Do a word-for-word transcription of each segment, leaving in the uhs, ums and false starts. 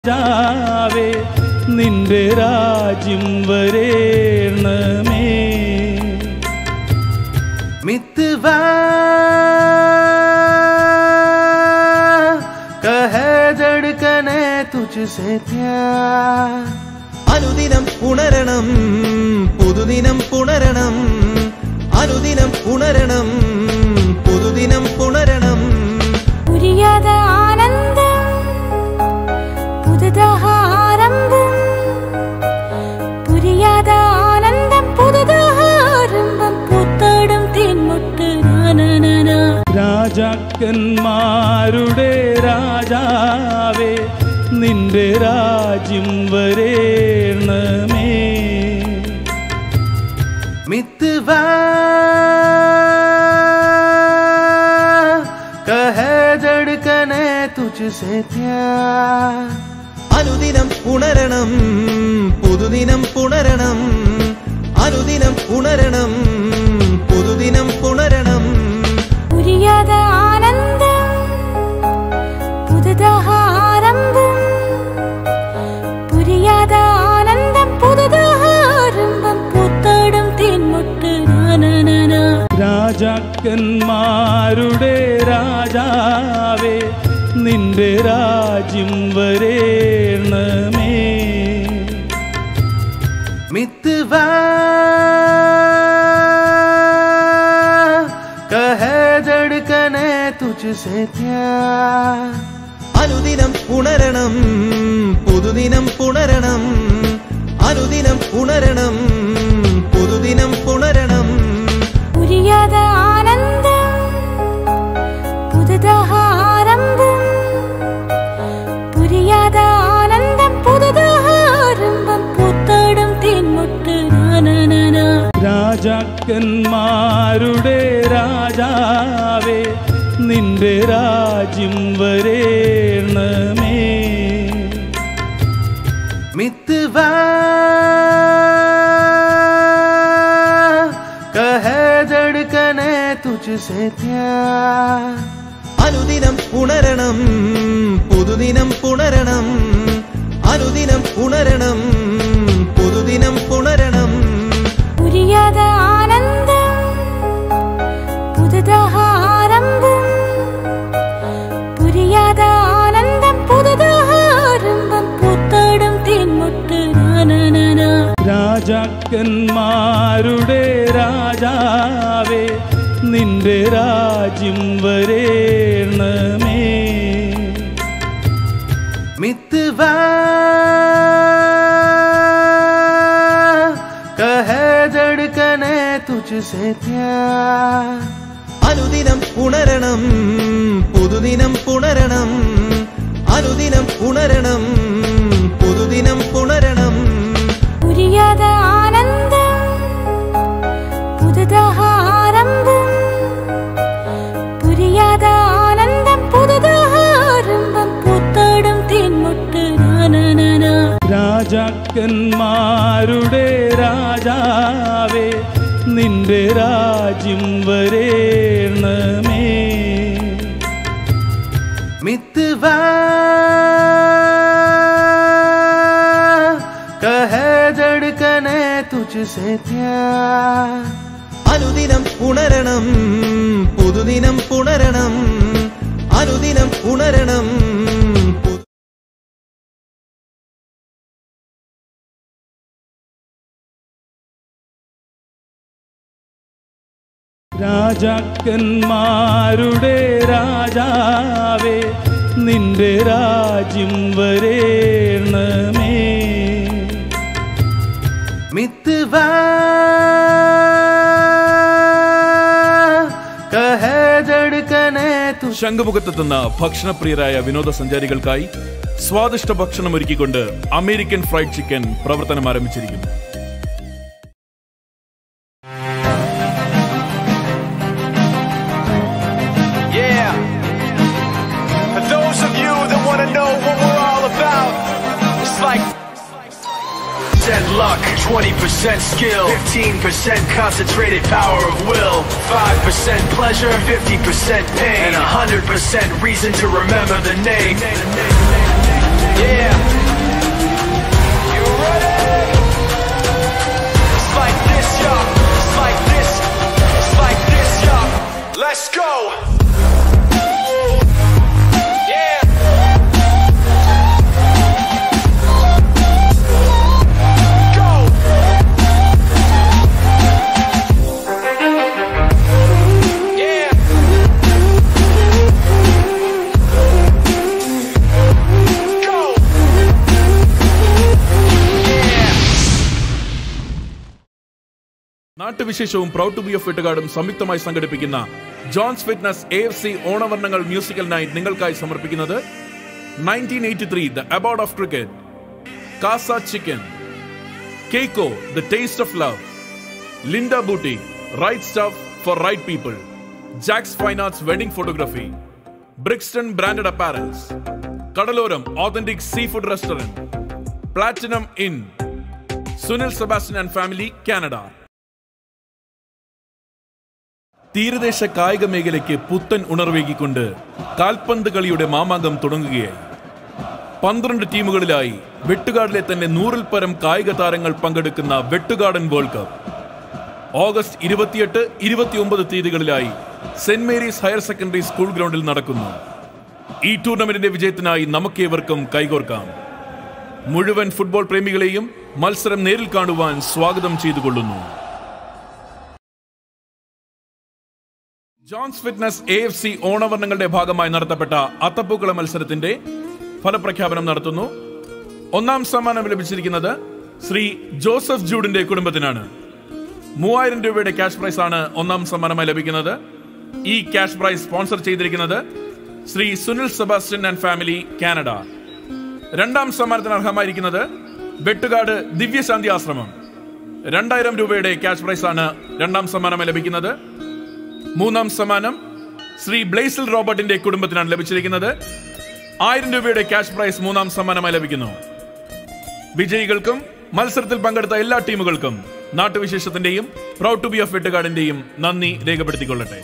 രാജാവേ നിന്റെ രാജ്യം വരേണമേ मितवा कहे धड़कने तुझसे प्यार अनुदिനം ഉണരണം പുതുദിനം പുണരണം അനുദിനം ഉണരണം പുതുദിനം പുണരണം പുരിയാത ആനന്ദം പുതുതാ ആരംഭം പുരിയാത ആനന്ദം പുതുതാ ആരംഭം പുത്തടും തേൻമുട്ട് നാനനന രാജാക്കന്മാരുടെ രാജാവേ നിന്റെ രാജ്യം വരേണമേ मितवा कहे धड़कने तुझसे प्यार अनुदिനം ഉണരണം പുതുദിനം പുണരണം അനുദിനം ഉണരണം പുതുദിനം പുണരണം പുരിയാത ആനന്ദം പുതുതാ ആരംഭം പുരിയാത ആനന്ദം പുതുതാ ആരംഭം പുത്തടും തേൻമുട്ട് നാനനന രാജാക്കന്മാരുടെ രാജാവേ നിന്റെ രാജ്യം വരേണമേ मितवा कहे धड़कने तुझसे प्यार അനുദിനം ഉണരണം പുതുദിനം പുണരണം അനുദിനം ഉണരണം പുതുദിനം പുണരണം പുരിയാത ആനന്ദം പുതുതാ ആരംഭം പുരിയാത ആനന്ദം പുതുതാ ആരംഭം പുത്തടും തേൻമുട്ട് നാനനന രാജാക്കന്മാരുടെ രാജാവേ നിന്റെ രാജ്യം വരേണമേ मितवा कहे धड़कने तुझसे प्यार അനുദിനം ഉണരണം പുതുദിനം പുണരണം അനുദിനം ഉണരണം പുതുദിനം പുണരണം പുരിയാത ആനന്ദം പുതുതാ ആരംഭം പുരിയാത ആനന്ദം പുതുതാ ആരംഭം പുത്തടും തേൻമുട്ട് നാനനന രാജാക്കന്മാരുടെ രാജാവേ നിന്റെ രാജ്യം വരേണമേ मितवा कहे धड़कने तुझसे प्यार അനുദിനം ഉണരണം പുതുദിനം പുണരണം അനുദിനം ഉണരണം പുതുദിനം പുണരണം പുരിയാത ആനന്ദം പുതുതാ ആരംഭം പുരിയാത ആനന്ദം പുതുതാ ആരംഭം പുത്തടും തേൻമുട്ട് നാനനന രാജാക്കന്മാരുടെ രാജാവേ നിന്റെ രാജ്യം വരേണമേ मितवा कहे धड़कने तुझसे प्यार അനുദിനം ഉണരണം പുതുദിനം പുണരണം അനുദിനം ഉണരണം രാജാക്കന്മാരുടെ രാജാവേ നിന്റെ രാജ്യം വരേണമേ मितवा कहे धड़कने तु ശംഖുമുഖത്തെത്തുന്ന ഭക്ഷണപ്രിയരായ വിനോദസഞ്ചാരികൾക്കായി സ്വാദിഷ്ട ഭക്ഷണം ഒരുക്കിക്കൊണ്ട് അമേരിക്കൻ ഫ്രൈഡ് ചിക്കൻ പ്രവർത്തനം ആരംഭിച്ചിരിക്കുന്നു. Yeah, for those of you that want to know what we're all about, it's like ten percent luck, twenty percent skill, fifteen percent concentrated power of will, five percent pleasure, fifty percent pain, and one hundred percent reason to remember the name. Yeah. You ready? It's like this, y'all. It's like this. It's like this, y'all. Let's go. Yeah. Go. Yeah. Go. Yeah. നാട്ടുവിശേഷവും proud to be of വെട്ടുകാടും സംയുക്തമായി സംഘടിപ്പിക്കുന്ന John's fitness A F C ഓണവർണ്ണങ്ങൾ musical night നിങ്ങൾക്കായി സമർപ്പിക്കുന്നത് nineteen eighty three the aboard of cricket, Casa chicken, കേക്കോ the taste of love, Linda booty right stuff for right people, Jacks fine arts wedding photography, Brixton branded apparels, കടലോരം authentic sea food restaurant, platinum in, Sunil Sebastian and family Canada. തീരദേശ കായിക മേഖലയ്ക്ക് പുത്തൻ ഉണർവേകിക്കൊണ്ട് കാൽപന്ത് കളിയുടെ മാമാങ്കം തുടങ്ങുകയായി. പന്ത്രണ്ട് ടീമുകളിലായി വെട്ടുകാടിലെ തന്നെ നൂറിൽ പരം കായിക താരങ്ങൾ പങ്കെടുക്കുന്ന വെട്ടുകാടൻ വേൾഡ് കപ്പ് ഓഗസ്റ്റ് ഇരുപത്തിയെട്ട് ഇരുപത്തിയൊമ്പത് തീയതികളിലായി Saint Mary's higher secondary school ഗ്രൗണ്ടിൽ നടക്കുന്നു. ഈ ടൂർണമെന്റിന്റെ വിജയത്തിനായി നമുക്കേവർക്കും കൈകോർക്കാം. മുഴുവൻ ഫുട്ബോൾ പ്രേമികളെയും മത്സരം നേരിൽ കാണുവാൻ സ്വാഗതം ചെയ്തുകൊള്ളുന്നു. Johns fitness A F C ഓണവർണ്ണങ്ങളുടെ ഭാഗമായി നടത്തപ്പെട്ട അത്തപ്പൂക്കള മത്സരത്തിന്റെ ഫലപ്രഖ്യാപനം നടത്തുന്നു. ഒന്നാം സമ്മാനം ലഭിച്ചിരിക്കുന്നത് ശ്രീ ജോസഫ് ജൂഡിന്റെ കുടുംബത്തിനാണ്. മൂവായിരം രൂപയുടെ ക്യാഷ് പ്രൈസ് ആണ് ഒന്നാം സമ്മാനമായി ലഭിക്കുന്നത്. ഈ ക്യാഷ് പ്രൈസ് സ്പോൺസർ ചെയ്തിരിക്കുന്നത് Shri Sunil Sebastian and family Canada. രണ്ടാം സമ്മാനത്തിന് അർഹമായിരിക്കുന്നത് വെട്ടുകാട് ദിവ്യശാന്തി ആശ്രമം. രണ്ടായിരം രൂപയുടെ ക്യാഷ് പ്രൈസ് ആണ് രണ്ടാം സമ്മാനമായി ലഭിക്കുന്നത്. മൂന്നാം സമ്മാനം ശ്രീ ബ്ലേസിൽ റോബർട്ടിന്റെ കുടുംബത്തിനാണ് ലഭിച്ചിരിക്കുന്നത്. ആയിരം രൂപയുടെ ക്യാഷ് പ്രൈസ് മൂന്നാം സമ്മാനമായി ലഭിക്കുന്നു. വിജയികൾക്കും മത്സരത്തിൽ പങ്കെടുത്ത എല്ലാ ടീമുകൾക്കും നാട്ടുവിശേഷത്തിന്റെയും പ്രൗഡ് ടു ബി ഓഫ് വെട്ടുകാടിന്റെയും നന്ദി രേഖപ്പെടുത്തിക്കൊള്ളട്ടെ.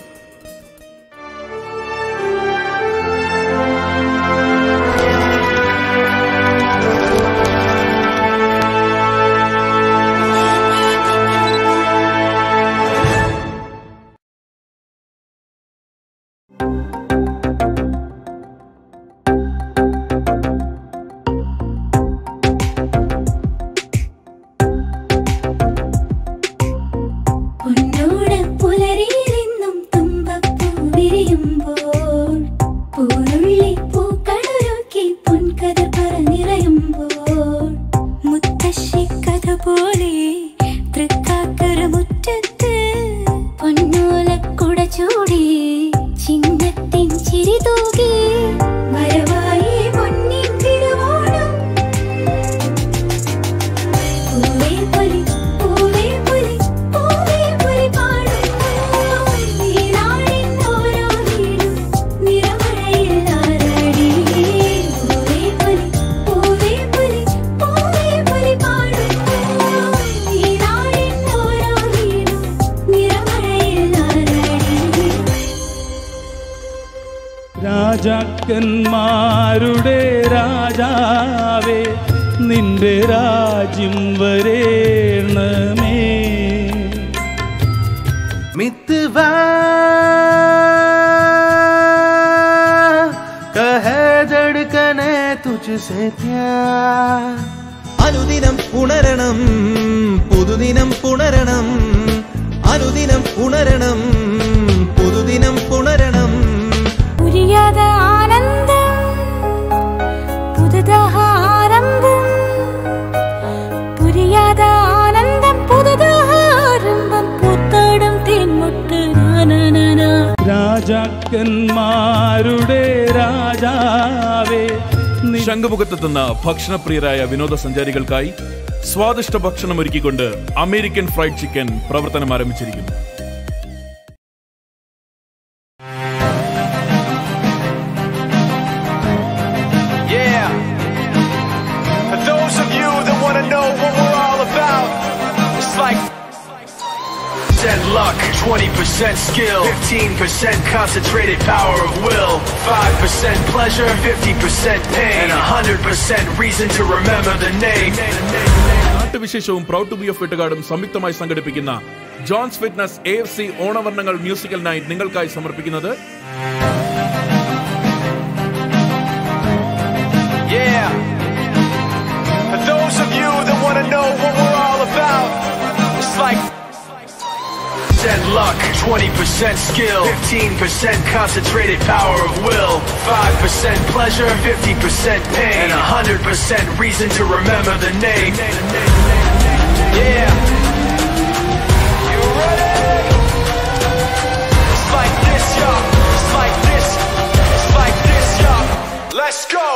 രാജാക്കന്മാരുടെ രാജാവേ നിന്റെ രാജ്യം വരേണമേ. मितवा कहे धड़कने तुझसे प्यार. അനുദിനം ഉണരണം പുതുദിനം പുണരണം, അനുദിനം ഉണരണം പുതുദിനം പുണരണം. പുരിയാത ആനന്ദം പുതുതാ ആരംഭം, പുരിയാത ആനന്ദം പുതുതാ ആരംഭം, പൂത്താടും തേൻമുട്ട് നാനാനാന. രാജാക്കന്മാരുടെ രാജാവേ ശംഖുമുഖത്തെത്തുന്ന ഭക്ഷണപ്രിയരായ വിനോദസഞ്ചാരികൾക്കായി സ്വാദിഷ്ട ഭക്ഷണം ഒരുക്കിക്കൊണ്ട് അമേരിക്കൻ ഫ്രൈഡ് ചിക്കൻ പ്രവർത്തനം ആരംഭിച്ചിരിക്കുന്നു. Yeah. For those of you that want to know what we're all about, it's like percent luck, twenty percent skill, fifteen percent concentrated power of will, five percent pleasure, fifty percent pain, and one hundred percent reason to remember the name. നാട്ടുവിശേഷവും proud to be of വെട്ടുകാടും സംയുക്തമായി സംഘടിപ്പിക്കുന്ന John's fitness A F C ഓണവർണ്ണങ്ങൾ musical night നിങ്ങൾക്കായി സമർപ്പിക്കുന്നത് Yeah. For those of you that want to know what we're all about, it's like percent luck, twenty percent skill, fifteen percent concentrated power of will, five percent pleasure, fifty percent pain, and one hundred percent reason to remember the name. Yeah. You ready? It's like this, y'all. It's like this. It's like this, y'all. Let's go.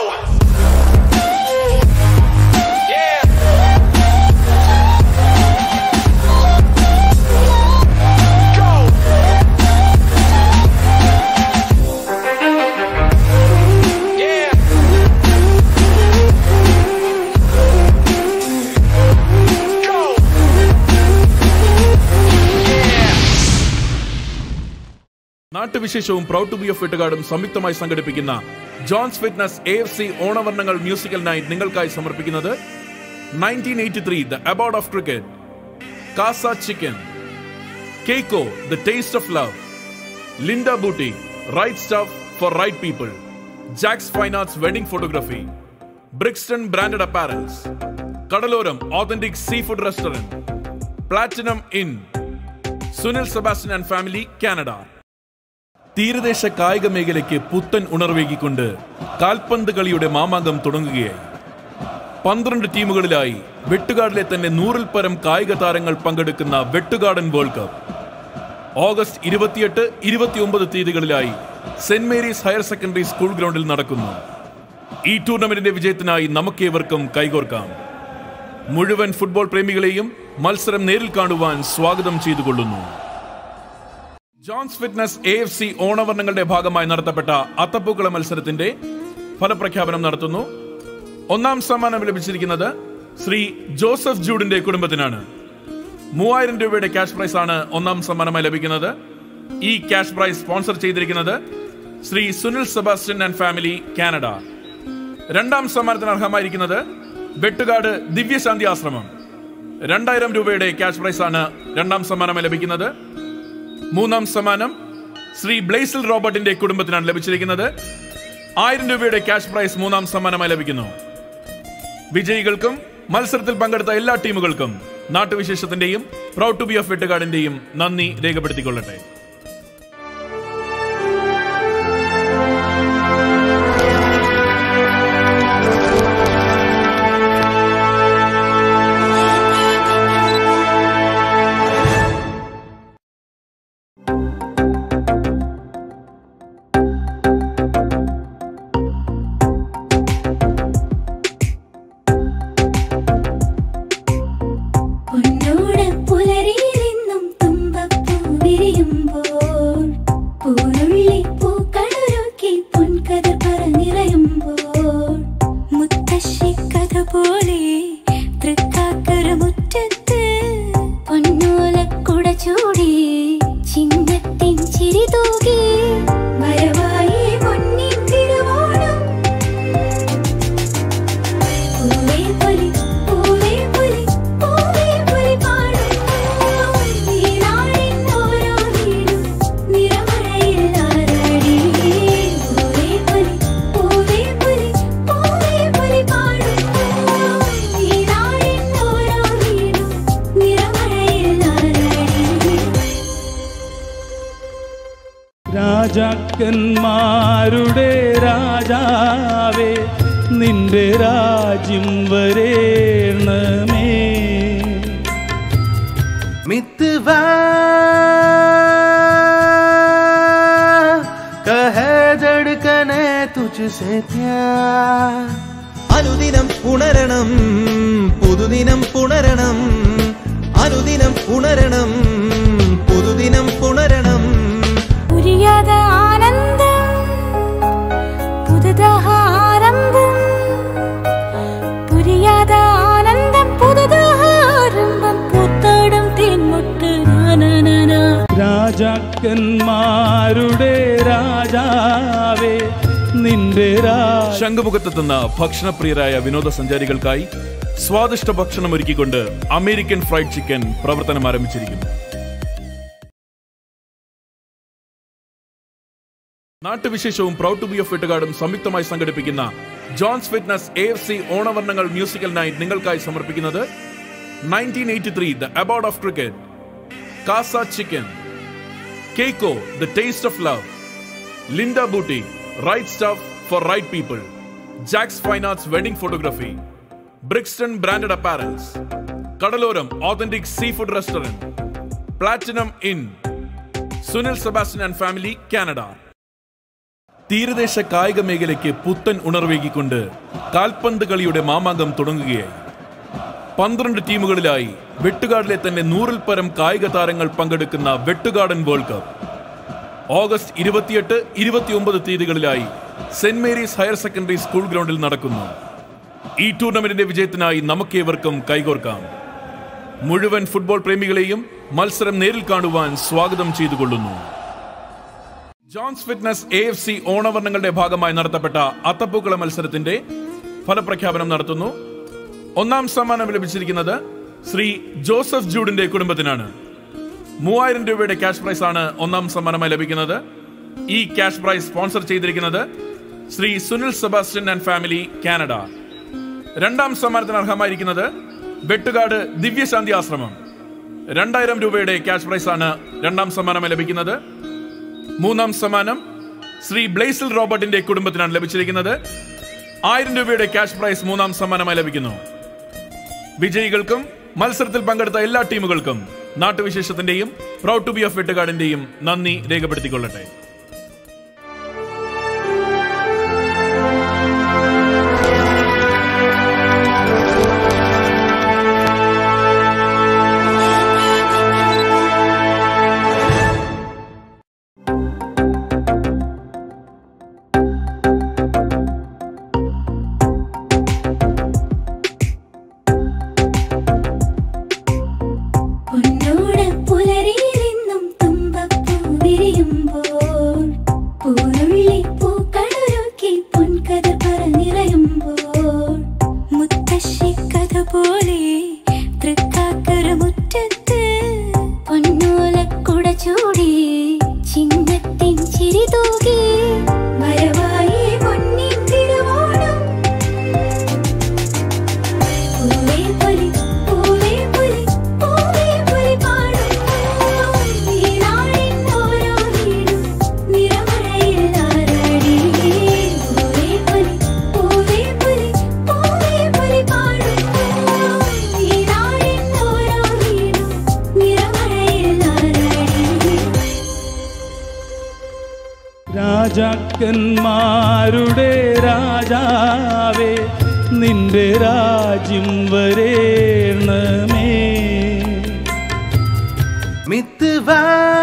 നാട്ടുവിശേഷവും proud to be of വെട്ടുകാടും സംയുക്തമായി സംഘടിപ്പിക്കുന്ന John's fitness A F C ഓണവർണ്ണങ്ങൾ musical night നിങ്ങൾക്കായി സമർപ്പിക്കുന്നത് nineteen eighty three the aboard of cricket, Casa chicken, കേക്കോ the taste of love, Linda booty right stuff for right people, Jacks fine arts wedding photography, Brixton branded apparels, കടലോരം authentic sea food restaurant, platinum in, Sunil Sebastian and family Canada. തീരദേശ കായിക മേഖലയ്ക്ക് പുത്തൻ ഉണർവേകിക്കൊണ്ട് കാൽപന്ത് കളിയുടെ മാമാങ്കം തുടങ്ങുകയായി. പന്ത്രണ്ട് ടീമുകളിലായി വെട്ടുകാടിലെ തന്നെ നൂറിൽ പരം കായിക താരങ്ങൾ പങ്കെടുക്കുന്ന വെട്ടുകാടൻ വേൾഡ് കപ്പ് ഓഗസ്റ്റ് ഇരുപത്തിയെട്ട് ഇരുപത്തിയൊമ്പത് തീയതികളിലായി Saint Mary's higher secondary school ഗ്രൗണ്ടിൽ നടക്കുന്നു. ഈ ടൂർണമെന്റിന്റെ വിജയത്തിനായി നമുക്കേവർക്കും കൈകോർക്കാം. മുഴുവൻ ഫുട്ബോൾ പ്രേമികളെയും മത്സരം നേരിൽ കാണുവാൻ സ്വാഗതം ചെയ്തുകൊള്ളുന്നു. Johns fitness A F C ഓണവർണ്ണങ്ങളുടെ ഭാഗമായി നടത്തപ്പെട്ട അത്തപ്പൂക്കള മത്സരത്തിന്റെ ഫലപ്രഖ്യാപനം നടത്തുന്നു. ഒന്നാം സമ്മാനം ലഭിച്ചിരിക്കുന്നത് ശ്രീ ജോസഫ് ജൂഡിന്റെ കുടുംബത്തിനാണ്. മൂവായിരം രൂപയുടെ ക്യാഷ് പ്രൈസ് ആണ് ഒന്നാം സമ്മാനമായി ലഭിക്കുന്നത്. ഈ ക്യാഷ് പ്രൈസ് സ്പോൺസർ ചെയ്തിരിക്കുന്നത് Shri Sunil Sebastian and family Canada. രണ്ടാം സമ്മാനത്തിന് അർഹമായിരിക്കുന്നത് വെട്ടുകാട് ദിവ്യശാന്തി ആശ്രമം. രണ്ടായിരം രൂപയുടെ ക്യാഷ് പ്രൈസ് ആണ് രണ്ടാം സമ്മാനമായി ലഭിക്കുന്നത്. മൂന്നാം സമ്മാനം ശ്രീ ബ്ലേസിൽ റോബർട്ടിന്റെ കുടുംബത്തിനാണ് ലഭിച്ചിരിക്കുന്നത്. ആയിരം രൂപയുടെ ക്യാഷ് പ്രൈസ് മൂന്നാം സമ്മാനമായി ലഭിക്കുന്നു. വിജയികൾക്കും മത്സരത്തിൽ പങ്കെടുത്ത എല്ലാ ടീമുകൾക്കും നാട്ടുവിശേഷത്തിന്റെയും പ്രൗഡ് ടു ബി ഓഫ് വെട്ടുകാടിന്റെയും നന്ദി രേഖപ്പെടുത്തിക്കൊള്ളട്ടെ. രാജാക്കന്മാരുടെ രാജാവേ, നിന്റെ രാജ്യം വരേണമേ. मितवा कहे धड़कने तुझसे प्यार. അനുദിനം ഉണരണം പുതുദിനം പുണരണം, അനുദിനം ഉണരണം പുതുദിനം പുണരണം. പുരിയാത ആനന്ദം പുതുതാ ആരംഭം, പുരിയാത ആനന്ദം പുതുതാ ആരംഭം, പൂത്താടും തേൻമുട്ട് നാനാ രാജാക്കന്മാരുടെ രാജാവേ നിന്റെ രാജ ശംഖുമുഖത്തെത്തുന്ന ഭക്ഷണപ്രിയരായ വിനോദസഞ്ചാരികൾക്കായി സ്വാദിഷ്ട ഭക്ഷണം ഒരുക്കിക്കൊണ്ട് അമേരിക്കൻ ഫ്രൈഡ് ചിക്കൻ പ്രവർത്തനം ആരംഭിച്ചിരിക്കുന്നു. നാട്ടുവിശേഷവും പ്രൗഡ് ടു ബി ഓഫ് വെട്ടുകാടും സംയുക്തമായി സംഘടിപ്പിക്കുന്ന John's fitness A F C ഓണവർണ്ണങ്ങൾ മ്യൂസിക്കൽ നൈറ്റ് നിങ്ങൾക്കായി സമർപ്പിക്കുന്നത് nineteen eighty three the aboard of cricket, Casa chicken, കേക്കോ the taste of love, Linda booty right stuff for right people, Jacks fine arts wedding photography, Brixton branded apparels, കടലോരം authentic sea food restaurant, platinum in, Sunil Sebastian and family Canada. തീരദേശ കായിക മേഖലയ്ക്ക് പുത്തൻ ഉണർവേകിക്കൊണ്ട് കാൽപന്ത് കളിയുടെ മാമാങ്കം തുടങ്ങുകയായി. പന്ത്രണ്ട് ടീമുകളിലായി വെട്ടുകാടിലെ തന്നെ നൂറിൽ പരം കായിക താരങ്ങൾ പങ്കെടുക്കുന്ന വെട്ടുകാടൻ വേൾഡ് കപ്പ് ഓഗസ്റ്റ് ഇരുപത്തിയെട്ട് ഇരുപത്തിയൊമ്പത് തീയതികളിലായി Saint Mary's higher secondary school ഗ്രൗണ്ടിൽ നടക്കുന്നു. ഈ ടൂർണമെന്റിന്റെ വിജയത്തിനായി നമുക്കേവർക്കും കൈകോർക്കാം. മുഴുവൻ ഫുട്ബോൾ പ്രേമികളെയും മത്സരം നേരിൽ കാണുവാൻ സ്വാഗതം ചെയ്തുകൊള്ളുന്നു. Johns fitness A F C ഓണവർണ്ണങ്ങളുടെ ഭാഗമായി നടത്തപ്പെട്ട അത്തപ്പൂക്കള മത്സരത്തിന്റെ ഫലപ്രഖ്യാപനം നടത്തുന്നു. ഒന്നാം സമ്മാനം ലഭിച്ചിരിക്കുന്നത് ശ്രീ ജോസഫ് ജൂഡിന്റെ കുടുംബത്തിനാണ്. മൂവായിരം രൂപയുടെ ക്യാഷ് പ്രൈസ് ആണ് ഒന്നാം സമ്മാനമായി ലഭിക്കുന്നത്. ഈ ക്യാഷ് പ്രൈസ് സ്പോൺസർ ചെയ്തിരിക്കുന്നത് Shri Sunil Sebastian and family Canada. രണ്ടാം സമ്മാനത്തിന് അർഹമായിരിക്കുന്നത് വെട്ടുകാട് ദിവ്യശാന്തി ആശ്രമം. രണ്ടായിരം രൂപയുടെ ക്യാഷ് പ്രൈസ് ആണ് രണ്ടാം സമ്മാനമായി ലഭിക്കുന്നത്. മൂന്നാം സമ്മാനം ശ്രീ ബ്ലേസിൽ റോബർട്ടിന്റെ കുടുംബത്തിനാണ് ലഭിച്ചിരിക്കുന്നത്. ആയിരം രൂപയുടെ ക്യാഷ് പ്രൈസ് മൂന്നാം സമ്മാനമായി ലഭിക്കുന്നു. വിജയികൾക്കും മത്സരത്തിൽ പങ്കെടുത്ത എല്ലാ ടീമുകൾക്കും നാട്ടുവിശേഷത്തിന്റെയും പ്രൗഡ് ടു ബി ഓഫ് വെട്ടുകാടിന്റെയും നന്ദി രേഖപ്പെടുത്തിക്കൊള്ളട്ടെ. രാജാക്കന്മാരുടെ രാജാവേ നിന്റെ രാജ്യം വരേണമേ. मितवा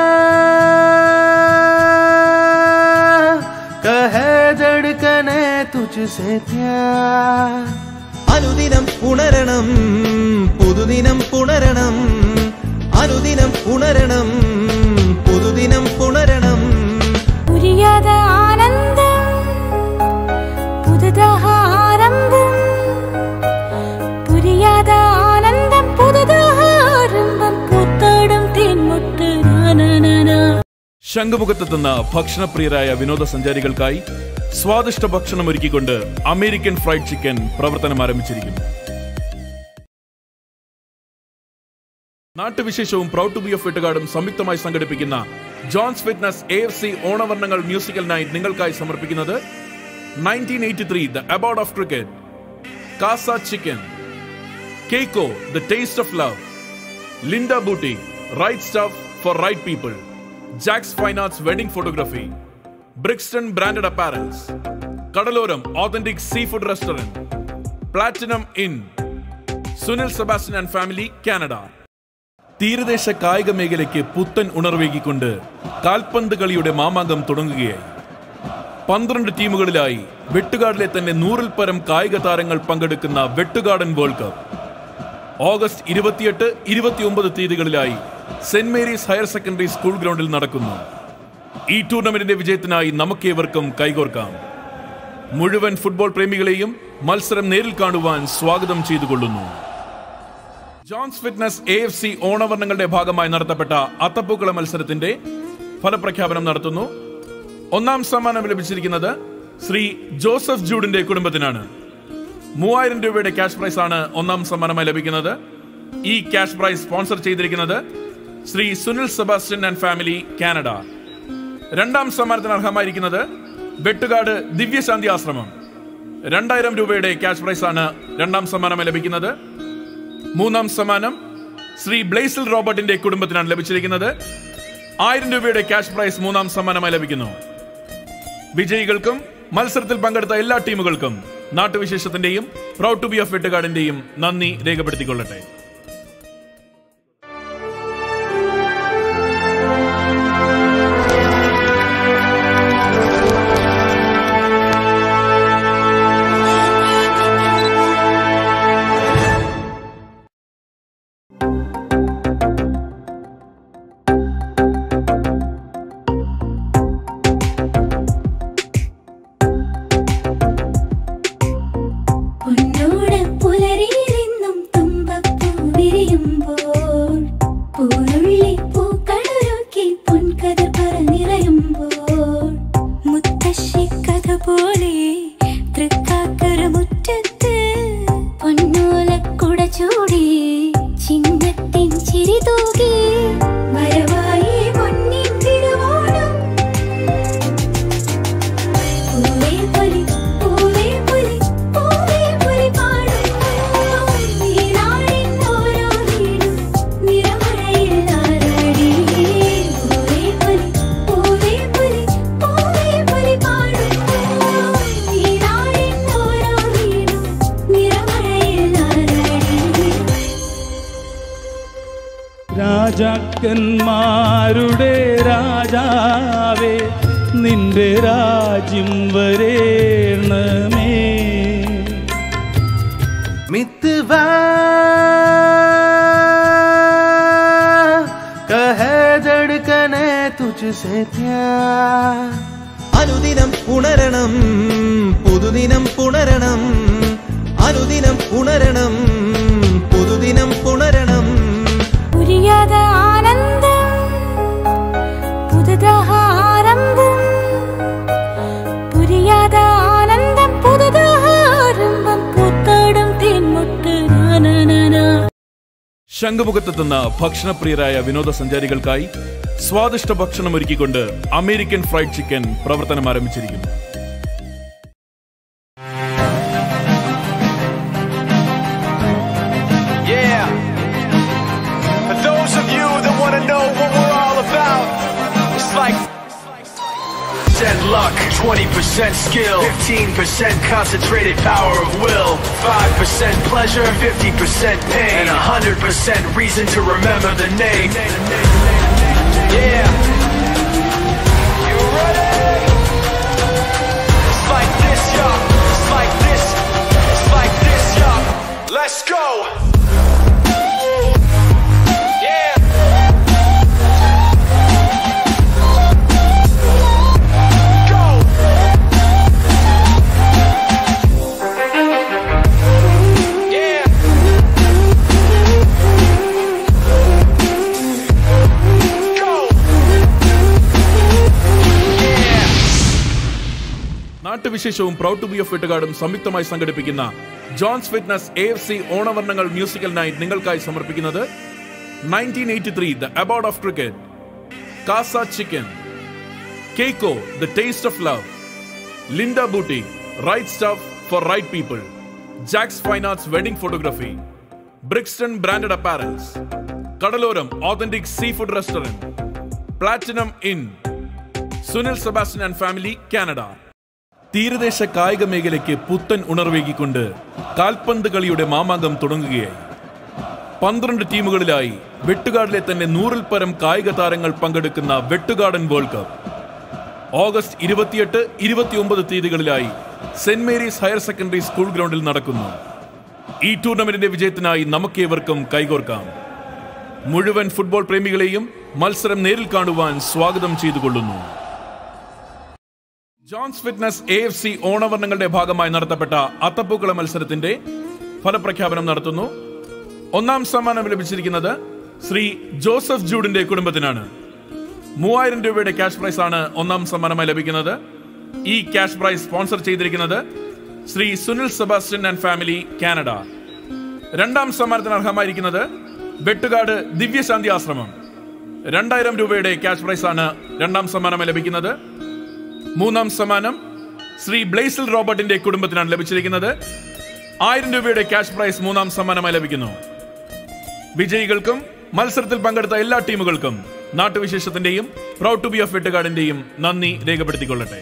कहे धड़कने तुझसे प्यार. അനുദിനം ഉണരണം പുതുദിനം പുണരണം, അനുദിനം ഉണരണം പുതുദിനം പുണരണം. പുരിയാത ആനന്ദം പുതുതാ ആരംഭം, പുരിയാത ആനന്ദം പുതുതാ ആരംഭം, പുത്തടം തേൻമുട്ട് നാനാനാ. ശംഖുമുഖത്തെത്തുന്ന ഭക്ഷണപ്രിയരായ വിനോദസഞ്ചാരികൾക്കായി സ്വാദിഷ്ട ഭക്ഷണം ഒരുക്കിക്കൊണ്ട് അമേരിക്കൻ ഫ്രൈഡ് ചിക്കൻ പ്രവർത്തനം ആരംഭിച്ചിരിക്കുന്നു. നാട്ടുവിശേഷവും പ്രൗഡ് ടു ബി ഓഫ് വെട്ടുകാടും സംയുക്തമായി സംഘടിപ്പിക്കുന്ന John's fitness A F C ഓണവർണ്ണങ്ങൾ മ്യൂസിക്കൽ നൈറ്റ് നിങ്ങൾക്കായി സമർപ്പിക്കുന്നത് nineteen eighty three the aboard of cricket, Casa chicken, കേക്കോ the taste of love, Linda booty right stuff for right people, Jacks fine arts wedding photography, Brixton branded apparels, കടലോരം authentic sea food restaurant, platinum in, Sunil Sebastian and family Canada. തീരദേശ കായിക മേഖലയ്ക്ക് പുത്തൻ ഉണർവേകിക്കൊണ്ട് കാൽപന്ത് കളിയുടെ മാമാങ്കം തുടങ്ങുകയായി. പന്ത്രണ്ട് ടീമുകളിലായി വെട്ടുകാടിലെ തന്നെ നൂറിൽ പരം കായിക താരങ്ങൾ പങ്കെടുക്കുന്ന വെട്ടുകാടൻ വേൾഡ് കപ്പ് ഓഗസ്റ്റ് ഇരുപത്തിയെട്ട് ഇരുപത്തിയൊമ്പത് തീയതികളിലായി Saint Mary's higher secondary school ഗ്രൗണ്ടിൽ നടക്കുന്നു. ഈ ടൂർണമെന്റിന്റെ വിജയത്തിനായി നമുക്കേവർക്കും കൈകോർക്കാം. മുഴുവൻ ഫുട്ബോൾ പ്രേമികളെയും മത്സരം നേരിൽ കാണുവാൻ സ്വാഗതം ചെയ്തുകൊള്ളുന്നു. Johns fitness A F C ഓണവർണ്ണങ്ങളുടെ ഭാഗമായി നടത്തപ്പെട്ട അത്തപ്പൂക്കള മത്സരത്തിന്റെ ഫലപ്രഖ്യാപനം നടത്തുന്നു. ഒന്നാം സമ്മാനം ലഭിച്ചിരിക്കുന്നത് ശ്രീ ജോസഫ് ജൂഡിന്റെ കുടുംബത്തിനാണ്. മൂവായിരം രൂപയുടെ ക്യാഷ് പ്രൈസ് ആണ് ഒന്നാം സമ്മാനമായി ലഭിക്കുന്നത്. ഈ ക്യാഷ് പ്രൈസ് സ്പോൺസർ ചെയ്തിരിക്കുന്നത് Shri Sunil Sebastian and family, Canada. രണ്ടാം സമ്മാനത്തിന് അർഹമായിരിക്കുന്നത് വെട്ടുകാട് ദിവ്യശാന്തി ആശ്രമം. രണ്ടായിരം രൂപയുടെ ക്യാഷ് പ്രൈസ് ആണ് രണ്ടാം സമ്മാനമായി ലഭിക്കുന്നത്. മൂന്നാം സമ്മാനം ശ്രീ ബ്ലേസിൽ റോബർട്ടിന്റെ കുടുംബത്തിനാണ് ലഭിച്ചിരിക്കുന്നത്. ആയിരം രൂപയുടെ ക്യാഷ് പ്രൈസ് മൂന്നാം സമ്മാനമായി ലഭിക്കുന്നു. വിജയികൾക്കും മത്സരത്തിൽ പങ്കെടുത്ത എല്ലാ ടീമുകൾക്കും നാട്ടുവിശേഷത്തിന്റെയും പ്രൗഡ് ടു ബി ഓഫ് വെട്ടുകാടിന്റെയും നന്ദി രേഖപ്പെടുത്തിക്കൊള്ളട്ടെ. രാജാക്കന്മാരുടെ രാജാവേ, നിന്റെ രാജ്യം വരേണമേ. मितवा कहे धड़कने तुझसे प्यार. അനുദിനം ഉണരണം പുതുദിനം പുണരണം, അനുദിനം ഉണരണം പുതുദിനം പുണരണം. പുരിയാത ആനന്ദം പുതുതാഹ ആരംഭം, പുരിയാത ആനന്ദം പുതുതാഹ ആരംഭം, പൂത്താടും തേൻമുട്ട് നാനാനാ. ശംഖുമുഖത്തെത്തുന്ന ഭക്ഷണപ്രിയരായ വിനോദസഞ്ചാരികൾക്കായി സ്വാദിഷ്ട ഭക്ഷണം ഒരുക്കിക്കൊണ്ട് അമേരിക്കൻ ഫ്രൈഡ് ചിക്കൻ പ്രവർത്തനം ആരംഭിച്ചിരിക്കുന്നു. ten luck, twenty percent skill, fifteen percent concentrated power of will, five percent pleasure, fifty percent pain, and one hundred percent reason to remember the name. Yeah. You ready? It's like this, y'all. It's like this. It's like this, y'all. Let's go. നാട്ടുവിശേഷവും proud to be of വെട്ടുകാടും സംയുക്തമായി സംഘടിപ്പിക്കുന്ന John's fitness A F C ഓണവർണ്ണങ്ങൾ musical night നിങ്ങൾക്കായി സമർപ്പിക്കുന്നത് nineteen eighty three the award of cricket, Casa chicken, കേക്കോ the taste of love, Linda booty right stuff for right people, Jacks fine arts wedding photography, Brixton branded apparels, കടലോരം authentic sea food restaurant, platinum in, Sunil Sebastian and family, Canada. തീരദേശ കായിക മേഖലയ്ക്ക് പുത്തൻ ഉണർവേകിക്കൊണ്ട് കാൽപന്ത് കളിയുടെ മാമാങ്കം തുടങ്ങുകയായി. പന്ത്രണ്ട് ടീമുകളിലായി വെട്ടുകാടിലെ തന്നെ നൂറിൽ പരം കായിക താരങ്ങൾ പങ്കെടുക്കുന്ന വെട്ടുകാടൻ വേൾഡ് കപ്പ് ഓഗസ്റ്റ് ഇരുപത്തിയെട്ട് ഇരുപത്തിയൊമ്പത് തീയതികളിലായി Saint Mary's higher secondary school ഗ്രൗണ്ടിൽ നടക്കുന്നു. ഈ ടൂർണമെന്റിന്റെ വിജയത്തിനായി നമുക്കേവർക്കും കൈകോർക്കാം. മുഴുവൻ ഫുട്ബോൾ പ്രേമികളെയും മത്സരം നേരിൽ കാണുവാൻ സ്വാഗതം ചെയ്തുകൊള്ളുന്നു. Johns fitness A F C ഓണവർണ്ണങ്ങളുടെ ഭാഗമായി നടത്തപ്പെട്ട അത്തപ്പൂക്കള മത്സരത്തിന്റെ ഫലപ്രഖ്യാപനം നടത്തുന്നു. ഒന്നാം സമ്മാനം ലഭിച്ചിരിക്കുന്നത് ശ്രീ ജോസഫ് ജൂഡിന്റെ കുടുംബത്തിനാണ്. മൂവായിരം രൂപയുടെ ക്യാഷ് പ്രൈസ് ആണ് ഒന്നാം സമ്മാനമായി ലഭിക്കുന്നത്. ഈ ക്യാഷ് പ്രൈസ് സ്പോൺസർ ചെയ്തിരിക്കുന്നത് Shri Sunil Sebastian and family, Canada. രണ്ടാം സമ്മാനത്തിന് അർഹമായിരിക്കുന്നത് വെട്ടുകാട് ദിവ്യശാന്തി ആശ്രമം. രണ്ടായിരം രൂപയുടെ ക്യാഷ് പ്രൈസ് ആണ് രണ്ടാം സമ്മാനമായി ലഭിക്കുന്നത്. മൂന്നാം സമ്മാനം ശ്രീ ബ്ലേസിൽ റോബർട്ടിന്റെ കുടുംബത്തിനാണ് ലഭിച്ചിരിക്കുന്നത്. ആയിരം രൂപയുടെ ക്യാഷ് പ്രൈസ് മൂന്നാം സമ്മാനമായി ലഭിക്കുന്നു. വിജയികൾക്കും മത്സരത്തിൽ പങ്കെടുത്ത എല്ലാ ടീമുകൾക്കും നാട്ടുവിശേഷത്തിന്റെയും പ്രൗഡ് ടു ബി ഓഫ് വെട്ടുകാടിന്റെയും നന്ദി രേഖപ്പെടുത്തിക്കൊള്ളട്ടെ.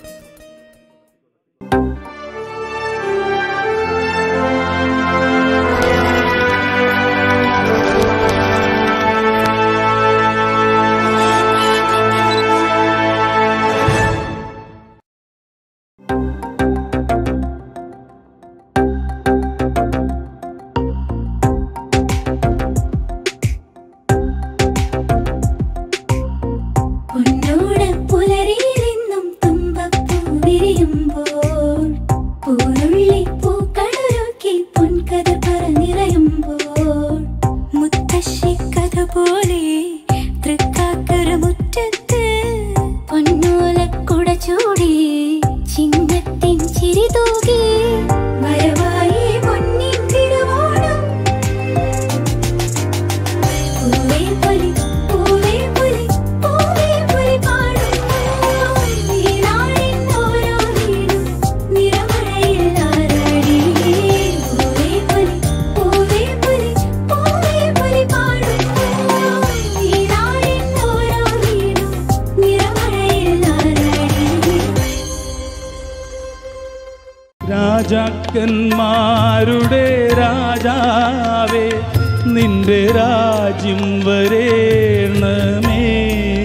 രാജാക്കന്മാരുടെ രാജാവേ, നിന്റെ രാജ്യം വരേണമേ.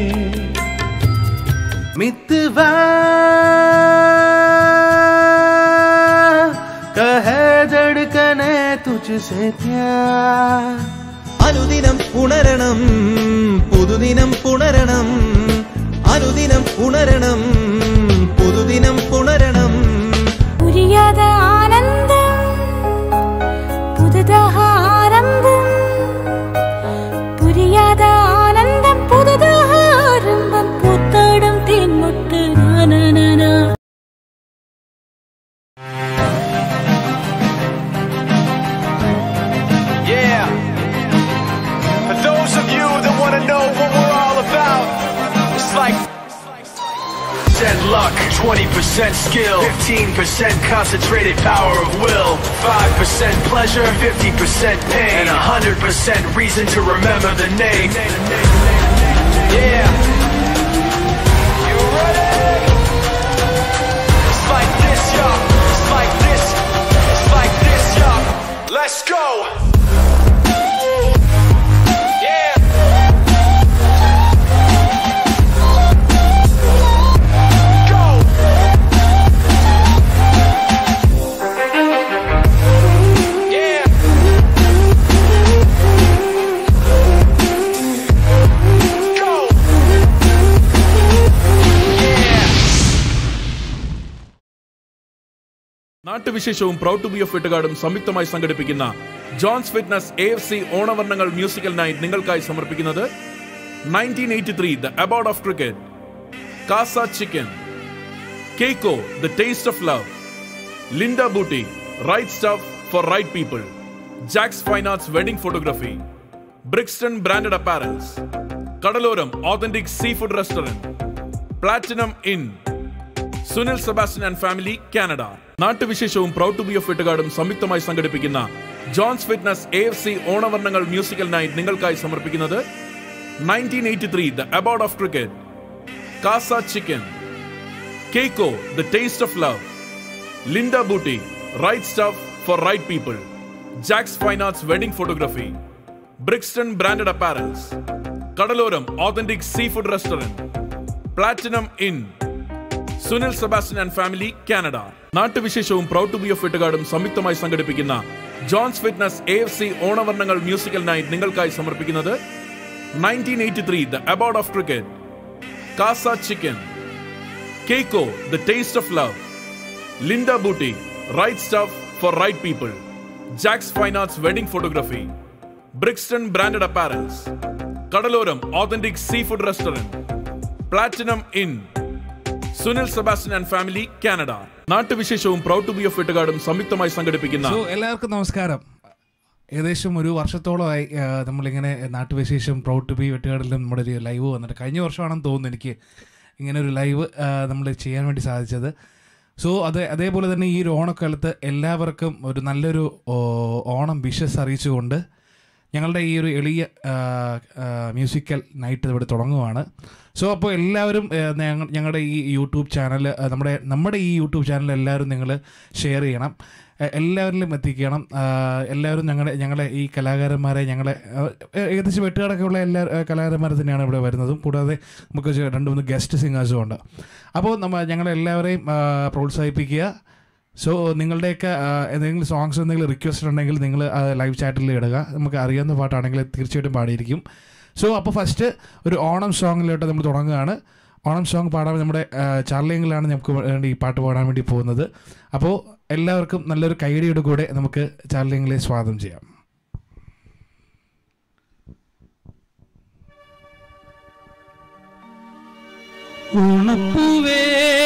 മിത്വാ കഹേ ധഡ്കനെ തുജ്സേ പ്യാർ. അനുദിനം ഉണരണം, പുതുദിനം പുണരണം. അനുദിനം ഉണരണം, പുതുദിനം പുണരണം. പുരിയാത ആനന്ദം, പുതുതാ ആരംഭം. പുരിയാത ആനന്ദം, പുതുതാ ആരംഭം. പൂത്താടും തേൻമുട്ട് നാനാനാന. Yeah. For those of you that want to know what we're all about, it's like ten luck, twenty percent skill, fifteen percent concentrated power of will, five percent pleasure, fifty percent pain, and one hundred percent reason to remember the name. Yeah. You ready? It's like this, y'all. It's like this. It's like this, y'all. Let's go. നാട്ടുവിശേഷവും proud to be of വെട്ടുകാടും സംയുക്തമായി സംഘടിപ്പിക്കുന്ന John's fitness A F C ഓണവർണ്ണങ്ങൾ musical night നിങ്ങൾക്കായി സമർപ്പിക്കുന്നത് nineteen eighty three the aboard of cricket, Casa chicken, കേക്കോ the taste of love, Linda booty right stuff for right people, Jacks fine arts wedding photography, Brixton branded apparels, കടലോരം authentic sea food restaurant, platinum in, Sunil Sebastian and family, Canada. നാട്ടുവിശേഷവും proud to be of വെട്ടുകാടും സംയുക്തമായി സംഘടിപ്പിക്കുന്ന John's fitness A F C ഓണവർണ്ണങ്ങൾ musical night നിങ്ങൾക്കായി സമർപ്പിക്കുന്നത് nineteen eighty three the aboard of cricket, Casa chicken, കേക്കോ the taste of love, Linda booty right stuff for right people, Jacks fine arts wedding photography, Brixton branded apparels, കടലോരം authentic sea food restaurant, platinum in, Sunil Sebastian and family, Canada. നാട്ടുവിശേഷവും proud to be of വെട്ടുകാടും സംയുക്തമായി സംഘടിപ്പിക്കുന്ന John's fitness A F C ഓണവർണ്ണങ്ങൾ musical night നിങ്ങൾക്കായി സമർപ്പിക്കുന്നത് nineteen eighty three the aboard of cricket, Casa chicken, കേക്കോ the taste of love, Linda booty right stuff for right people, Jacks fine arts wedding photography, Brixton branded apparels, കടലോരം authentic sea food restaurant, platinum in, Sunil Sebastian and family Canada. നാട്ടുവിശേഷവും proud to be of വെട്ടുകാടും സംയുക്തമായി സംഘടിപ്പിക്കുന്ന എല്ലാവർക്കും നമസ്കാരം. ഏകദേശം ഒരു വർഷത്തോളമായി നമ്മളിങ്ങനെ നാട്ടുവിശേഷം പ്രൗഡ് ടു ബി വെട്ടുകാടിലും നമ്മുടെ ഒരു ലൈവ് വന്നിട്ട്, കഴിഞ്ഞ വർഷമാണെന്ന് തോന്നുന്നു എനിക്ക് ഇങ്ങനെ ഒരു ലൈവ് നമ്മൾ ചെയ്യാൻ വേണ്ടി സാധിച്ചത്. സോ അത് അതേപോലെ തന്നെ ഈ ഒരു ഓണക്കാലത്ത് എല്ലാവർക്കും ഒരു നല്ലൊരു ഓണം വിഷസ് അറിയിച്ചുകൊണ്ട് ഞങ്ങളുടെ ഈ ഒരു എളിയ മ്യൂസിക്കൽ നൈറ്റ് ഇവിടെ തുടങ്ങുവാണ്. സോ അപ്പോൾ എല്ലാവരും ഞങ്ങളുടെ ഈ യൂട്യൂബ് ചാനൽ നമ്മുടെ നമ്മുടെ ഈ യൂട്യൂബ് ചാനൽ എല്ലാവരും നിങ്ങൾ ഷെയർ ചെയ്യണം, എല്ലാവരിലും എത്തിക്കണം. എല്ലാവരും ഞങ്ങളുടെ ഞങ്ങളെ ഈ കലാകാരന്മാരെ ഞങ്ങളെ ഏകദേശം വെട്ടുകാടൊക്കെയുള്ള എല്ലാ കലാകാരന്മാരെ തന്നെയാണ് ഇവിടെ വരുന്നതും, കൂടാതെ നമുക്ക് രണ്ട് മൂന്ന് ഗസ്റ്റ് സിംഗേഴ്സും ഉണ്ട്. അപ്പോൾ നമ്മൾ ഞങ്ങളെല്ലാവരെയും പ്രോത്സാഹിപ്പിക്കുക. സോ നിങ്ങളുടെയൊക്കെ എന്തെങ്കിലും സോങ്സ് എന്തെങ്കിലും റിക്വസ്റ്റ് ഉണ്ടെങ്കിൽ നിങ്ങൾ ലൈവ് ചാറ്റിൽ ഇടുക. നമുക്ക് അറിയാവുന്ന പാട്ടാണെങ്കിൽ തീർച്ചയായിട്ടും പാടിയിരിക്കും. സോ അപ്പോൾ ഫസ്റ്റ് ഒരു ഓണം സോങ്ങിലോട്ട് നമ്മൾ തുടങ്ങുകയാണ്. ഓണം സോങ് പാടാൻ നമ്മുടെ ചാർലിംഗിലാണ് നമുക്ക് വേണ്ടി ഈ പാട്ട് പാടാൻ വേണ്ടി പോകുന്നത്. അപ്പോൾ എല്ലാവർക്കും നല്ലൊരു കൈഡിയുടെ കൂടെ നമുക്ക് ചാർലിംഗിലെ സ്വാഗതം ചെയ്യാം. ഓണപ്പൂവേ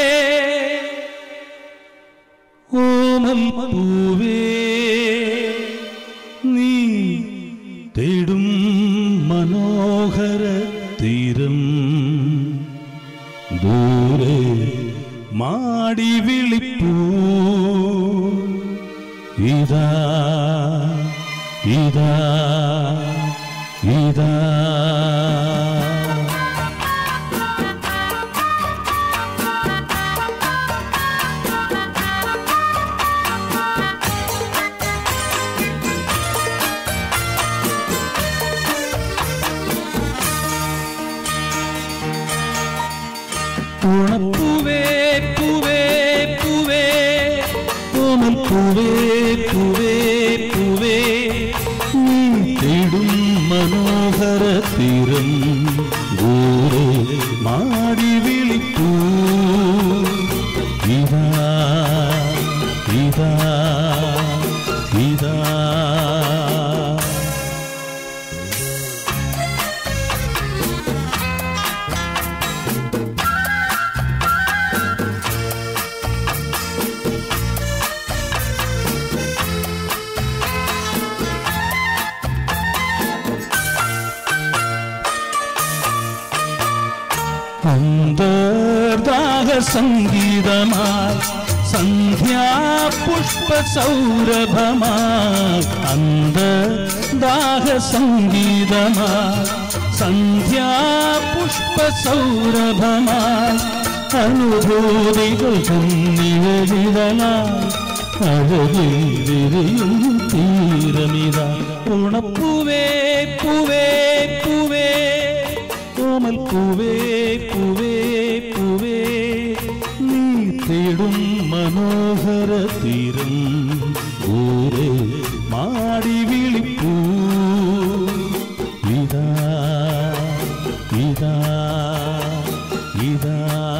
ഓമൽപ്പൂവേ നീ തേടും മനോഹര തീരം ദൂരെ മാടി വിളിപ്പൂ ഇതാ ഇതാ ഇതാ ഓണപ്പൂവേ പൂവേ പൂവേ ഓമൽ പൂവേ പൂവേ പൂവേ നീ തേടും മനോഹര തീരം ദൂരെ മാടി വിളിപ്പൂ ഇതാ ഇതാ ഇതാ അന്തർദാഹ സംഗീതമായി സന്ധ്യാപുഷ്പ സൗരഭമായി അന്തർദാഹ സംഗീതമായി സന്ധ്യാപുഷ്പ സൗരഭമായി അനുഭൂതികൾ കന്നിവരിതനായി അഴകിൽ വിരിയും തീരമിതാ ഓണപ്പൂവേ പൂവേ പൂവേ ഓമൽ പൂവേ പൂവേ പൂവേ നീ തേടും മനോഹര തീരം ദൂരെ മാടി വിളിപ്പൂ ഇതാ ഇതാ ഇതാ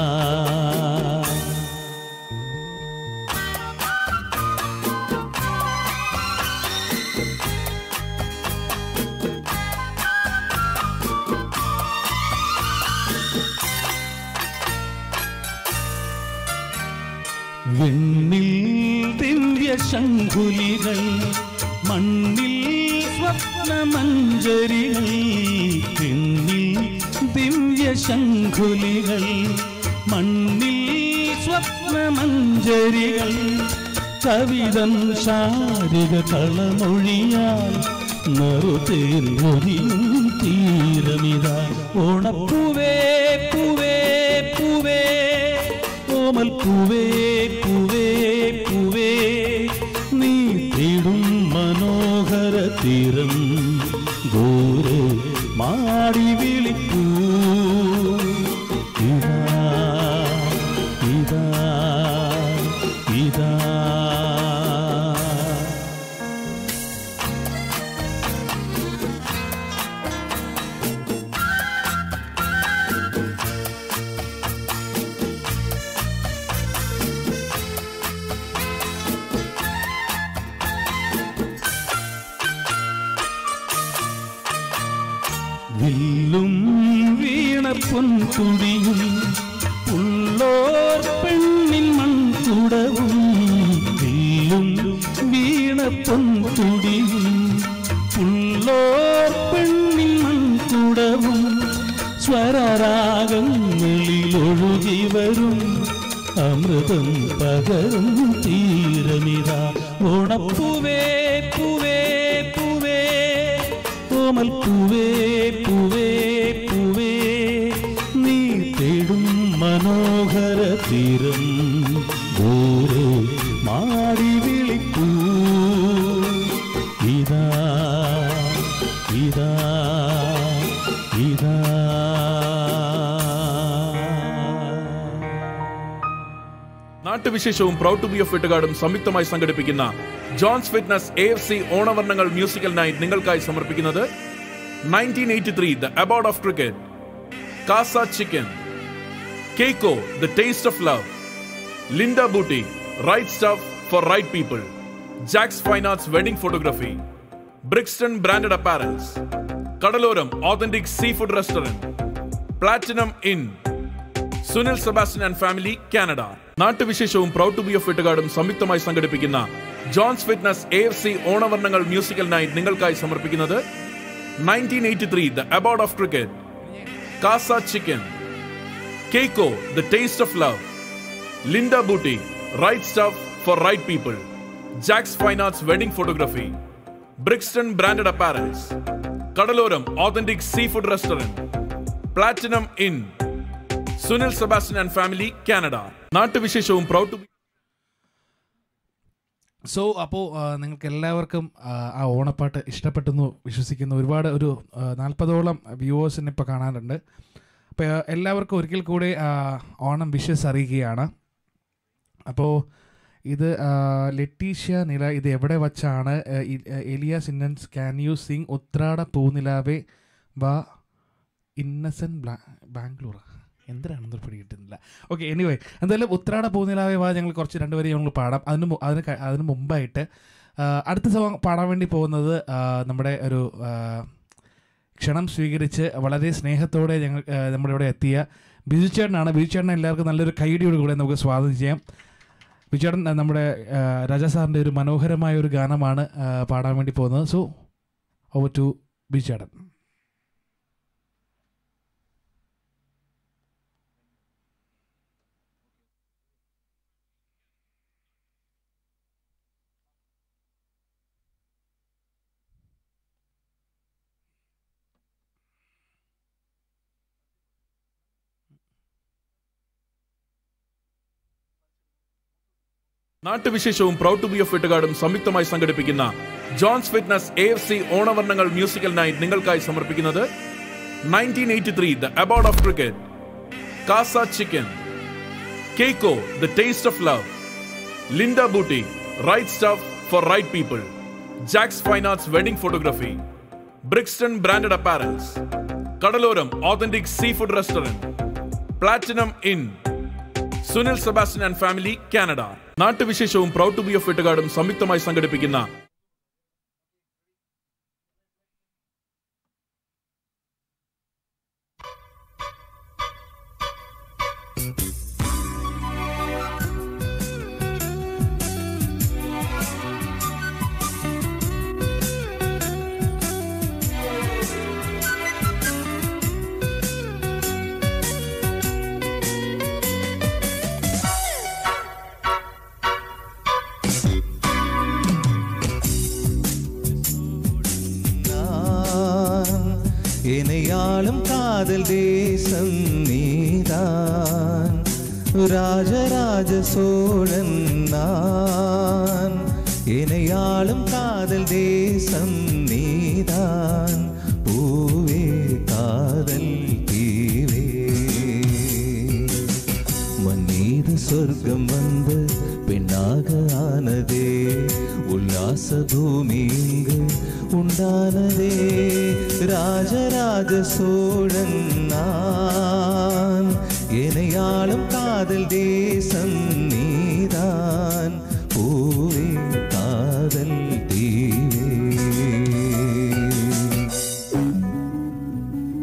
വെണ്ണിൽ ദിവ്യ ശംഖുലികൾ മണ്ണിൽ സ്വപ്നമഞ്ജരികൾ വെണ്ണിൽ ദിവ്യ ശംഖുലികൾ മണ്ണിൽ സ്വപ്നമഞ്ജരികൾ കവിതം ശാരിക കളമൊഴിയാൽ നറുതേൻ ഒരിയും തീരമിതാ ഓണപ്പൂവേ പൂവേ പൂവേ ഓമൽ പൂവേ പൂവേ പൂവേ നീ തേടും മനോഹര തീരം ദൂരെ മാടി വിളിപ്പൂ ഇതാ ഇതാ ഇതാ വില്ലും വീണപ്പൊൻതുടിയും ഉള്ളോർ പെണ്ണിൻ മൺകുടവും വില്ലും വീണപ്പൊൻതുടിയും ഉള്ളോർ പെണ്ണിൻ മൺകുടവും സ്വരരാഗങ്ങളിൽ ഒഴുകി വരും അമൃതം പകരും തീരമിതാ ഓണപ്പൂവേ പൂവേ പൂവേ കോമൽ പൂവേ പൂവേ പൂവേ നീ തേടും മനോഹര തീരം ദൂരെ മാടി വിളിപ്പൂ ഇതാ ഇതാ ഇതാ. നാട്ടുവിശേഷവും പ്രൗഡ് ടു ബി ഓഫ് വെട്ടുകാടും സംയുക്തമായി സംഘടിപ്പിക്കുന്ന John's fitness A F C ഓണവർണ്ണങ്ങൾ മ്യൂസിക്കൽ നൈറ്റ് നിങ്ങൾക്കായി സമർപ്പിക്കുന്നത് nineteen eighty three the aboard of cricket, Casa chicken, കേക്കോ the taste of love, Linda booty right stuff for right people, Jacks fine arts wedding photography, Brixton branded apparels, കടലോരം authentic sea food restaurant, platinum in, Sunil Sebastian and family Canada. നാട്ടുവിശേഷവും proud to be of വെട്ടുകാടും സംയുക്തമായി സംഘടിപ്പിക്കുന്ന John's fitness A F C ഓണവർണ്ണങ്ങൾ musical night നിങ്ങൾക്കായി സമർപ്പിക്കുന്നത് nineteen eighty three the aboard of cricket, Casa chicken, കേക്കോ the taste of love, Linda booty right stuff for right people, Jacks fine arts wedding photography, Brixton branded apparels, കടലോരം authentic sea food restaurant, platinum in, Sunil Sebastian and family Canada. നാട്ടുവിശേഷവും proud to be. So അപ്പോൾ നിങ്ങൾക്ക് എല്ലാവർക്കും ആ ഓണപ്പാട്ട് ഇഷ്ടപ്പെട്ടെന്ന് വിശ്വസിക്കുന്നു. ഒരുപാട് ഒരു നാൽപ്പതോളം വ്യൂവേഴ്സിനെ ഇപ്പോൾ കാണാറുണ്ട്. അപ്പോൾ എല്ലാവർക്കും ഒരിക്കൽ കൂടി ഓണം വിഷസ് അറിയിക്കുകയാണ്. അപ്പോൾ ഇത് ലെറ്റീഷ്യ നില, ഇത് എവിടെ വച്ചാണ്? എലിയാസ് ഇന്നൻസ് ക്യാൻ യു സിംഗ് ഉത്രാട പൂനിലാവേ വാ ഇന്നസെൻറ്റ് ബ്ലാ ബാംഗ്ലൂർ എന്തിനാണെന്ന് പിടി കിട്ടുന്നില്ല. ഓക്കെ, എനിവേ എന്തായാലും ഉത്രാട പൂനിലാവേ വാ ഞങ്ങൾ കുറച്ച് രണ്ടുപേരെ ഞങ്ങൾ പാടാം. അതിന് അതിന് അതിന് മുമ്പായിട്ട് അടുത്ത സോങ് പാടാൻ വേണ്ടി പോകുന്നത് നമ്മുടെ ഒരു ക്ഷണം സ്വീകരിച്ച് വളരെ സ്നേഹത്തോടെ ഞങ്ങൾ നമ്മുടെ ഇവിടെ എത്തിയ ബിജുചേട്ടനാണ്. ബിജുചേട്ടനെ എല്ലാവർക്കും നല്ലൊരു കൈയടിയോട് കൂടെ നമുക്ക് സ്വാഗതം ചെയ്യാം. ബിജുചേട്ടൻ നമ്മുടെ രാജാ സാറിൻ്റെ ഒരു മനോഹരമായ ഒരു ഗാനമാണ് പാടാൻ വേണ്ടി പോകുന്നത്. സോ ഓവർ ടു ബിജുചേട്ടൻ. നാട്ടുവിശേഷവും പ്രൗഡ് ടു ബി ഓഫ് വെട്ടുകാടും സംയുക്തമായി സംഘടിപ്പിക്കുന്ന John's fitness A F C ഓണവർണ്ണങ്ങൾ മ്യൂസിക്കൽ നൈറ്റ് നിങ്ങൾക്കായി സമർപ്പിക്കുന്നത് nineteen eighty three the aboard of cricket, Casa chicken, കേക്കോ the taste of love, Linda booty right stuff for right people, Jacks fine arts wedding photography, Brixton branded apparels, കടലോരം authentic sea food restaurant, platinum in, Sunil Sebastian and family Canada. നാട്ടുവിശേഷവും proud to be of വെട്ടുകാടും സംയുക്തമായി സംഘടിപ്പിക്കുന്ന இணையாளும் காதல் தேசம் நீதான், ராஜராஜ சோழன் நான். இணையாளும் காதல் தேசம் நீதான், பூவே காதல் தீவே. மன்மீது சொர்க்கம் வந்து பெண்ணாக ஆனதே, உல்லாச பூமி இங்கு உண்டானதே. ராஜராஜ சோழன் நான், இணையாளும் காதல் தேசம் நீதான், பூவே காதல் தீவே.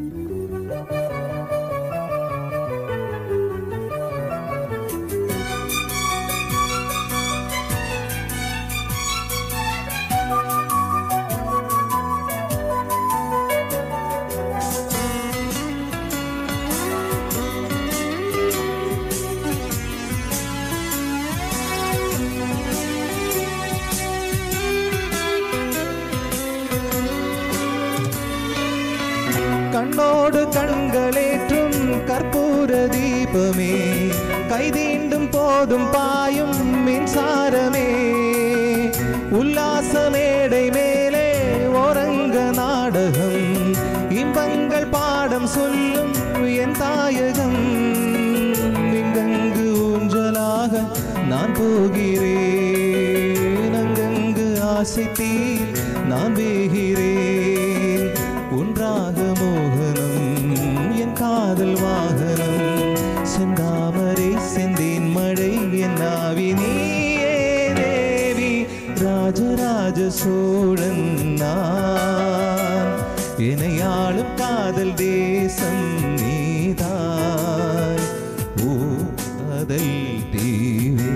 கண்ணோடு கண்களேற்றும் கற்பூர தீபமே, கைதீண்டும் போதும் பாயும் மின்சாரமே, உல்லாச மேடை மேலே ஓரங்க நாடகம், இன்பங்கள் பாடம் சொல்லும் என் தாயகம். இங்கங்கு ஊஞ்சலாக நான் போகிறேன், அங்கங்கு ஆசைத்தீர் நான் வேகிறேன். ஒன்றாக மோகனம் என் காதல் வாகனம், செந்தாமரை செந்தேன் மழை என் ஆவி நீயே தேவி. ராஜராஜ சோழன் நான், இணையாளும் காதல் தேசம் நீதாய். ஓ காதல் தீவே.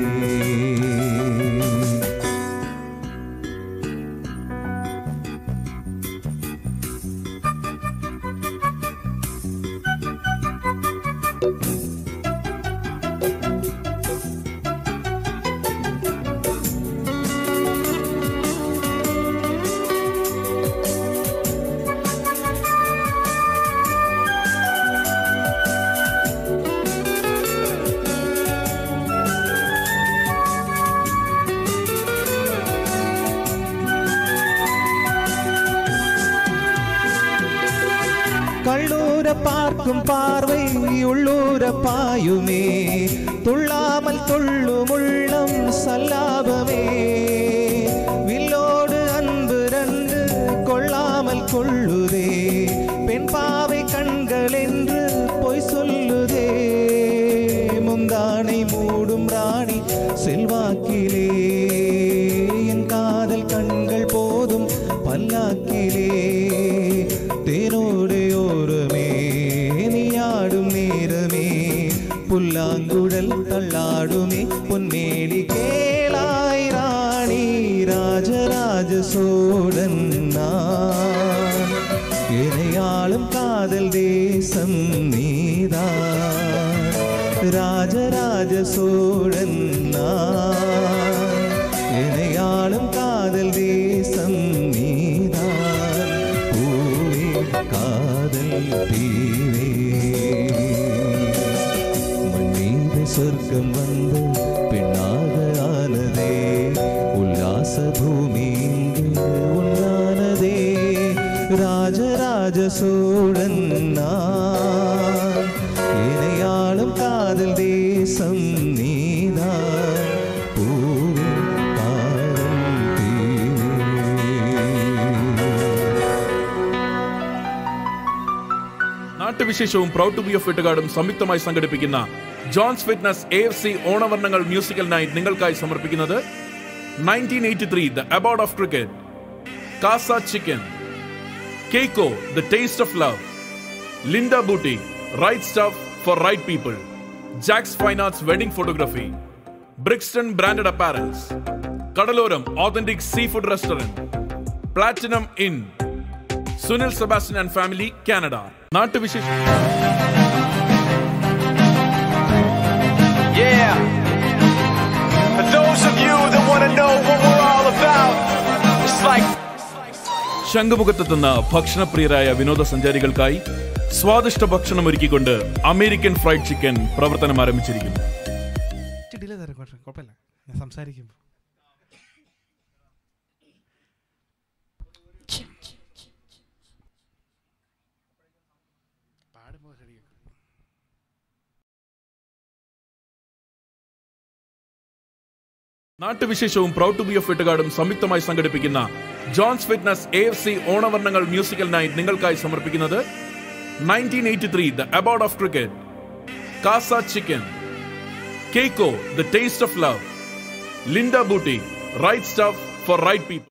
கள்ளூர பார்க்கும் பார்வை உள்ளூர பாயுமே, துள்ளாமல் துள்ளும் உள்ளம் சல்லாபமே. வில்லோடு அன்பு ரண்டு கொள்ளாமல் கொள்ளுதே, பெண் பாவை கண்கள் என்று பொய் சொல்லுதே. முந்தானை மூடும் ராணி செல்வாக்கிலே, என் காதல் கண்கள் போதும் பல்லாக்கிலே. தேனோடு ஓரமே நீயாடும் நேரமே, புல்லாங்குழல் தள்ளாடுமே பொன்மேடி கேளாய் ராணி. ராஜராஜ சோழன் நான், இணையாளும் காதல் தேசம் நீதான். ராஜராஜ சோழன் நான், இணையாளும் காதல் தேசம் நீதான். பூவே காதல் தீவே, மண்ணீத சொர்க்கம் வந்து பெண்ணாக ஆனதே, உல்லாச பூமி இங்கு உண்டானதே. ராஜராஜ சோழன் நான், இணையாளும் காதல் தேசம் நீதான். பூவே காதல் தீவே. നാട്ടുവിശേഷവും പ്രൗഡ് ടു ബി ഓഫ് വെട്ടുകാടും സംയുക്തമായി സംഘടിപ്പിക്കുന്ന John's fitness A F C ഓണവർണ്ണങ്ങൾ മ്യൂസിക്കൽ നൈറ്റ് നിങ്ങൾക്കായി സമർപ്പിക്കുന്നത് nineteen eighty three the aboard of cricket, Casa chicken, കേക്കോ the taste of love, Linda booty right stuff for right people, Jacks fine arts wedding photography, Brixton branded apparels, കടലോരം authentic sea food restaurant, platinum in, Sunil Sebastian and family Canada. നാട്ടുവിശേഷം. Yeah. For those of you that want to know what we're all about, it's like ശംഖുമുഖത്തെത്തുന്ന ഭക്ഷണപ്രിയരായ വിനോദസഞ്ചാരികൾക്കായി സ്വാദിഷ്ട ഭക്ഷണം ഒരുക്കിക്കൊണ്ട് American fried chicken പ്രവർത്തനം ആരംഭിച്ചിരിക്കുന്നു. കുഴപ്പമില്ല, ഞാൻ സംസാരിക്കുമ്പോൾ നാട്ടുവിശേഷവും പ്രൗഡ് ടു ബി ഓഫ് വെട്ടുകാടും സംയുക്തമായി സംഘടിപ്പിക്കുന്ന John's fitness A F C ഓണവർണ്ണങ്ങൾ മ്യൂസിക്കൽ നൈറ്റ് നിങ്ങൾക്കായി സമർപ്പിക്കുന്നത് nineteen eighty three the aboard of cricket, Casa chicken, കേക്കോ the taste of love, Linda booty right stuff for right people.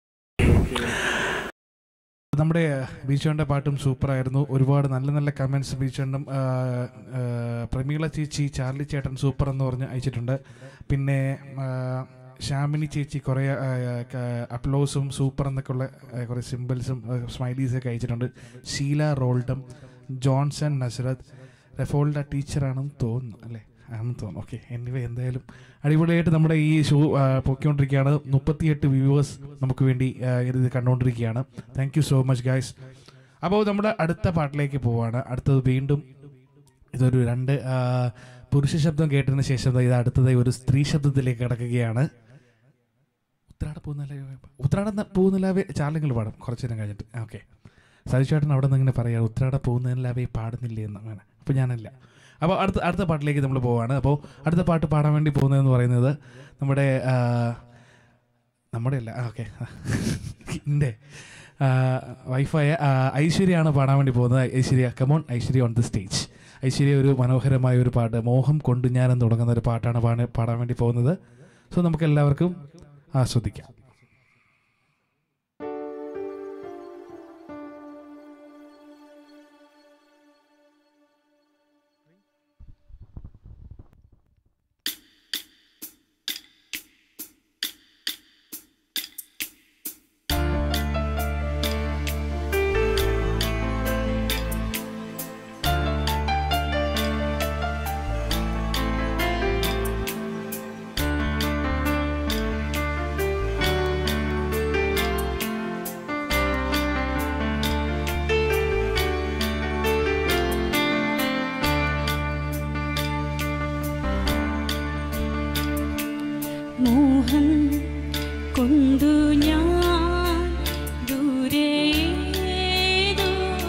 നമ്മുടെ ബീച്ചോൻ്റെ പാട്ടും സൂപ്പറായിരുന്നു. ഒരുപാട് നല്ല നല്ല കമൻറ്റ്സ് ബീച്ചോണ്ടും പ്രമീള ചേച്ചി, ചാർലി ചേട്ടൻ സൂപ്പർ എന്ന് പറഞ്ഞ് അയച്ചിട്ടുണ്ട്. പിന്നെ ഷാമിനി ചേച്ചി കുറേ അപ്ലോസും സൂപ്പർ എന്നൊക്കെ ഉള്ള കുറേ സിമ്പിൾസും സ്മൈലീസൊക്കെ അയച്ചിട്ടുണ്ട്. ഷീല റോൾഡം, ജോൺസൺ നസ്രത്ത്, റെഫോൾഡ ടീച്ചറാണെന്ന് തോന്നുന്നു അല്ലേ, ആണെന്ന് തോന്നുന്നു. ഓക്കെ, എനിവേ എന്തായാലും അടിപൊളിയായിട്ട് നമ്മുടെ ഈ ഷോ പൊയ്ക്കൊണ്ടിരിക്കുകയാണ്. മുപ്പത്തിയെട്ട് വ്യൂവേഴ്സ് നമുക്ക് വേണ്ടി ഇത് കണ്ടുകൊണ്ടിരിക്കുകയാണ്. Thank you so much guys. അപ്പോൾ നമ്മുടെ അടുത്ത പാട്ടിലേക്ക് പോവാണ്. അടുത്തത് വീണ്ടും ഇതൊരു രണ്ട് പുരുഷ ശബ്ദം കേട്ടതിന് ശേഷം ഇത് അടുത്തതായി ഒരു സ്ത്രീ ശബ്ദത്തിലേക്ക് കിടക്കുകയാണ്. ഉത്രാട പോകുന്നില്ല ഉത്രാടം പോകുന്നില്ലാവേ ചാർലിങ്ങൾ പാടും കുറച്ചു നേരം കഴിഞ്ഞിട്ട്. ഓക്കെ, സതീഷേട്ടൻ അവിടെ നിന്ന് ഇങ്ങനെ പറയാം ഉത്രാട പോകുന്നില്ലാവേ പാടുന്നില്ലേ എന്ന്. അങ്ങനെ അപ്പോൾ ഞാനല്ല. അപ്പോൾ അടുത്ത അടുത്ത പാട്ടിലേക്ക് നമ്മൾ പോവാണ്. അപ്പോൾ അടുത്ത പാട്ട് പാടാൻ വേണ്ടി പോകുന്നതെന്ന് പറയുന്നത് നമ്മുടെ നമ്മുടെ അല്ല ഓക്കെ എൻ്റെ വൈഫായ ഐശ്വര്യയാണ് പാടാൻ വേണ്ടി പോകുന്നത്. Aishwarya, come on Aishwarya on the stage. Aishwarya ഒരു മനോഹരമായ ഒരു പാട്ട്, മോഹം കൊണ്ടു ഞാനെന്ന് തുടങ്ങുന്ന ഒരു പാട്ടാണ് പാടാൻ പാടാൻ വേണ്ടി പോകുന്നത്. സോ നമുക്ക് എല്ലാവർക്കും ആസ്വദിക്കാം. മോഹം കൊണ്ടു ഞാൻ ദൂരേതോ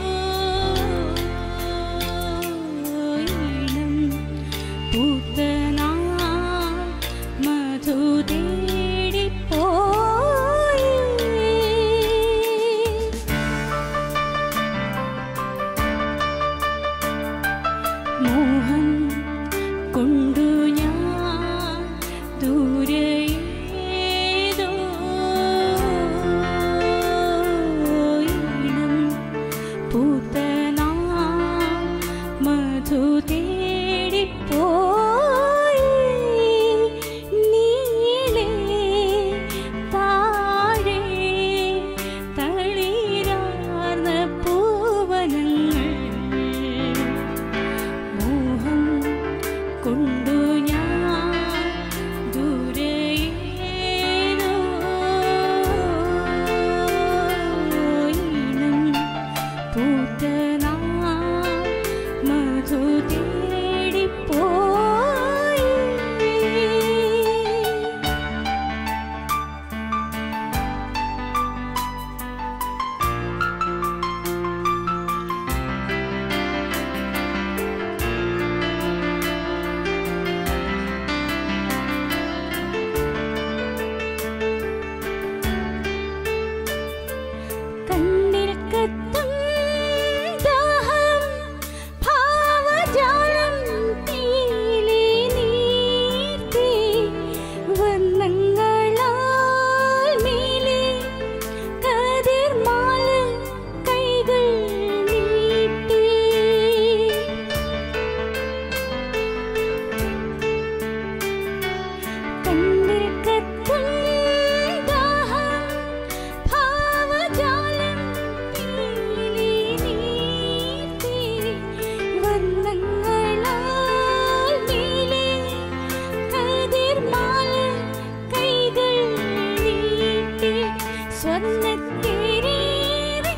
ഇളം പൂത്തനാൾ മധു തേടിപ്പോയി. മോഹം കൊണ്ടു ഞാൻ ദൂരേതോ ഇളം പൂത്തനാൾ മധു തേടിപ്പോയി. നീളെ താഴെ തളിരാർന്ന പൂവനങ്ങൾ മോഹം കൊണ്ടു ഞാൻ ദൂരേതോ ഇളം പൂത്തനാൾ മധു തേടിപ്പോയി. കണ്ണിൽ കത്തും ദാഹം ഭാവജാലം തീലി നീർത്തി വർണ്ണങ്ങളാൽ മേലെ കതിർമാല കൈകൾ നീട്ടി. കണ്ണിൽ കത്തും ദാഹം ഭാവജാലം തീലി നീർത്തി വർണ്ണങ്ങളാൽ മേലെ കതിർമാല കൈകൾ നീട്ടി. സ്വർണ്ണത്തേരേറി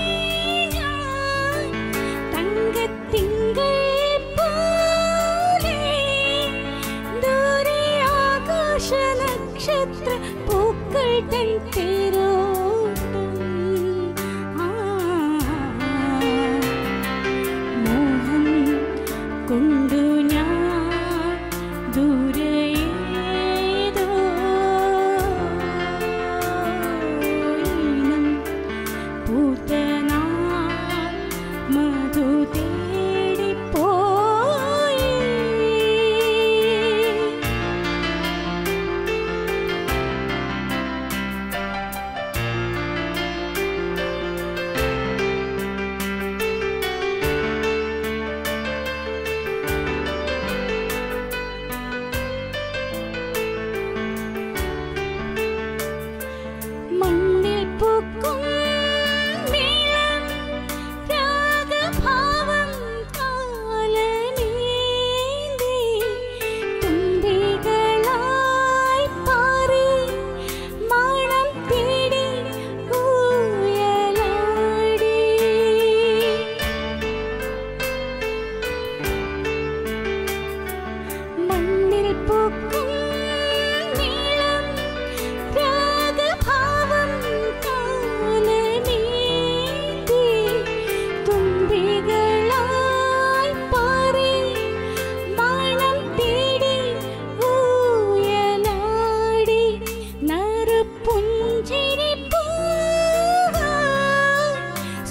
ഞാൻ തങ്കത്തിങ്കൾ പോലെ ദൂരെ ആകാശ നക്ഷത്ര പൂക്കൾ തൻ തേരോട്ടം. ആ മോഹം കൊണ്ടു ഞാൻ ദൂരേതോ ഇളം പൂത്തനാൾ മധു തേടിപ്പോയി. മണ്ണിൽ പൂക്കും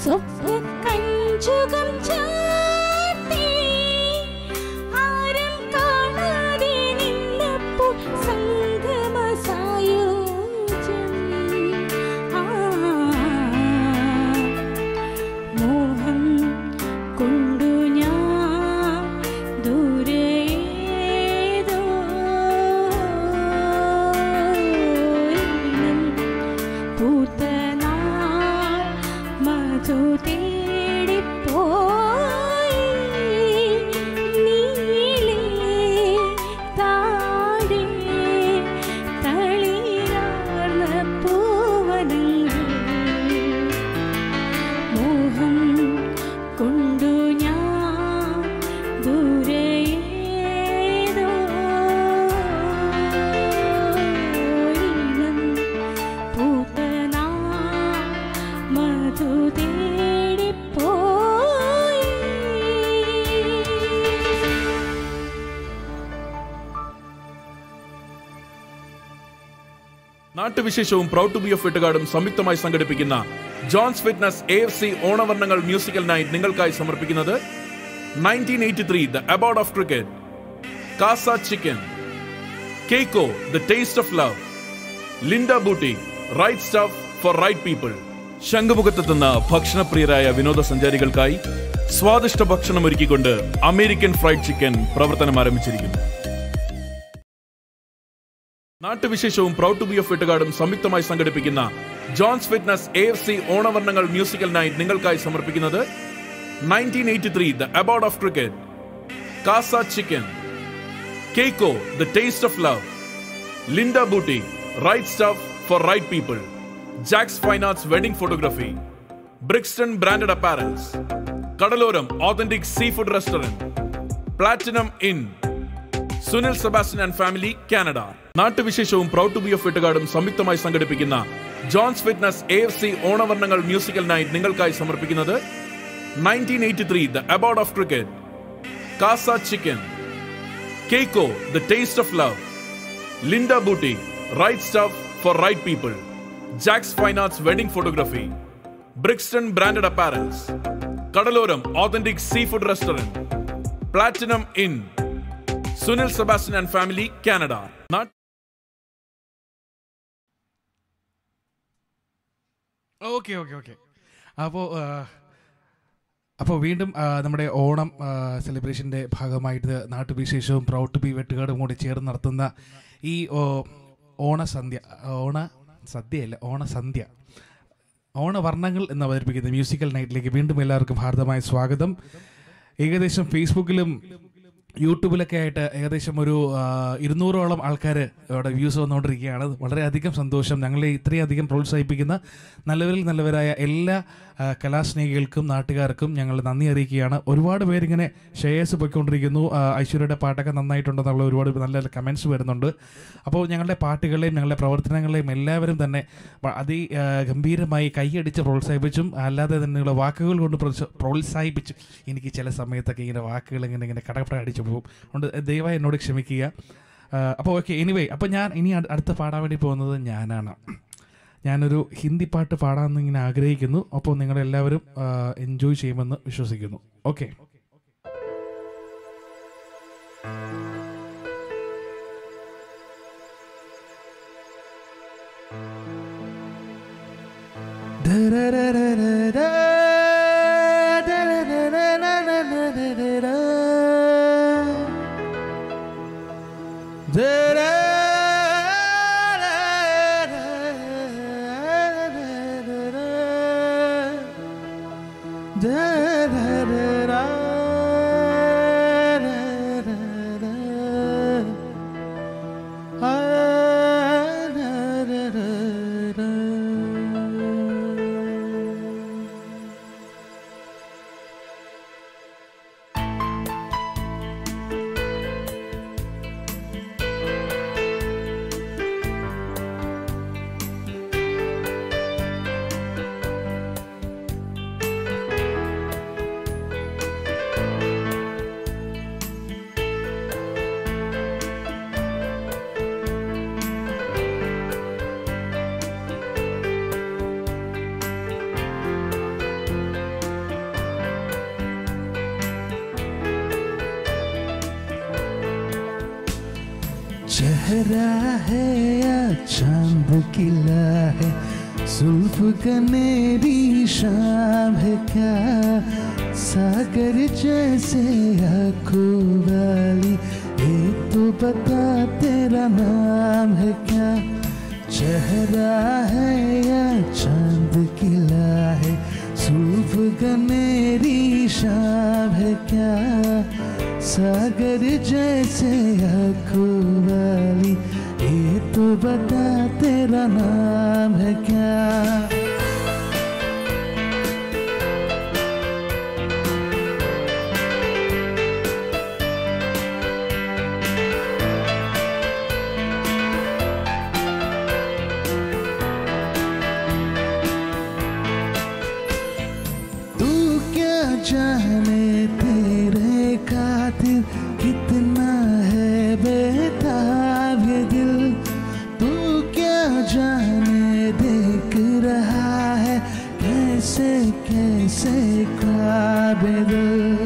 സ്വപ്നക്കഞ്ചുകം ചാർത്തി ആരും കാണാതെ നിന്നപ്പോൾ സംഗമസായോജ്യം. ആ മോഹം കൊണ്ടു ഞാൻ ദൂരേതോ ഇനം പൂത്തനാൾ മധു തേടിപ്പോയി നീളെ താഴെ തളിരാർന്ന പൂവനങ്ങൾ. മോഹം കൊണ്ടു ഞാൻ ദൂരേതോ ഇനം പൂത്തനാൾ മധു തേടിപ്പോയി. നാട്ടുവിശേഷവും പ്രൗഡ് ടു ബി ഓഫ് വെട്ടുകാടും സംയുക്തമായി സംഘടിപ്പിക്കുന്ന John's fitness A F C ഓണവർണ്ണങ്ങൾ മ്യൂസിക്കൽ നൈറ്റ് നിങ്ങൾക്കായി സമർപ്പിക്കുന്നത് nineteen eighty three the aboard of cricket, Casa chicken, കേക്കോ the taste of love, Linda booty right stuff for right people. ശംഖുമുഖത്തെത്തുന്ന ഭക്ഷണപ്രിയരായ വിനോദസഞ്ചാരികൾക്കായി സ്വാദിഷ്ട ഭക്ഷണം ഒരുക്കിക്കൊണ്ട് അമേരിക്കൻ ഫ്രൈഡ് ചിക്കൻ പ്രവർത്തനം ആരംഭിച്ചിരിക്കുന്നു. നാട്ടുവിശേഷവും പ്രൗഡ് ടു ബി ഓഫ് വെട്ടുകാടും സംയുക്തമായി സംഘടിപ്പിക്കുന്ന John's fitness A F C ഓണവർണ്ണങ്ങൾ മ്യൂസിക്കൽ നൈറ്റ് നിങ്ങൾക്കായി സമർപ്പിക്കുന്നത് nineteen eighty three the aboard of cricket, Casa chicken, കേക്കോ the taste of love, Linda booty right stuff for right people, Jacks fine arts wedding photography, Brixton branded apparels, കടലോരം authentic sea food restaurant, platinum in, Sunil Sebastian and family Canada. നാട്ടുവിശേഷവും proud to be of വെട്ടുകാടും സംയുക്തമായി സംഘടിപ്പിക്കുന്ന John's fitness A F C ഓണവർണ്ണങ്ങൾ musical night നിങ്ങൾക്കായി സമർപ്പിക്കുന്നത് nineteen eighty three the aboard of cricket, Casa chicken, കേക്കോ the taste of love, Linda booty right stuff for right people, Jacks fine arts wedding photography, Brixton branded apparels, കടലോരം authentic sea food restaurant, platinum in, Sunil Sebastian and family Canada. Okay okay okay അപ്പോൾ അപ്പോൾ വീണ്ടും ആ, നമ്മുടെ ഓണം സെലിബ്രേഷൻ്റെ ഭാഗമായിട്ട് നാട്ടുവിശേഷവും proud to be വെട്ടുകാടും കൂടി ചേർന്ന് നടത്തുന്ന ഈ ഓ, ഓണസന്ധ്യ ഓണ സദ്യയല്ല ഓണസന്ധ്യ ഓണവർണ്ണങ്ങൾ എന്ന് അവതരിപ്പിക്കുന്ന മ്യൂസിക്കൽ നൈറ്റിലേക്ക് വീണ്ടും എല്ലാവർക്കും ഹാർദമായ സ്വാഗതം. ഏകദേശം ഫേസ്ബുക്കിലും യൂട്യൂബിലൊക്കെ ആയിട്ട് ഏകദേശം ഒരു ആ, ഇരുന്നൂറോളം ആൾക്കാർ ഇവിടെ വ്യൂസ് വന്നുകൊണ്ടിരിക്കുകയാണ്. വളരെയധികം സന്തോഷം. ഞങ്ങളെ ഇത്രയധികം പ്രോത്സാഹിപ്പിക്കുന്ന നല്ലവരിൽ നല്ലവരായ എല്ലാ ആ, കലാസ്നേഹികൾക്കും നാട്ടുകാർക്കും ഞങ്ങൾ നന്ദി അറിയിക്കുകയാണ്. ഒരുപാട് പേരിങ്ങനെ ഷെയർസ് പോയിക്കൊണ്ടിരിക്കുന്നു. ആ, ഐശ്വര്യയുടെ പാട്ടൊക്കെ നന്നായിട്ടുണ്ടെന്നുള്ള ഒരുപാട് നല്ല നല്ല കമൻറ്റ്സ് വരുന്നുണ്ട്. അപ്പോൾ ഞങ്ങളുടെ പാട്ടുകളെയും ഞങ്ങളുടെ പ്രവർത്തനങ്ങളെയും എല്ലാവരും തന്നെ വ- അതി ആ, ഗംഭീരമായി കൈയടിച്ച് പ്രോത്സാഹിപ്പിച്ചും അല്ലാതെ തന്നെയുള്ള വാക്കുകൾ കൊണ്ട് പ്രോത്സ- പ്രോത്സാഹിപ്പിച്ചും എനിക്ക് ചില സമയത്തൊക്കെ ഇങ്ങനെ വാക്കുകൾ ഇങ്ങനെ ഇങ്ങനെ കടപ്പട അടിച്ചു പോകും. അതുകൊണ്ട് ദയവായി എന്നോട് ക്ഷമിക്കുക. ആ, അപ്പോൾ ഓക്കെ, എനിവേ അപ്പോൾ ഞാൻ ഇനി അട്- അടുത്ത പാടാൻ വേണ്ടി പോകുന്നത് ഞാനാണ്. ഞാനൊരു ഹിന്ദി പാട്ട് പാടാമെന്ന് ഇങ്ങനെ ആഗ്രഹിക്കുന്നു. അപ്പോൾ നിങ്ങളെല്ലാവരും എൻജോയ് ചെയ്യുമെന്ന് വിശ്വസിക്കുന്നു. ഓക്കെ. चेहरा है या चांद खिला है, जुल्फ कनेरी शाम है क्या, सागर जैसे आंखों वाली, ये तो बता तेरा नाम है क्या। चेहरा है या चांद खिला है, जुल्फ कनेरी शाम है क्या, सागर जैसे आंखों वाली, ये तो बता तेरा नाम है क्या। तू क्या जाने तेरे खातिर कितना है बेताब ये दिल, तू क्या जाने देख रहा है कैसे कैसे ख्वाब दिल।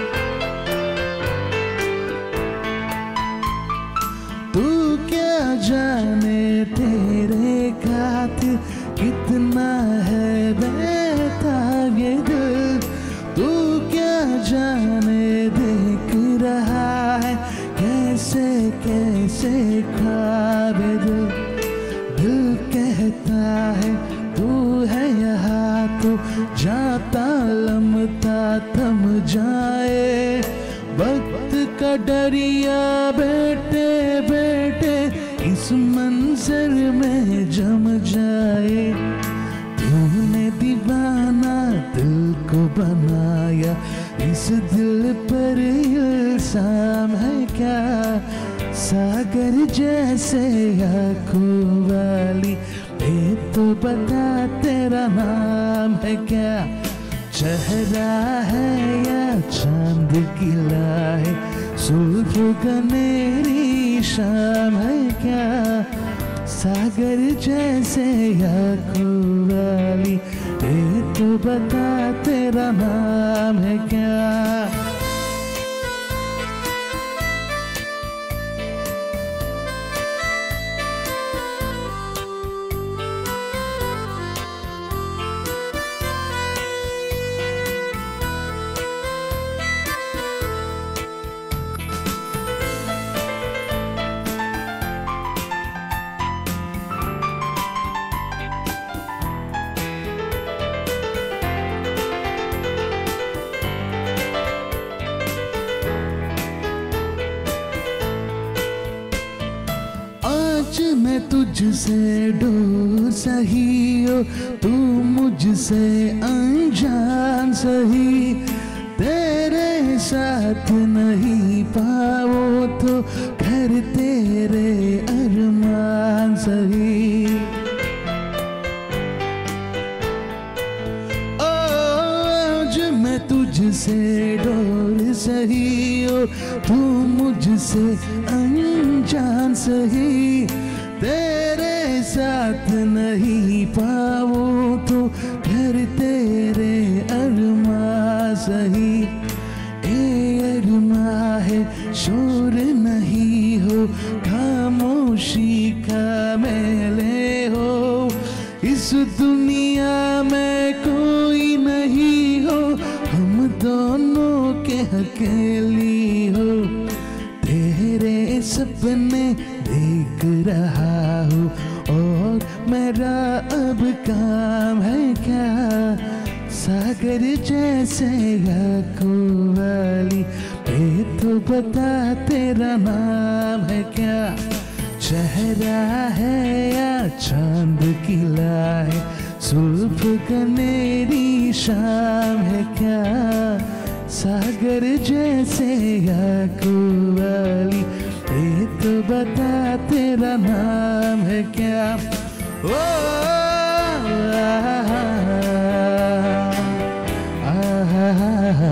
तू क्या जाने तेरे खातिर कितना है बेताब ये दिल, तू क्या जाने देख रहा है कैसे कैसे ख्वाब दिल। दिल कहता है तू है यहाँ तो जाता लम्बता थम जाए, वक्त का दरिया बेटे बेटे इस मंजर में जम जाए। तूने दीवाना दिल को बनाया, इस दिल पर इल्जाम है क्या, सागर जैसे आंखों वाली, ये तो बता तेरा नाम है क्या। चेहरा है या चांद खिला है, जुल्फ कनेरी शाम है क्या, सागर जैसे आंखों वाली, ये तो बता तेरा नाम है क्या। आज मैं तुझसे दूर सही हो, तू मुझसे अनजान सही, तेरे साथ नहीं पाओ तो घर तेरे अरमान सही। आज मैं तुझसे दूर सही हो, तू मुझसे अनजान सही, तेरे साथ नहीं पाओ तो घर तेरे अरमा सही। ए अरमा है शोर नहीं हो, खामोशी का मेले हो, इस दुनिया में कोई नहीं हो, हम दोनों के अकेली हो। तेरे सपने देख रहा हूँ और मेरा अब काम है क्या, सागर जैसे आंखों वाली, ये तो बता तेरा नाम है क्या। चेहरा है या चांद खिला है, जुल्फ कनेरी शाम है क्या, सागर जैसे आंखों वाली, ये तो बता तेरा नाम है क्या। ओ आ, आ, आ,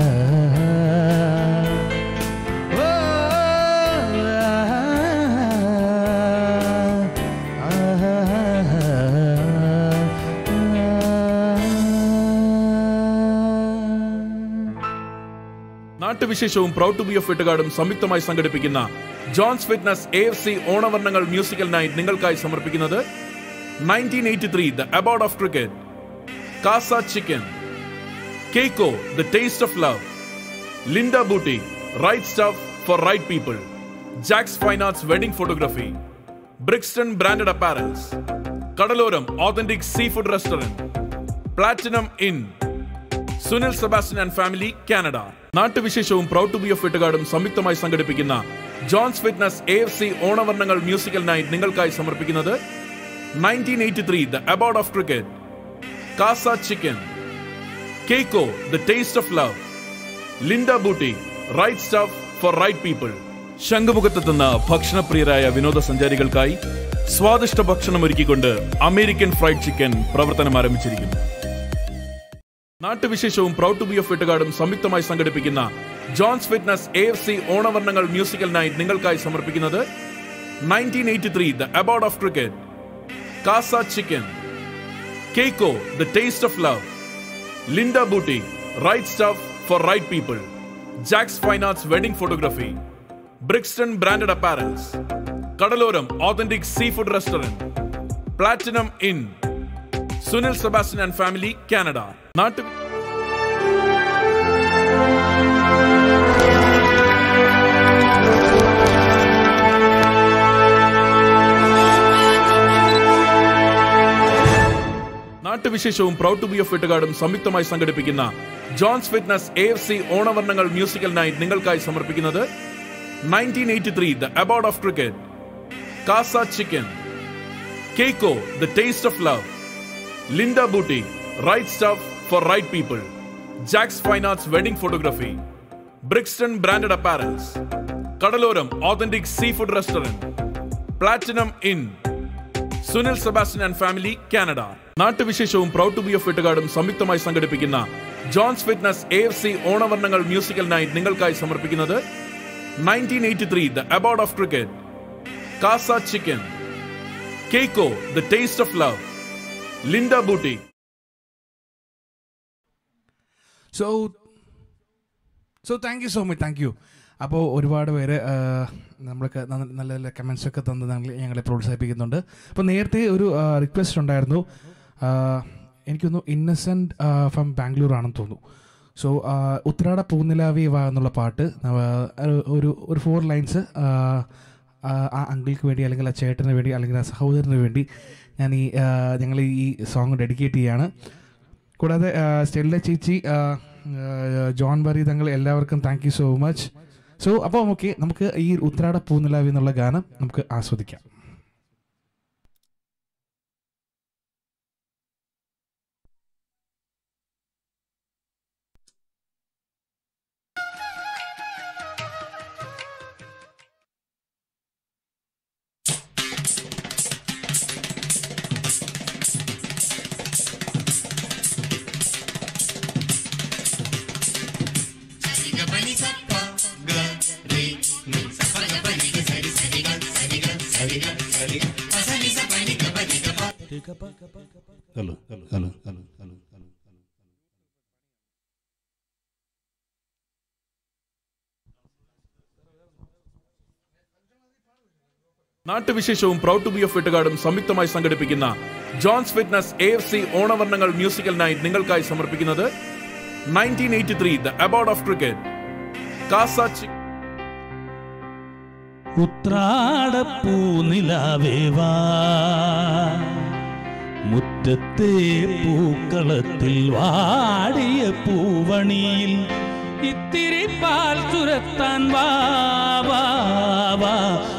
നാട്ടുവിശേഷവും പ്രൗഡ് ടു ബി ഓഫ് വെട്ടുകാടും സംയുക്തമായി സംഘടിപ്പിക്കുന്ന John's fitness A F C ഓണവർണ്ണങ്ങൾ മ്യൂസിക്കൽ നൈറ്റ് നിങ്ങൾക്കായി സമർപ്പിക്കുന്നത് nineteen eighty three the aboard of cricket, Casa chicken, കേക്കോ the taste of love, Linda booty right stuff for right people, Jacks fine arts wedding photography, Brixton branded apparels, കടലോരം authentic sea food restaurant, platinum in, Sunil Sebastian and family Canada. നാട്ടുവിശേഷവും proud to be of വെട്ടുകാടും സംയുക്തമായി സംഘടിപ്പിക്കുന്ന John's fitness A F C ഓണവർണ്ണങ്ങൾ musical night നിങ്ങൾക്കായി സമർപ്പിക്കുന്നത് nineteen eighty three the aboard of cricket, Casa chicken, കേക്കോ the taste of love, Linda booty right stuff for right people. ശംഖുമുഖത്തെത്തുന്ന ഭക്ഷണപ്രിയരായ വിനോദസഞ്ചാരികൾക്കായി സ്വാദിഷ്ട ഭക്ഷണം ഒരുക്കിക്കൊണ്ട് അമേരിക്കൻ ഫ്രൈഡ് ചിക്കൻ പ്രവർത്തനം ആരംഭിച്ചിരിക്കുന്നു. നാട്ടുവിശേഷവും പ്രൗഡ് ടു ബി ഓഫ് വെട്ടുകാടും സംയുക്തമായി സംഘടിപ്പിക്കുന്ന John's fitness A F C ഓണവർണ്ണങ്ങൾ മ്യൂസിക്കൽ നൈറ്റ് നിങ്ങൾക്കായി സമർപ്പിക്കുന്നത് nineteen eighty three the aboard of cricket, Casa chicken, കേക്കോ the taste of love, Linda booty right stuff for right people, Jacks fine arts wedding photography, Brixton branded apparels, കടലോരം authentic sea food restaurant, platinum in, Sunil Sebastian and family Canada. നാട്ടു നാട്ടുവിശേഷവും proud to be of വെട്ടുകാടും സംയുക്തമായി സംഘടിപ്പിക്കുന്ന John's fitness A F C ഓണവർണ്ണങ്ങൾ musical night നിങ്ങൾക്കായി സമർപ്പിക്കുന്നത് nineteen eighty three the aboard of cricket, Casa chicken, കേക്കോ the taste of love, Linda booty right stuff for right people, Jacks fine arts wedding photography, Brixton branded apparels, കടലോരം authentic sea food restaurant, platinum in, Sunil Sebastian and family Canada. നാട്ടുവിശേഷവും proud to be of വെട്ടുകാടും സംയുക്തമായി സംഘടിപ്പിക്കുന്ന John's fitness A F C ഓണവർണ്ണങ്ങൾ musical night നിങ്ങൾക്കായി സമർപ്പിക്കുന്നത് nineteen eighty three the aboard of cricket, Casa chicken, കേക്കോ the taste of love, Linda boutique. So so thank you so much, thank you. അപ്പോൾ ഒരുപാട് പേര് നമ്മൾക്ക് നല്ല നല്ല കമൻസ് ഒക്കെ തന്ന് ഞങ്ങളെ പ്രോത്സാഹിപ്പിക്കുന്നുണ്ട്. അപ്പോൾ നേരത്തെ ഒരു റിക്വസ്റ്റ് ഉണ്ടായിരുന്നു, എനിക്കൊന്നു ഇന്നസെൻറ്റ് ഫ്രം ബാംഗ്ലൂർ ആണെന്ന് തോന്നുന്നു. സോ ഉത്രാട പൂനിലാവി വാ എന്നുള്ള പാട്ട് ഒരു ഒരു ഫോർ ലൈൻസ് ആ അങ്കിൾക്ക് വേണ്ടി അല്ലെങ്കിൽ ആ ചേട്ടന് വേണ്ടി അല്ലെങ്കിൽ ആ സഹോദരന് വേണ്ടി ഞാൻ ഈ ഞങ്ങൾ ഈ സോങ് ഡെഡിക്കേറ്റ് ചെയ്യാണ്. കൂടാതെ സ്റ്റെല്ല ചേച്ചി, ജോൺ ബറി തങ്ങൾ എല്ലാവർക്കും thank you so much. So അപ്പോൾ ഓക്കെ, നമുക്ക് ഈ ഉത്രാട പൂനിലാവി എന്നുള്ള ഗാനം നമുക്ക് ആസ്വദിക്കാം. Hello hello hello hello hello hello നാട്ടുവിശേഷവും പ്രൗഡ് ടു ബി ഓഫ് വെട്ടുകാടും സംയുക്തമായി സംഘടിപ്പിക്കുന്ന John's fitness A F C ഓണവർണ്ണങ്ങൾ മ്യൂസിക്കൽ നൈറ്റ് നിങ്ങൾക്കായി സമർപ്പിക്കുന്നത് nineteen eighty three the aboard of cricket, Casa chicken. ഉത്രാടപ്പൂനിലാവേ വാ, മുറ്റത്തെ പൂക്കളത്തിൽ വാടിയ പൂവണിയിൽ ഇത്തിരി പാൽ ചുരത്താൻ വാ വാ വാ.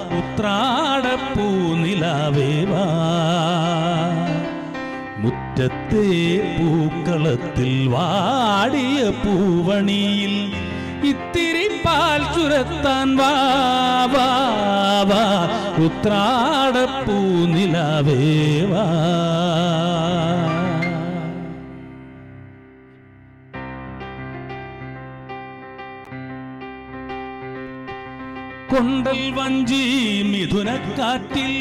ഉത്രാടപ്പൂനിലാവേ വാ, മുറ്റത്തെ പൂക്കളത്തിൽ വാടിയ പൂവണിയിൽ ഇത്തിരി പാൽ ചുരത്താൻ വാ വാ വാ. ഉത്രാടപ്പൂനിലാവേ വാ. കൊണ്ടൽ വഞ്ചി മിഥുനക്കാറ്റിൽ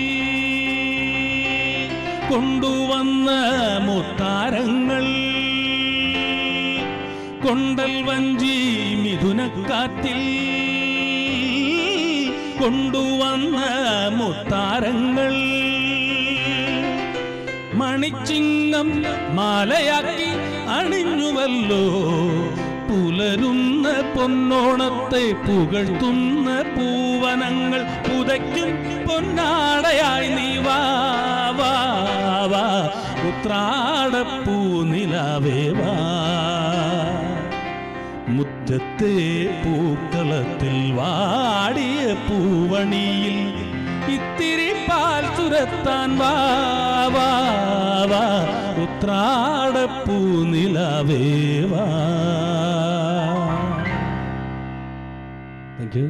കൊണ്ടുവന്ന മുത്താരങ്ങൾ കൊണ്ടൽ വഞ്ചി മിഥുനക്കാറ്റിൽ കൊണ്ടുവന്ന മുത്താരങ്ങൾ മണിച്ചിങ്ങം മാലയാക്കി അണിഞ്ഞുവല്ലോ പുലരുന്ന പൊന്നോണത്തെ പുകഴ്ത്തുന്ന പൂവനങ്ങൾ പുതയ്ക്കും പൊന്നാടയായി നീ വാ വാ വാ ഉത്രാടപ്പൂ നിലാവേ വാ മുറ്റത്തെ പൂക്കളത്തിൽ വാടിയ പൂവണിയിൽ ഇത്തിരി പാൽ ചുരത്താൻ വാ വാ വാ ഉത്രാടപ്പൂ നിലാവേ വാ. Thank you.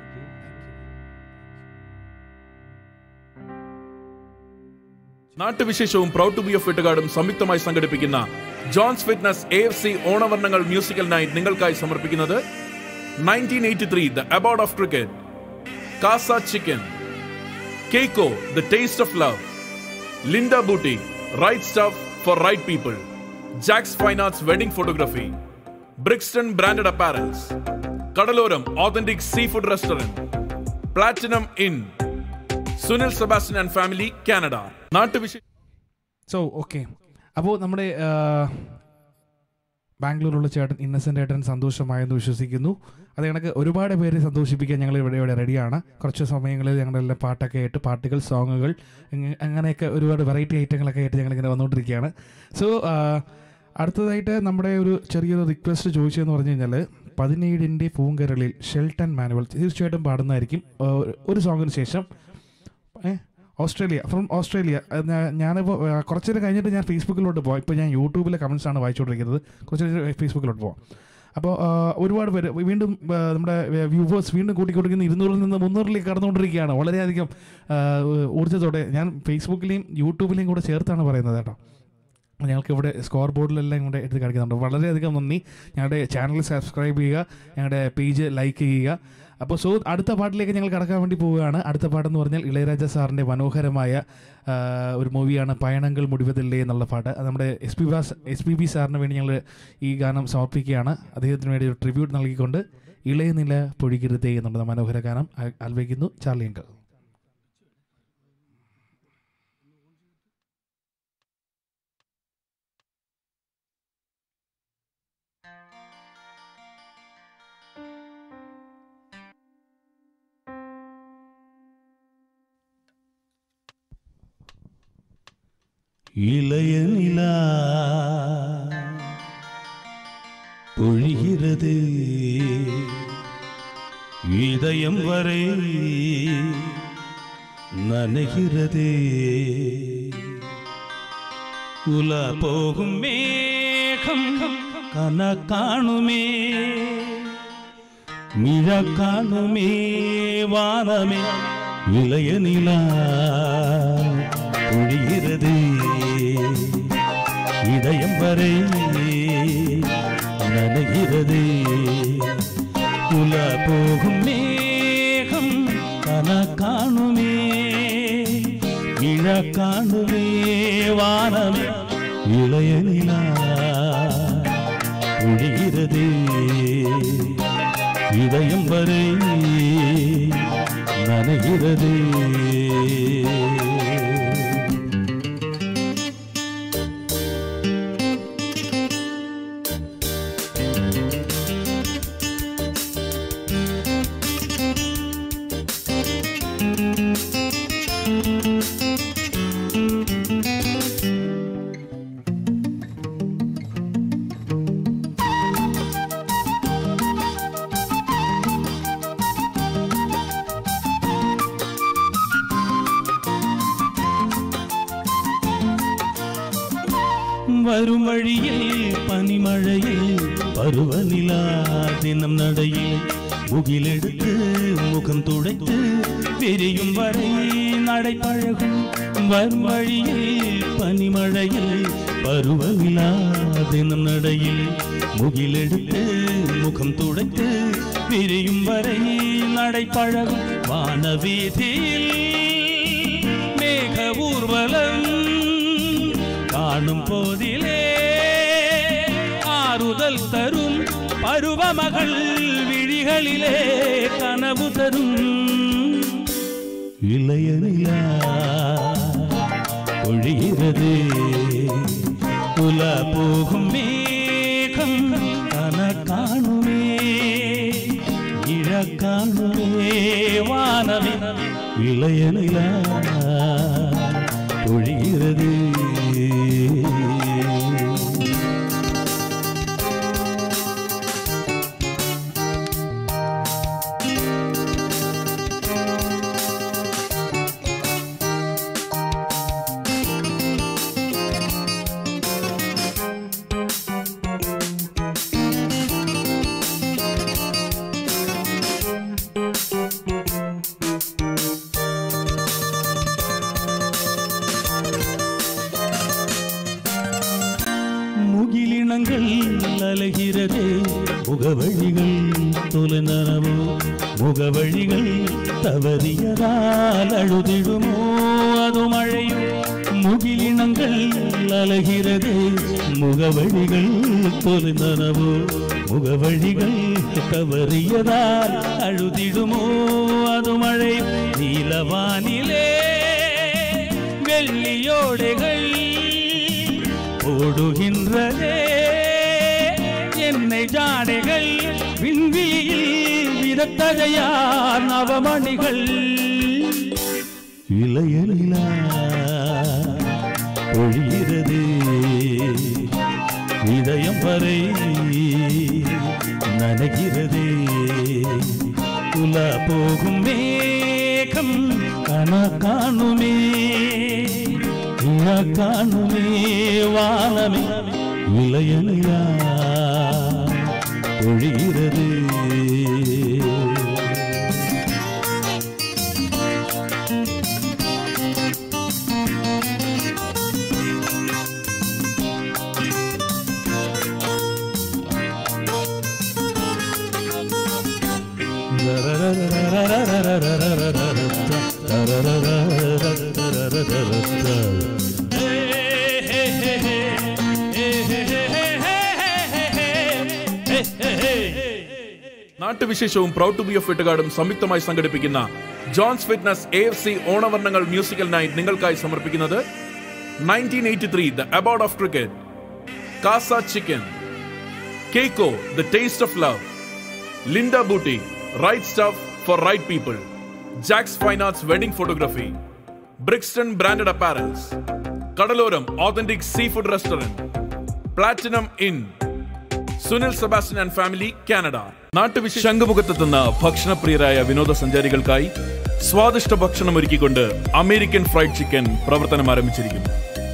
നാട്ടുവിശേഷവും പ്രൗഡ് ടു ബി ഓഫ് വെട്ടുകാടും സംയുക്തമായി സംഘടിപ്പിക്കുന്ന John's fitness A F C ഓണവർണ്ണങ്ങൾ മ്യൂസിക്കൽ നൈറ്റ് നിങ്ങൾക്കായി സമർപ്പിക്കുന്നത് nineteen eighty three the aboard of cricket, Casa chicken, കേക്കോ the taste of love, Linda booty right stuff for right people, Jacks fine arts wedding photography, Brixton branded apparels, കടലോരം authentic sea food restaurant, platinum in, Sunil Sebastian and family Canada. നാട്ടുവിശേഷം. So okay, അപ്പോൾ നമ്മുടെ ബാംഗ്ലൂരുള്ള ചേട്ടൻ innocent ഏട്ടൻ സന്തോഷമായെന്ന് വിശ്വസിക്കുന്നു. അത് കണക്ക് ഒരുപാട് പേര് സന്തോഷിപ്പിക്കാൻ ഞങ്ങൾ ഇവിടെ ഇവിടെ റെഡിയാണ്. കുറച്ച് സമയങ്ങളിൽ ഞങ്ങളെല്ലാം പാട്ടൊക്കെ ആയിട്ട് പാട്ടുകൾ, സോങ്ങുകൾ, അങ്ങനെയൊക്കെ ഒരുപാട് വെറൈറ്റി ഐറ്റങ്ങളൊക്കെ ആയിട്ട് ഞങ്ങളിങ്ങനെ വന്നുകൊണ്ടിരിക്കുകയാണ്. സോ അടുത്തതായിട്ട് നമ്മുടെ ഒരു ചെറിയൊരു റിക്വസ്റ്റ് ചോദിച്ചതെന്ന് പറഞ്ഞു കഴിഞ്ഞാൽ പതിനേഴിൻ്റെ പൂങ്കരളിൽ ഷെൽട്ടൺ മാനുവൽ തീർച്ചയായിട്ടും പാടുന്നതായിരിക്കും ഒരു സോങ്ങിന് ശേഷം. ഏ ഓസ്ട്രേലിയ, ഫ്രം ഓസ്ട്രേലിയ. ഞാനിപ്പോൾ കുറച്ച് നേരം കഴിഞ്ഞിട്ട് ഞാൻ ഫേസ്ബുക്കിലോട്ട് പോകാം. ഇപ്പോൾ ഞാൻ യൂട്യൂബിലെ കമൻസാണ് വായിച്ചുകൊണ്ടിരിക്കുന്നത്. കുറച്ച് നേരം ഫേസ്ബുക്കിലോട്ട് പോകാം. അപ്പോൾ ഒരുപാട് പേര് വീണ്ടും നമ്മുടെ വ്യൂവേഴ്സ് വീണ്ടും കൂട്ടിക്കൊടുക്കുന്ന ഇരുന്നൂറിൽ നിന്ന് മുന്നൂറിലേക്ക് കടന്നുകൊണ്ടിരിക്കുകയാണ് വളരെയധികം ഊർജ്ജത്തോടെ. ഞാൻ ഫേസ്ബുക്കിലെയും യൂട്യൂബിലെയും കൂടെ ചേർത്താണ് പറയുന്നത് കേട്ടോ. ഞങ്ങൾക്ക് ഇവിടെ സ്കോർ ബോർഡിലെല്ലാം കൂടെ എടുത്ത് കാണിക്കുന്നുണ്ട്. വളരെയധികം നന്ദി. ഞങ്ങളുടെ ചാനൽ സബ്സ്ക്രൈബ് ചെയ്യുക, ഞങ്ങളുടെ പേജ് ലൈക്ക് ചെയ്യുക. അപ്പോൾ സോ അടുത്ത പാട്ടിലേക്ക് ഞങ്ങൾ കടക്കാൻ വേണ്ടി പോവുകയാണ്. അടുത്ത പാട്ടെന്ന് പറഞ്ഞാൽ ഇളയരാജ സാറിൻ്റെ മനോഹരമായ ഒരു മൂവിയാണ് പയണങ്ങൾ മുടിവതില്ലേ എന്നുള്ള പാട്ട്. അത് നമ്മുടെ എസ് പി ബാസ് എസ് പി ബി സാറിന് വേണ്ടി ഞങ്ങൾ ഈ ഗാനം സമർപ്പിക്കുകയാണ്. അദ്ദേഹത്തിന് വേണ്ടി ഒരു ട്രിബ്യൂട്ട് നൽകിക്കൊണ്ട് ഇളയനില പൊഴിക്കരുതേ എന്നുള്ള മനോഹര ഗാനം ആലപിക്കുന്നു ചാർലി അങ്കിൾ. இளையநிலா பொழிகிறது இதயம் வரை நனைகிறது உலா போகும் மேகம் கன காணுமே மிழ காணுமே வானமே இளையநிலா பொழிகிறது இதயம் வரை நனைகிறது உலா போகும் மேகம் கன காணுமே இழ காணுமே வானமே இளையநிலா பொழிகிறது இதயம் வரை நனைகிறது. வரும் வழியில் பனிமழையில் பருவநிலா தினம் நடையில் முகிலெடுத்து முகம் துடைத்து விரியும் வரை நடை பழகும். வரும் வழியில் பனிமழையில் பருவநிலா தினம் நடையில் முகிலெடுத்து முகம் துடைத்து விரியும் வரை நடை பழகும். வானவீதியில் மேக ஊர்வலம் காணும் போதிலே ஆறு ആറുതൽ തരും പരുവമകൾ വിഴികളിലെ കനവു തരും ഇളയനില ഒഴിയിരതേ ഉല പോകും മേഘം കന കാണുമേ ഇഴ കാണുമേ വാനമേ ഇളയനില ഒഴിയിരതേ அலைகிறதே முகவழிகள் தொலைநனவோ முகவழிகள் தவறியதால் அழுதிடுமோ அது மழையும் முகிலினங்கள் அலைகிறதே முகவழிகள் தொலைநனவோ முகவழிகள் தவறியதால் அழுதிடுமோ அது மழையும் நீலவானிலே வெள்ளியோடைகள் ஓடுகின்றதே என்னை ஜாடைகள் விண்வெளியில் விதத்தகையார் நவமணிகள் இளையலிலா பொழிகிறது இதயம் வரை நனைகிறதே உலா போகும் மேகம் கன காணுமே காணுமே வானமே இளையலையா பொழிகிறது നാട്ടുവിശേഷവും പ്രൗഡ് ടു ബി ഓഫ് വെട്ടുകാടും സംയുക്തമായി സംഘടിപ്പിക്കുന്ന John's fitness A F C ഓണവർണ്ണങ്ങൾ മ്യൂസിക്കൽ നൈറ്റ് നിങ്ങൾക്കായി സമർപ്പിക്കുന്നത് nineteen eighty three the aboard of cricket, Casa chicken, കേക്കോ the taste of love, Linda booty right stuff for right people, Jacks fine arts wedding photography, Brixton branded apparels, കടലോരം authentic sea food restaurant, platinum in, Sunil Sebastian and family Canada. നാട്ടുവിശേഷ ശംഖുമുഖത്തെത്തുന്ന ഭക്ഷണപ്രിയരായ വിനോദസഞ്ചാരികൾക്കായി സ്വാദിഷ്ട ഭക്ഷണം ഒരുക്കിക്കൊണ്ട് American fried chicken പ്രവർത്തനം ആരംഭിച്ചിരിക്കുന്നു.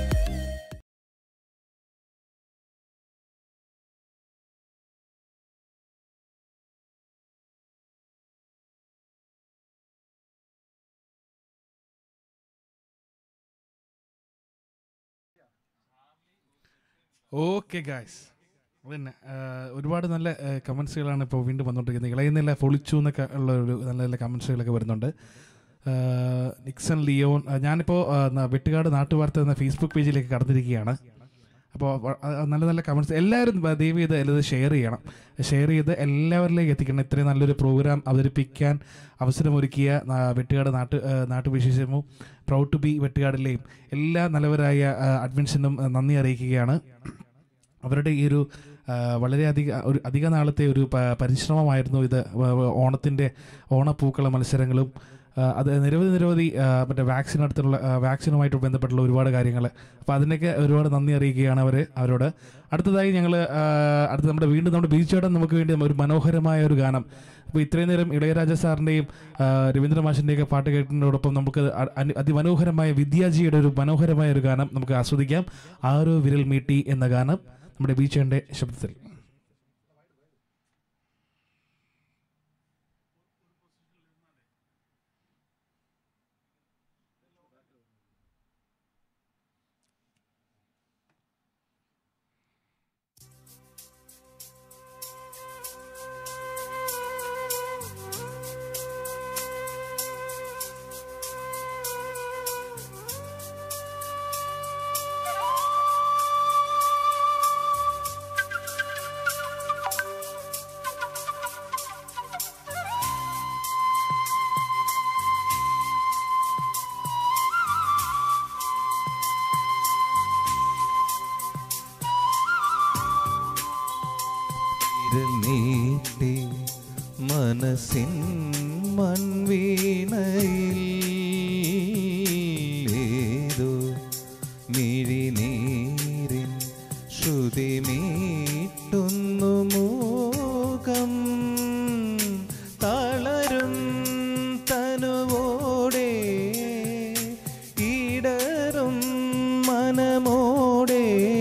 Okay guys, പിന്നെ ഒരുപാട് നല്ല കമൻസുകളാണ് ഇപ്പോൾ വീണ്ടും വന്നുകൊണ്ടിരിക്കുന്നത്. ഇളയുന്നില്ല പൊളിച്ചു എന്നൊക്കെ ഉള്ള ഒരു നല്ല നല്ല കമൻസുകളൊക്കെ വരുന്നുണ്ട്. നിക്സൺ ലിയോൺ, ഞാനിപ്പോൾ വെട്ടുകാട് നാട്ടുവാർത്ത എന്ന ഫേസ്ബുക്ക് പേജിലേക്ക് കടന്നിരിക്കുകയാണ്. അപ്പോൾ നല്ല നല്ല കമൻസ് എല്ലാവരും ദയവ് ചെയ്ത് എല്ലാം ഷെയർ ചെയ്യണം. ഷെയർ ചെയ്ത് എല്ലാവരിലേക്ക് എത്തിക്കണം. ഇത്രയും നല്ലൊരു പ്രോഗ്രാം അവതരിപ്പിക്കാൻ അവസരമൊരുക്കിയ വെട്ടുകാട് നാട്ട് നാട്ടുവിശേഷവും പ്രൗഡ് ടു ബി വെട്ടുകാടിലെയും എല്ലാ നല്ലവരായ അഡ്മിൻസിനും നന്ദി അറിയിക്കുകയാണ്. അവരുടെ ഈ ഒരു വളരെയധികം ഒരു അധിക നാളത്തെ ഒരു പരിശ്രമമായിരുന്നു ഇത്. ഓണത്തിൻ്റെ ഓണപ്പൂക്കള മത്സരങ്ങളും അത് നിരവധി നിരവധി മറ്റേ വാക്സിൻ അടുത്തുള്ള വാക്സിനുമായിട്ട് ബന്ധപ്പെട്ടുള്ള ഒരുപാട് കാര്യങ്ങൾ. അപ്പോൾ അതിനൊക്കെ ഒരുപാട് നന്ദി അറിയിക്കുകയാണ് അവർ അവരോട്. അടുത്തതായി ഞങ്ങൾ അടുത്ത നമ്മുടെ വീണ്ടും നമ്മുടെ ബീച്ചേട്ടൻ നമുക്ക് വേണ്ടി ഒരു മനോഹരമായ ഒരു ഗാനം. അപ്പോൾ ഇത്രയും നേരം ഇളയരാജ സാറിൻ്റെയും രവീന്ദ്ര മാഷിൻ്റെയൊക്കെ പാട്ട് കേട്ടതിനോടൊപ്പം നമുക്ക് അതിമനോഹരമായ വിദ്യാജിയുടെ ഒരു മനോഹരമായ ഒരു ഗാനം നമുക്ക് ആസ്വദിക്കാം. ആരോ വിരൽ മീട്ടി എന്ന ഗാനം നമ്മുടെ ബീച്ചേട്ടൻ്റെ ശബ്ദത്തിൽ. വിരൽ നീട്ടി മനസ്സിൻ മൺവീണയിൽ ഏതോ മിഴിനീരിൻ ശ്രുതി മീട്ടുന്നു മൂകം തളരും തനുവോടെ ഇടറും മനമോടെ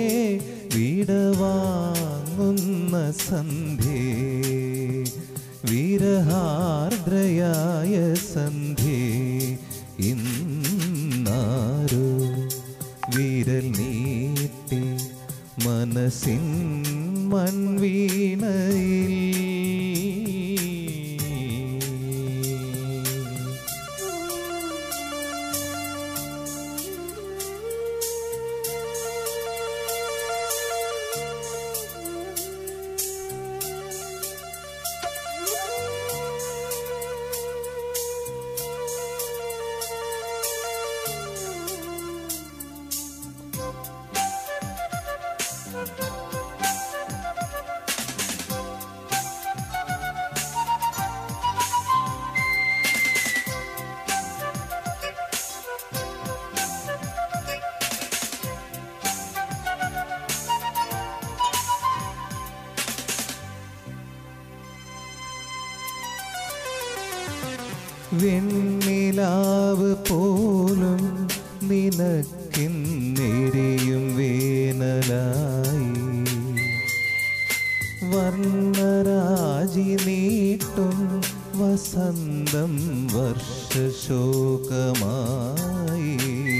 വിടവാങ്ങുന്ന സന്ധ്യേ വിരഹാർദ്രയായ സന്ധ്യേ ഇന്നാരോ വിരൽ നീട്ടി മനസ്സിൻ മൺവീണയിൽ വെണ്ണിലാവ് പോലും നിനക്കിന്നെരിയും വേനലായി വർണ്ണരാജി നീട്ടും വസന്തം വർഷശോകമായി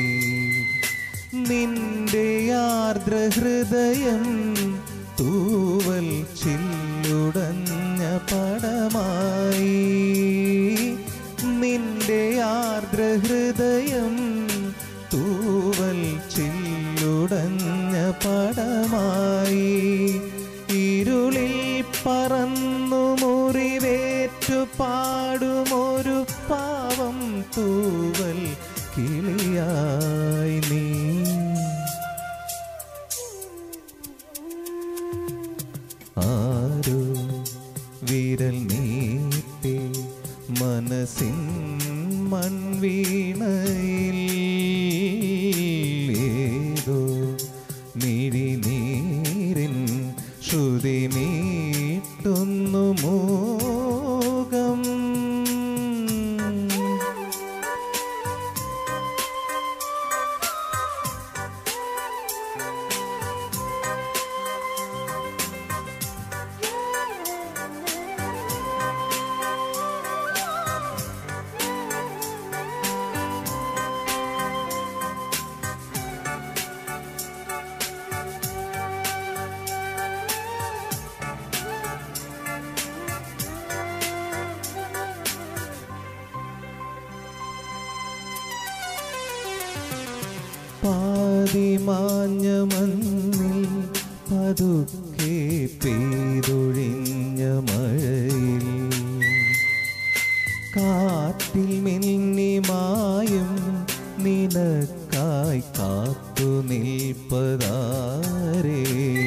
നിന്റെ ആർദ്രഹൃദയം തൂവൽ ചില്ലുടഞ്ഞ പടമായി നിന്റെ ആർദ്രഹൃദയം തൂവൽ ചില്ലുടഞ്ഞ പടമായി ഇരുളിൽ പറന്നു മുറിവേറ്റു പാടുമൊരു പാവം തൂവൽ കിളിയായി നീ ആരോ വിരൽ നീട്ടി മനസ്സിൻ മൺവീണയിൽ ഏതോ മിഴിനീരിൻ ശ്രുതി മീട്ടുന്നു മൂകം പാതിമാഞ്ഞ മഞ്ഞിൽ പതുക്കെ പെയ്തൊഴിഞ്ഞ മഴയിൽ കാറ്റിൽ മിന്നിമായും നിനക്കായി കാത്തു നിൽപ്പതാരേ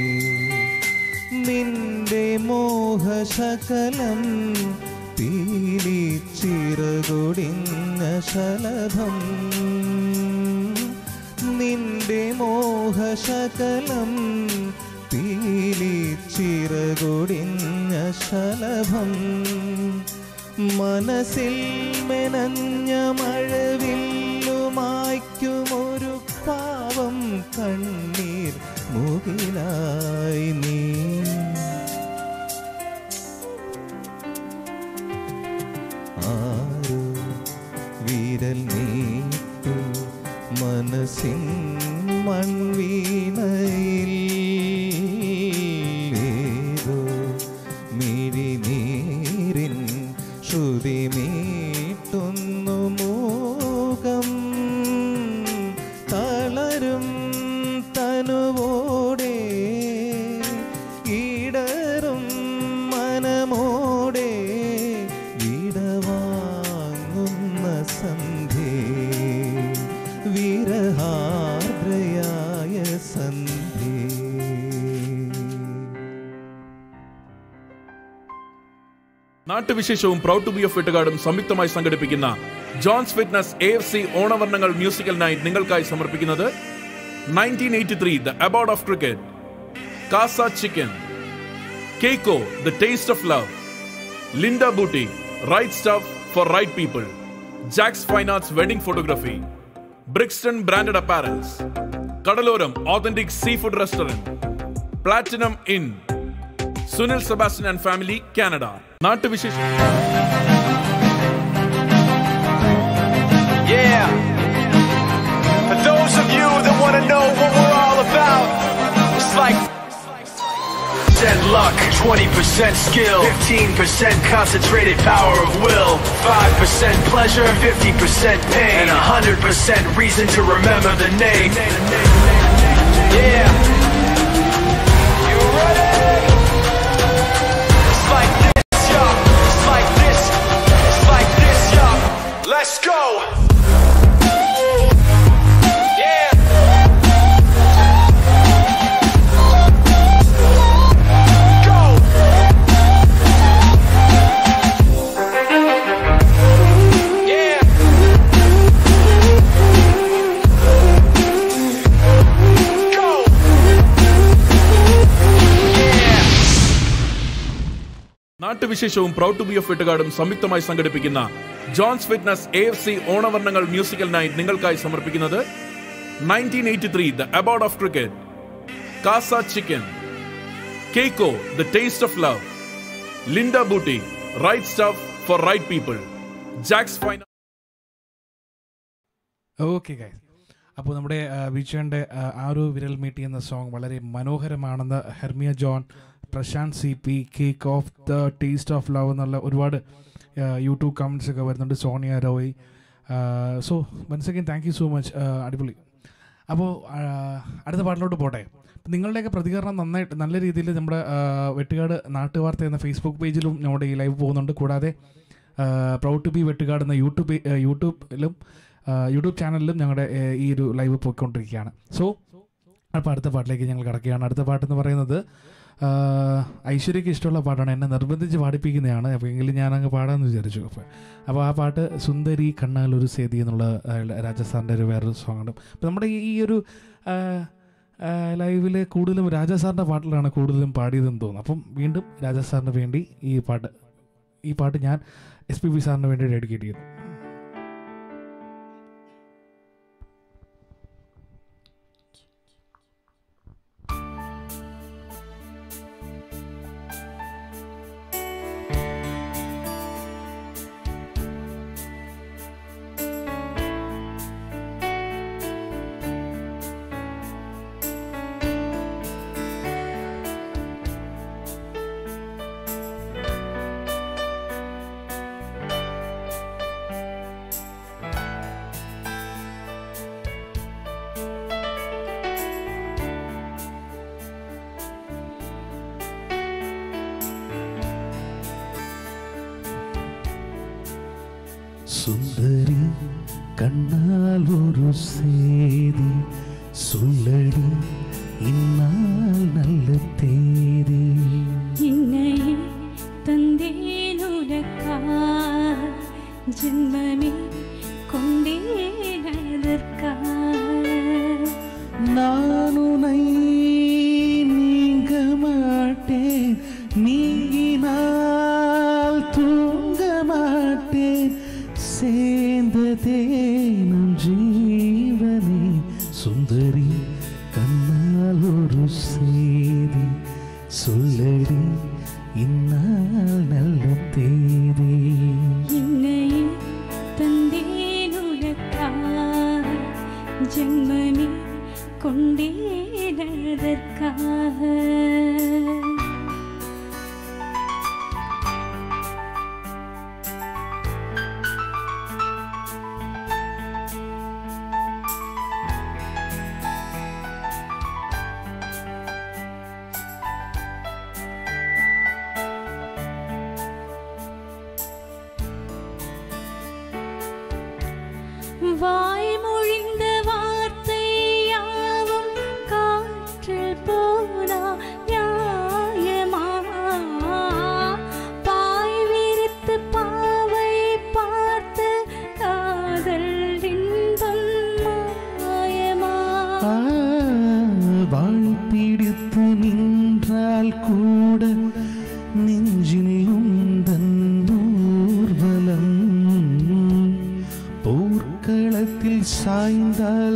നിന്റെ മോഹശകലം പീലി ചിറകൊടിഞ്ഞ ശലഭം നിന്റെ മോഹശകലം പീലി ചിറകൊടിഞ്ഞ ശലഭം മനസ്സിൽ മെനഞ്ഞ മഴവില്ലുമായ്ക്കുമൊരു പാവം കണ്ണീർ മുകിലായി നീ ആരോ വിരൽ നീട്ടി മനസ്സിൻ മൺവീണയിൽ ഏതോ മിഴിനീരിൻ ശ്രുതി മീട്ടുന്നു മൂകം തളരും തനുവോടെ ഇടറും മനമോടെ വിടവാങ്ങുന്ന സന്ധ്യേ വിരഹാർദ്രയായ സന്ധ്യേ നാട്ടുവിശേഷവും പ്രൗഡ് ടു ബി ഓഫ് വെട്ടുകാടും സംയുക്തമായി സംഘടിപ്പിക്കുന്ന John's fitness A F C ഓണവർണ്ണങ്ങൾ മ്യൂസിക്കൽ നൈറ്റ് നിങ്ങൾക്കായി സമർപ്പിക്കുന്നത് nineteen eighty three the aboard of cricket, Casa chicken, കേക്കോ the taste of love, Linda booty right stuff for right people, Jacks fine arts wedding photography, Brixton branded apparels, കടലോരം authentic sea food restaurant, platinum in, Sunil Sebastian and family Canada. നാട്ടുവിശേഷം. Yeah. For those of you that want to know what we're all about, it's like ten luck, twenty percent skill, fifteen percent concentrated power of will, five percent pleasure, fifty percent pain, and one hundred percent reason to remember the name. Yeah. You ready? It's like this, y'all. It's like this. It's like this, y'all. Let's go. നാട്ടുവിശേഷവും proud to be of വെട്ടുകാടും സംയുക്തമായി സംഘടിപ്പിക്കുന്ന John's fitness A F C ഓണവർണ്ണങ്ങൾ musical night നിങ്ങൾക്കായി സമർപ്പിക്കുന്നത് nineteen eighty three the aboard of cricket, Casa chicken, കേക്കോ the taste of love, Linda booty right stuff for right people, Jacks fine. Okay guys, അപ്പോൾ നമ്മുടെ വിജയൻ്റെ ആ ഒരു വിരൽ മീട്ടി എന്ന സോങ് വളരെ മനോഹരമാണെന്ന് Hermia John, Prashanth C P, cake of the taste of love എന്നുള്ള ഒരുപാട് യൂട്യൂബ് കമൻറ്റ്സ് ഒക്കെ വരുന്നുണ്ട്. Sonia Roy, so once again thank you so much, അടിപൊളി. അപ്പോൾ അടുത്ത പാട്ടിലോട്ട് പോട്ടെ. നിങ്ങളുടെയൊക്കെ പ്രതികരണം നന്നായിട്ട് നല്ല രീതിയിൽ നമ്മുടെ വെട്ടുകാട് നാട്ടുവാർത്ത എന്ന ഫേസ്ബുക്ക് പേജിലും നമ്മുടെ ഈ ലൈവ് പോകുന്നുണ്ട്. കൂടാതെ പ്രൗഡ് ടു ബി വെട്ടുകാട് എന്ന യൂട്യൂബ് യൂട്യൂബിലും യൂട്യൂബ് ചാനലിലും ഞങ്ങളുടെ ഈ ഒരു ലൈവ് പോയിക്കൊണ്ടിരിക്കുകയാണ്. സോ അപ്പോൾ അടുത്ത പാട്ടിലേക്ക് ഞങ്ങൾ കിടക്കുകയാണ്. അടുത്ത പാട്ടെന്ന് പറയുന്നത് ഐശ്വര്യയ്ക്ക് ഇഷ്ടമുള്ള പാട്ടാണ്, എന്നെ നിർബന്ധിച്ച് പാടിപ്പിക്കുന്നതാണ്. അപ്പോൾ എങ്കിലും ഞാനങ്ങ് പാടാമെന്ന് വിചാരിച്ചു. അപ്പോൾ അപ്പോൾ ആ പാട്ട് സുന്ദരി കണ്ണാലൊരു സേതി എന്നുള്ള രാജസാറിൻ്റെ ഒരു വേറൊരു സോങ്ങാണ്. അപ്പോൾ നമ്മുടെ ഈ ഒരു ലൈവിൽ കൂടുതലും രാജസാറിൻ്റെ പാട്ടിലാണ് കൂടുതലും പാടിയതെന്ന് തോന്നുന്നു. അപ്പം വീണ്ടും രാജസാറിന് വേണ്ടി ഈ പാട്ട് ഈ പാട്ട് ഞാൻ എസ് പി ബി സാറിന് വേണ്ടി ഡെഡിക്കേറ്റ് ചെയ്തു. സുന്ദരി കണ്ണാൽ ഒരു സേതി സുള്ളടി ഇന്നാൾ നല്ല തേരി ഇന്നയെ തന്തേനുലക്കാ ജന്മമേ കൊണ്ടേനതർക്കാ നാനു നൈ നീങ്ക മാട്ടേൻ നീങ്ങിനാൽ തൂങ്ക മാട്ടേൻ சேர்ந்ததே நம் ஜீவனே சுந்தரி கண்ணால் ஒரு சேதி சொல்லடி இந்நாள் நல்ல தேதி இன்னையே தந்தேனுலக்கா ஜென்மமே கொண்டேனதற்காக வாய்மொழிந்த வார்த்தை யாவும் காற்றில் போனா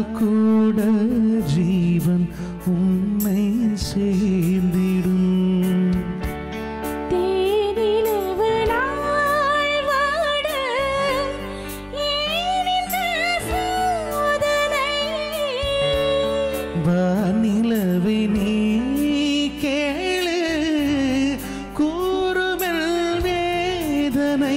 கூட ஜீவன் உன்னை சேர்ந்திடும். வானிலவை நீ கேளு கூறுமெல் வேதனை.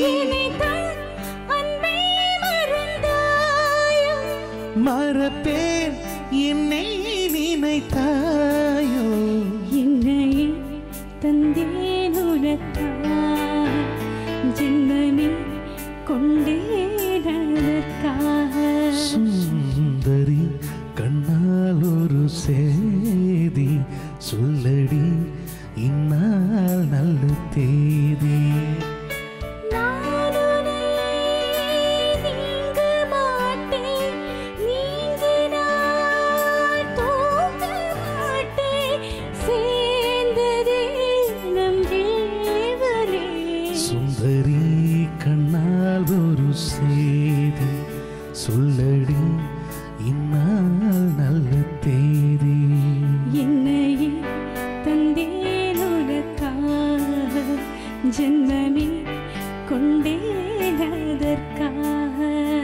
மறப்பேன் என்னை நினைத்தாயோ. என்னை தந்தேன் உனக்காய் ஜென்மமே கொண்டேன் அதற்காக. சுந்தரி கண்ணால் ஒரு சேதி சொல்லடி இந்நாள் நல்ல தேதி. சுந்தரி கண்ணால் ஒரு சேதி சொல்லடி இந்நாள் நல்ல தேதி. என்னையே தந்தேன் உனக்காக ஜென்மமே கொண்டேன் அதற்காக.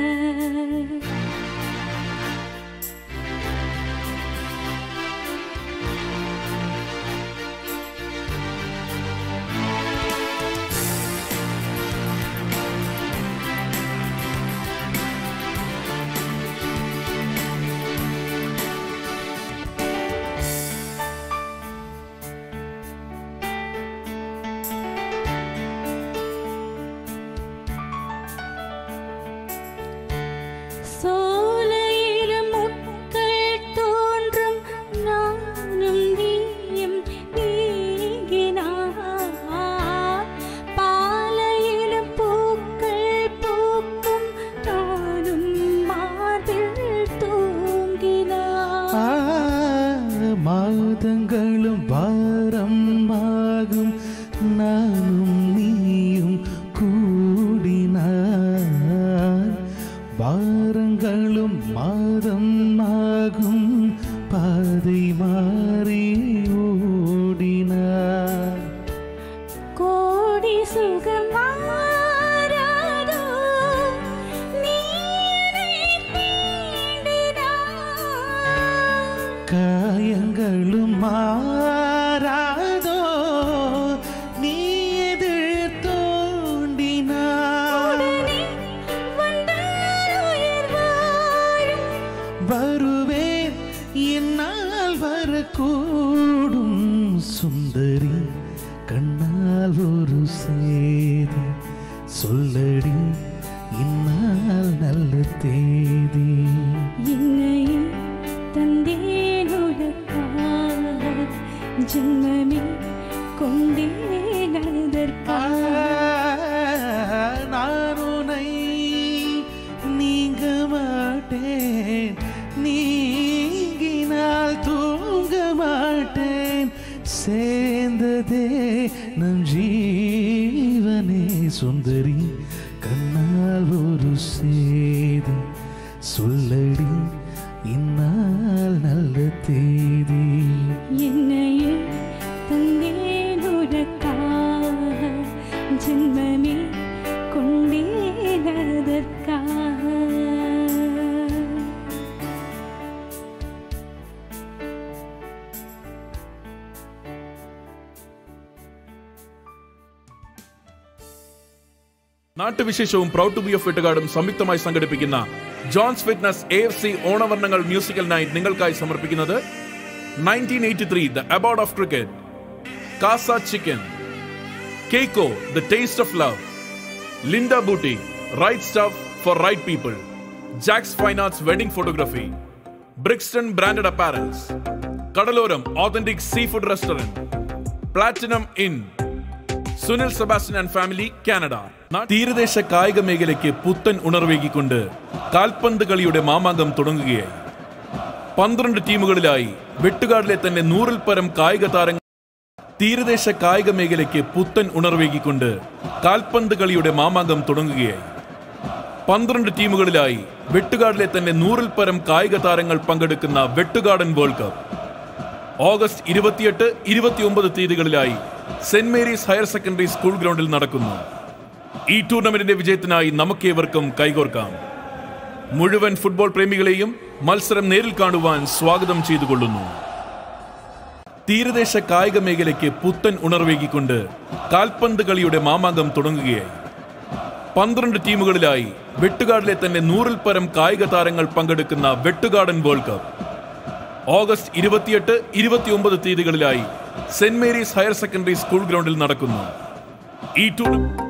சோலையிலும் முட்கள் தோன்றும் நானும் நீயும் நீங்கினார். பாலையிலும் பூக்கள் பூக்கும் நானும் மார்பில் தூங்கினார். மாதங்களும் வாரம் ஆகும் நானும் நீயும் கூடினார். வாரங்களும் மாதம் ஆகும் பாதை மாறி ஓடினார். கோடி சுகம் மாறாதோ நீ தீண்டினார். காயங்களும் மாறாதோ நீ எதிர் தோண்டினார். வருவேன் என்னால் வரக்கூடும். சுந்தரி கண்ணால் ஒரு சேதி சொல்லடி இந்நாள் நல்ல தேதி. என்னையே தந்தேன் உனக்காக ஜென்மமே கொண்டேன் அதற்காக. நான் உன்னை நீங்க மாட்டேன், நீங்கினால் தூங்க மாட்டேன். சேர்ந்ததே நம் ஜீவனே. சுந்தரி கண்ணால் ஒரு சேதி சொல்லடி இந்நாள் நல்ல தேதி. என்னையே தந்தேன் உனக்காக ஜென்மமே கொண்டேன் அதற்காக. നാട്ടുവിശേഷവും പ്രൗഡ് ടു ബി ഓഫ് വെട്ടുകാടും സംയുക്തമായി സംഘടിപ്പിക്കുന്ന John's fitness A F C ഓണവർണ്ണങ്ങൾ മ്യൂസിക്കൽ നൈറ്റ് നിങ്ങൾക്കായി സമർപ്പിക്കുന്നത് nineteen eighty three the aboard of cricket, Casa chicken, കേക്കോ the taste of love, Linda booty right stuff for right people, Jacks fine arts wedding photography, Brixton branded apparels, കടലോരം authentic sea food restaurant, platinum in, Sunil Sebastian and family Canada. തീരദേശ കായിക മേഖലയ്ക്ക് പുത്തൻ ഉണർവേകിക്കൊണ്ട് കാൽപന്ത് കളിയുടെ മാമാങ്കം തുടങ്ങുകയായി. പന്ത്രണ്ട് ടീമുകളിലായി വെട്ടുകാടിലെ തന്നെ നൂറിൽ പരം കായിക താരങ്ങൾ. തീരദേശ കായിക മേഖലയ്ക്ക് പുത്തൻ ഉണർവേകിക്കൊണ്ട് കാൽപന്ത് കളിയുടെ മാമാങ്കം തുടങ്ങുകയായി. പന്ത്രണ്ട് ടീമുകളിലായി വെട്ടുകാടിലെ തന്നെ നൂറിൽ പരം കായിക താരങ്ങൾ പങ്കെടുക്കുന്ന വെട്ടുകാടൻ വേൾഡ് കപ്പ് ഓഗസ്റ്റ് ഇരുപത്തിയെട്ട് ഇരുപത്തിയൊമ്പത് തീയതികളിലായി Saint Mary's higher secondary school ഗ്രൗണ്ടിൽ നടക്കുന്നു. ഈ ടൂർണമെന്റിന്റെ വിജയത്തിനായി നമുക്കേവർക്കും കൈകോർക്കാം. മുഴുവൻ ഫുട്ബോൾ പ്രേമികളെയും മത്സരം നേരിൽ കാണുവാൻ സ്വാഗതം ചെയ്തുകൊള്ളുന്നു. തീരദേശ കായിക മേഖലയ്ക്ക് പുത്തൻ ഉണർവേകിക്കൊണ്ട് കാൽപന്ത് കളിയുടെ മാമാങ്കം തുടങ്ങുകയായി. പന്ത്രണ്ട് ടീമുകളിലായി വെട്ടുകാടിലെ തന്നെ നൂറിൽ പരം കായിക താരങ്ങൾ പങ്കെടുക്കുന്ന വെട്ടുകാടൻ വേൾഡ് കപ്പ് ഓഗസ്റ്റ് ഇരുപത്തിയെട്ട് ഇരുപത്തിയൊമ്പത് തീയതികളിലായി Saint Mary's higher secondary school ഗ്രൗണ്ടിൽ നടക്കുന്നു. ഈ ടൂർണമെന്റ്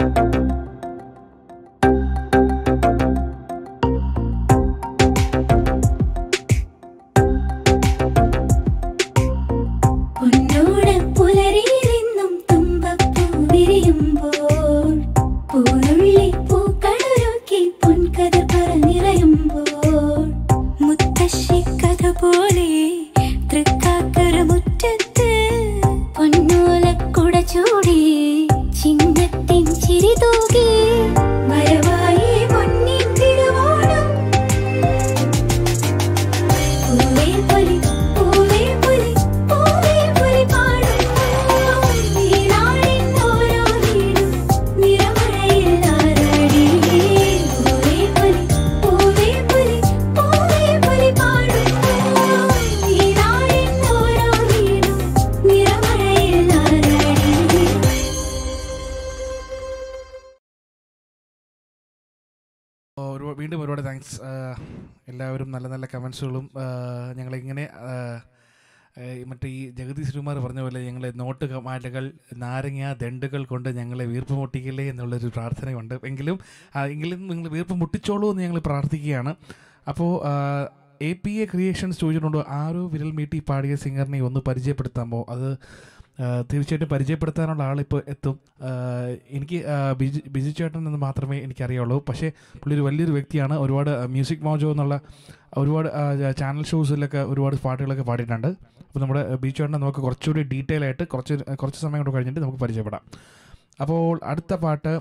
വീണ്ടും ഒരുപാട് താങ്ക്സ്. എല്ലാവരും നല്ല നല്ല കമൻസുകളും ഞങ്ങളിങ്ങനെ മറ്റേ ഈ ജഗദീഷ് ശ്രീകുമാർ പറഞ്ഞ പോലെ ഞങ്ങളെ നോട്ട് മാലകൾ നാരങ്ങ ദണ്ടുകൾ കൊണ്ട് ഞങ്ങളെ വീർപ്പ് മുട്ടിക്കില്ലേ എന്നുള്ളൊരു പ്രാർത്ഥനയുണ്ട്. എങ്കിലും എങ്കിലും നിങ്ങൾ വീർപ്പ് മുട്ടിച്ചോളൂ എന്ന് ഞങ്ങൾ പ്രാർത്ഥിക്കുകയാണ്. അപ്പോൾ എ പി എ ക്രിയേഷൻസ് ചോദിച്ചിട്ടുണ്ട്, ആരോ വിരൽ മീട്ടി പാടിയ സിംഗറിനെ ഒന്ന് പരിചയപ്പെടുത്താമോ? അത് തീർച്ചയായിട്ടും പരിചയപ്പെടുത്താനുള്ള ആളിപ്പോൾ എത്തും. എനിക്ക് ബിജു ബിജു ചേട്ടൻ എന്ന് മാത്രമേ എനിക്കറിയുള്ളൂ. പക്ഷേ പുള്ളി ഒരു വലിയൊരു വ്യക്തിയാണ്. ഒരുപാട് മ്യൂസിക് മോജോ എന്നുള്ള ഒരുപാട് ചാനൽ ഷോസിലൊക്കെ ഒരുപാട് പാട്ടുകളൊക്കെ പാടിയിട്ടുണ്ട്. അപ്പോൾ നമ്മുടെ ബിജു ചേട്ടനെ നമുക്ക് കുറച്ചുകൂടി ഡീറ്റെയിൽ ആയിട്ട് കുറച്ച് കുറച്ച് സമയം കൊണ്ട് കഴിഞ്ഞിട്ട് നമുക്ക് പരിചയപ്പെടാം. അപ്പോൾ അടുത്ത പാട്ട്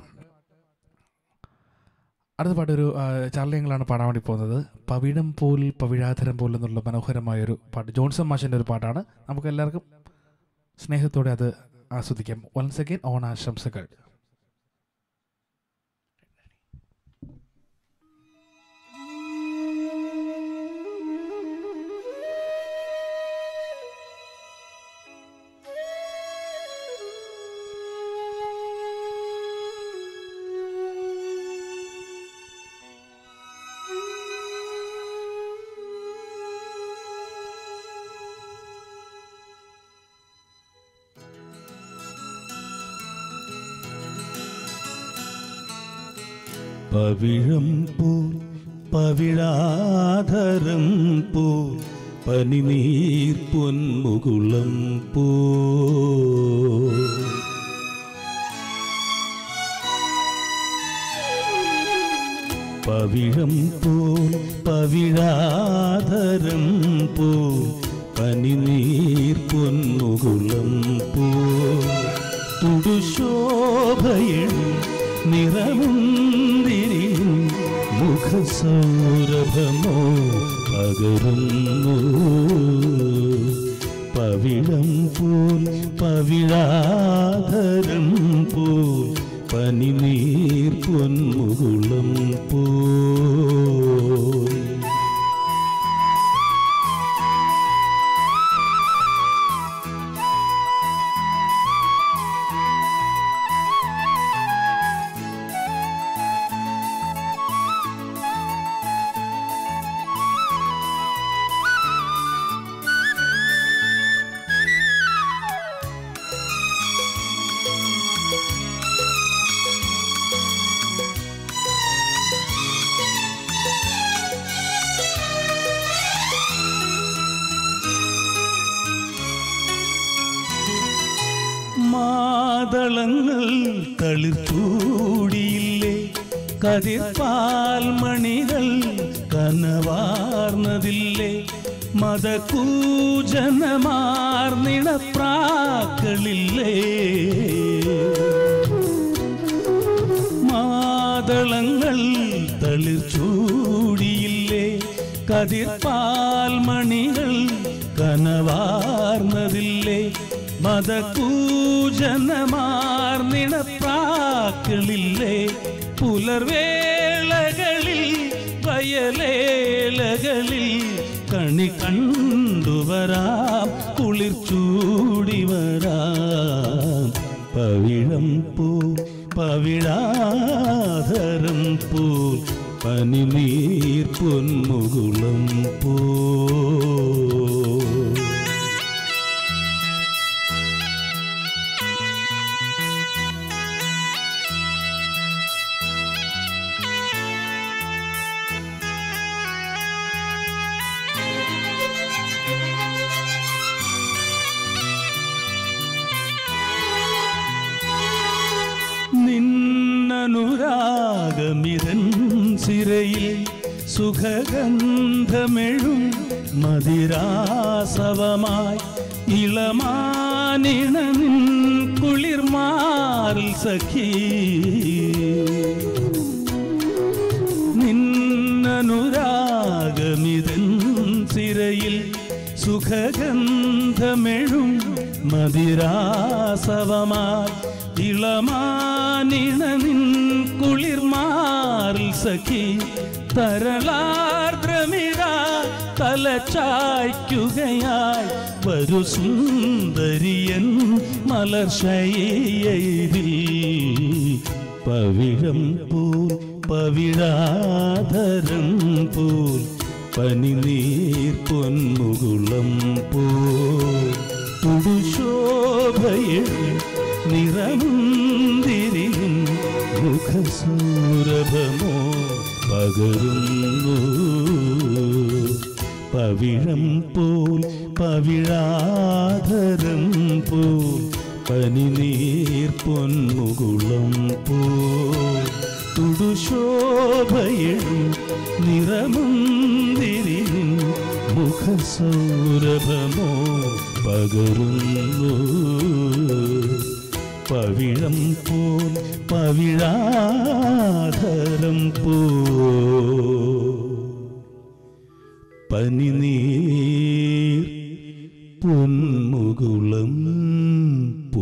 അടുത്ത പാട്ട് ഒരു ചാർലിയങ്ങളാണ് പാടാൻ വേണ്ടി പോകുന്നത്. പവിഴം പോൽ പവിഴാധരം പോൽ എന്നുള്ള മനോഹരമായൊരു പാട്ട്, ജോൺസൺ മാഷിൻ്റെ ഒരു പാട്ടാണ്. നമുക്ക് എല്ലാവർക്കും സ്നേഹത്തോടെ അത് ആസ്വദിക്കാം. വൺസ് അഗൈൻ ഓണാശംസകൾ. പവിഴം പോൽ പവിഴാധരം പോൽ പനിനീർ പൊന്മുകുളം പോ പവിഴം പോൽ പവിഴാധരം പോൽ പനിനീർ പൊന്മുകുളം പോ തുടുശോഭയിൽ നിറമുന്തിരിയും മുഖസൗരഭമോ പകരുന്നു. പവിഴം പോൽ പവിഴാധരം പോൽ പനിനീർ പൊന്മുകുളം പോ മാതളങ്ങൾ തളിർത്തൂടിയില്ലേ, കതിർപ്പാൽ മണികൾ കനവാർന്നതില്ലേ, മതകൂജനമാർന്നിടപ്രാക്കളില്ലേ. മാതളങ്ങൾ കതിർപ്പാൽമണികൾ കനവാർന്നതില്ലേ മതകൂജനമാർന്നിണപ്രാക്കളില്ലേ പുലർവേളകളിൽ വയലേലകളിൽ കണി കണ്ടുവരാം കുളിർ ചൂടി വരാം പവിഴം പൂ പവിഴാധരം പൂ പനിനീർ പൊന്മുകുളം പൂ നിന്നനുരാഗമിതൻ സിരയിൽ സുഖഗന്ധമെഴും മതിരാസവമായി ഇളമാനിണ നിൻ കുളിർമാറിൽ സഖി നിന്നനുരാഗമിതൻ സിരയിൽ സുഖഗന്ധമെഴും മതിരാസവമായി ഇളമാനിണ നിൻ കുളിർമാറിൽ സഖി തരളാർദ്രമിഴ തലചായ്ക്കുകയായി വരു സുന്ദരിയൻ മലർശയ്യയിൽ പവിഴം പൂൽ പവിഴാധരം പൂൽ പനിനീർ പൊന്മുകുളം പൂൽ തുടുശോഭയിൽ നിറമുന്തിരിയും മുഖസൂരഭമോ പകരുന്നു പവിഴം പോൽ പവിഴാധരം പോൽ പനിനീർ പൊന്മുകുളം പോൽ തുടുശോഭയും നിറമുന്തിരിയും മുഖസൗരഭമോ പകരുന്നു പവിഴം പോൽ പവിഴാധരം പോ പനിനീർ പൊന്മുകുളം പോ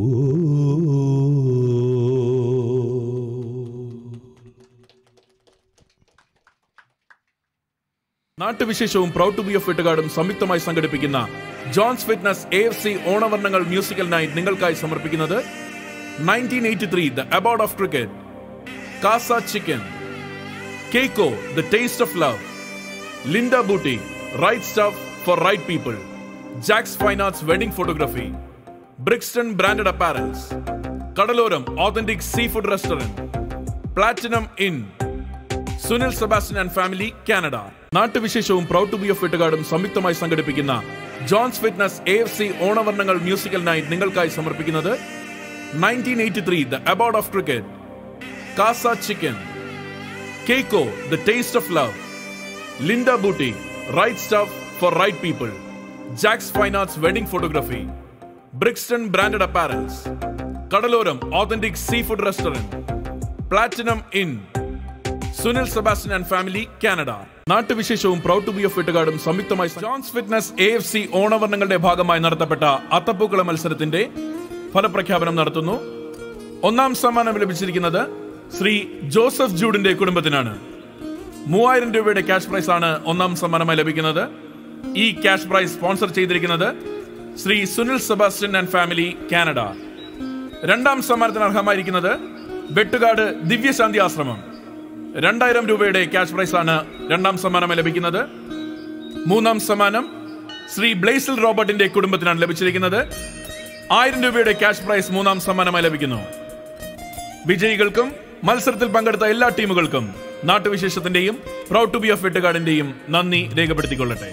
നാട്ടുവിശേഷവും പ്രൗഡ് ടു ബി ഓഫ് വെട്ടുകാടും സംയുക്തമായി സംഘടിപ്പിക്കുന്ന John's fitness A F C ഓണവർണ്ണങ്ങൾ മ്യൂസിക്കൽ നൈറ്റ് നിങ്ങൾക്കായി സമർപ്പിക്കുന്നത് nineteen eighty three the aboard of cricket, Casa chicken, കേക്കോ the taste of love, Linda booty right stuff for right people, Jacks fine arts wedding photography, Brixton branded apparels, കടലോരം authentic sea food restaurant, platinum in, Sunil Sebastian and family Canada. നാട്ടുവിശേഷവും proud to be of വെട്ടുകാടും സംയുക്തമായി സംഘടിപ്പിക്കുന്ന John's fitness A F C ഓണവർണ്ണങ്ങൾ musical night നിങ്ങൾക്കായി സമർപ്പിക്കുന്നത് nineteen eighty three the aboard of cricket, Casa chicken, കേക്കോ the taste of love, Linda booty right stuff for right people, Jacks fine arts wedding photography, Brixton branded apparels, കടലോരം authentic sea food restaurant, platinum in, Sunil Sebastian and family Canada. നാട്ടുവിശേഷവും proud to be of വെട്ടുകാടും സംയുക്തമായി Johns fitness A F C ഓണവർണ്ണങ്ങളുടെ ഭാഗമായി നടത്തപ്പെട്ട അത്തപ്പൂക്കള മത്സരത്തിന്റെ ഫലപ്രഖ്യാപനം നടത്തുന്നു. ഒന്നാം സമ്മാനം ലഭിച്ചിരിക്കുന്നത് ശ്രീ ജോസഫ് ജൂഡിന്റെ കുടുംബത്തിനാണ്. മൂവായിരം രൂപയുടെ ക്യാഷ് പ്രൈസ് ആണ് ഒന്നാം സമ്മാനമായി ലഭിക്കുന്നത്. ഈ ക്യാഷ് പ്രൈസ് സ്പോൺസർ ചെയ്തിരിക്കുന്നത് Shri Sunil Sebastian and family Canada. രണ്ടാം സമ്മാനത്തിന് അർഹമായിരിക്കുന്നത് വെട്ടുകാട് ദിവ്യശാന്തി ആശ്രമം. രണ്ടായിരം രൂപയുടെ ക്യാഷ് പ്രൈസ് ആണ് രണ്ടാം സമ്മാനമായി ലഭിക്കുന്നത്. മൂന്നാം സമ്മാനം ശ്രീ ബ്ലേസിൽ റോബർട്ടിന്റെ കുടുംബത്തിനാണ് ലഭിച്ചിരിക്കുന്നത്. ആയിരം രൂപയുടെ ക്യാഷ് പ്രൈസ് മൂന്നാം സമ്മാനമായി ലഭിക്കുന്നു. വിജയികൾക്കും മത്സരത്തിൽ പങ്കെടുത്ത എല്ലാ ടീമുകൾക്കും നാട്ടുവിശേഷത്തിന്റെയും പ്രൗഡ് ടു ബി ഓഫ് വെട്ടുകാടിന്റെയും നന്ദി രേഖപ്പെടുത്തിക്കൊള്ളട്ടെ.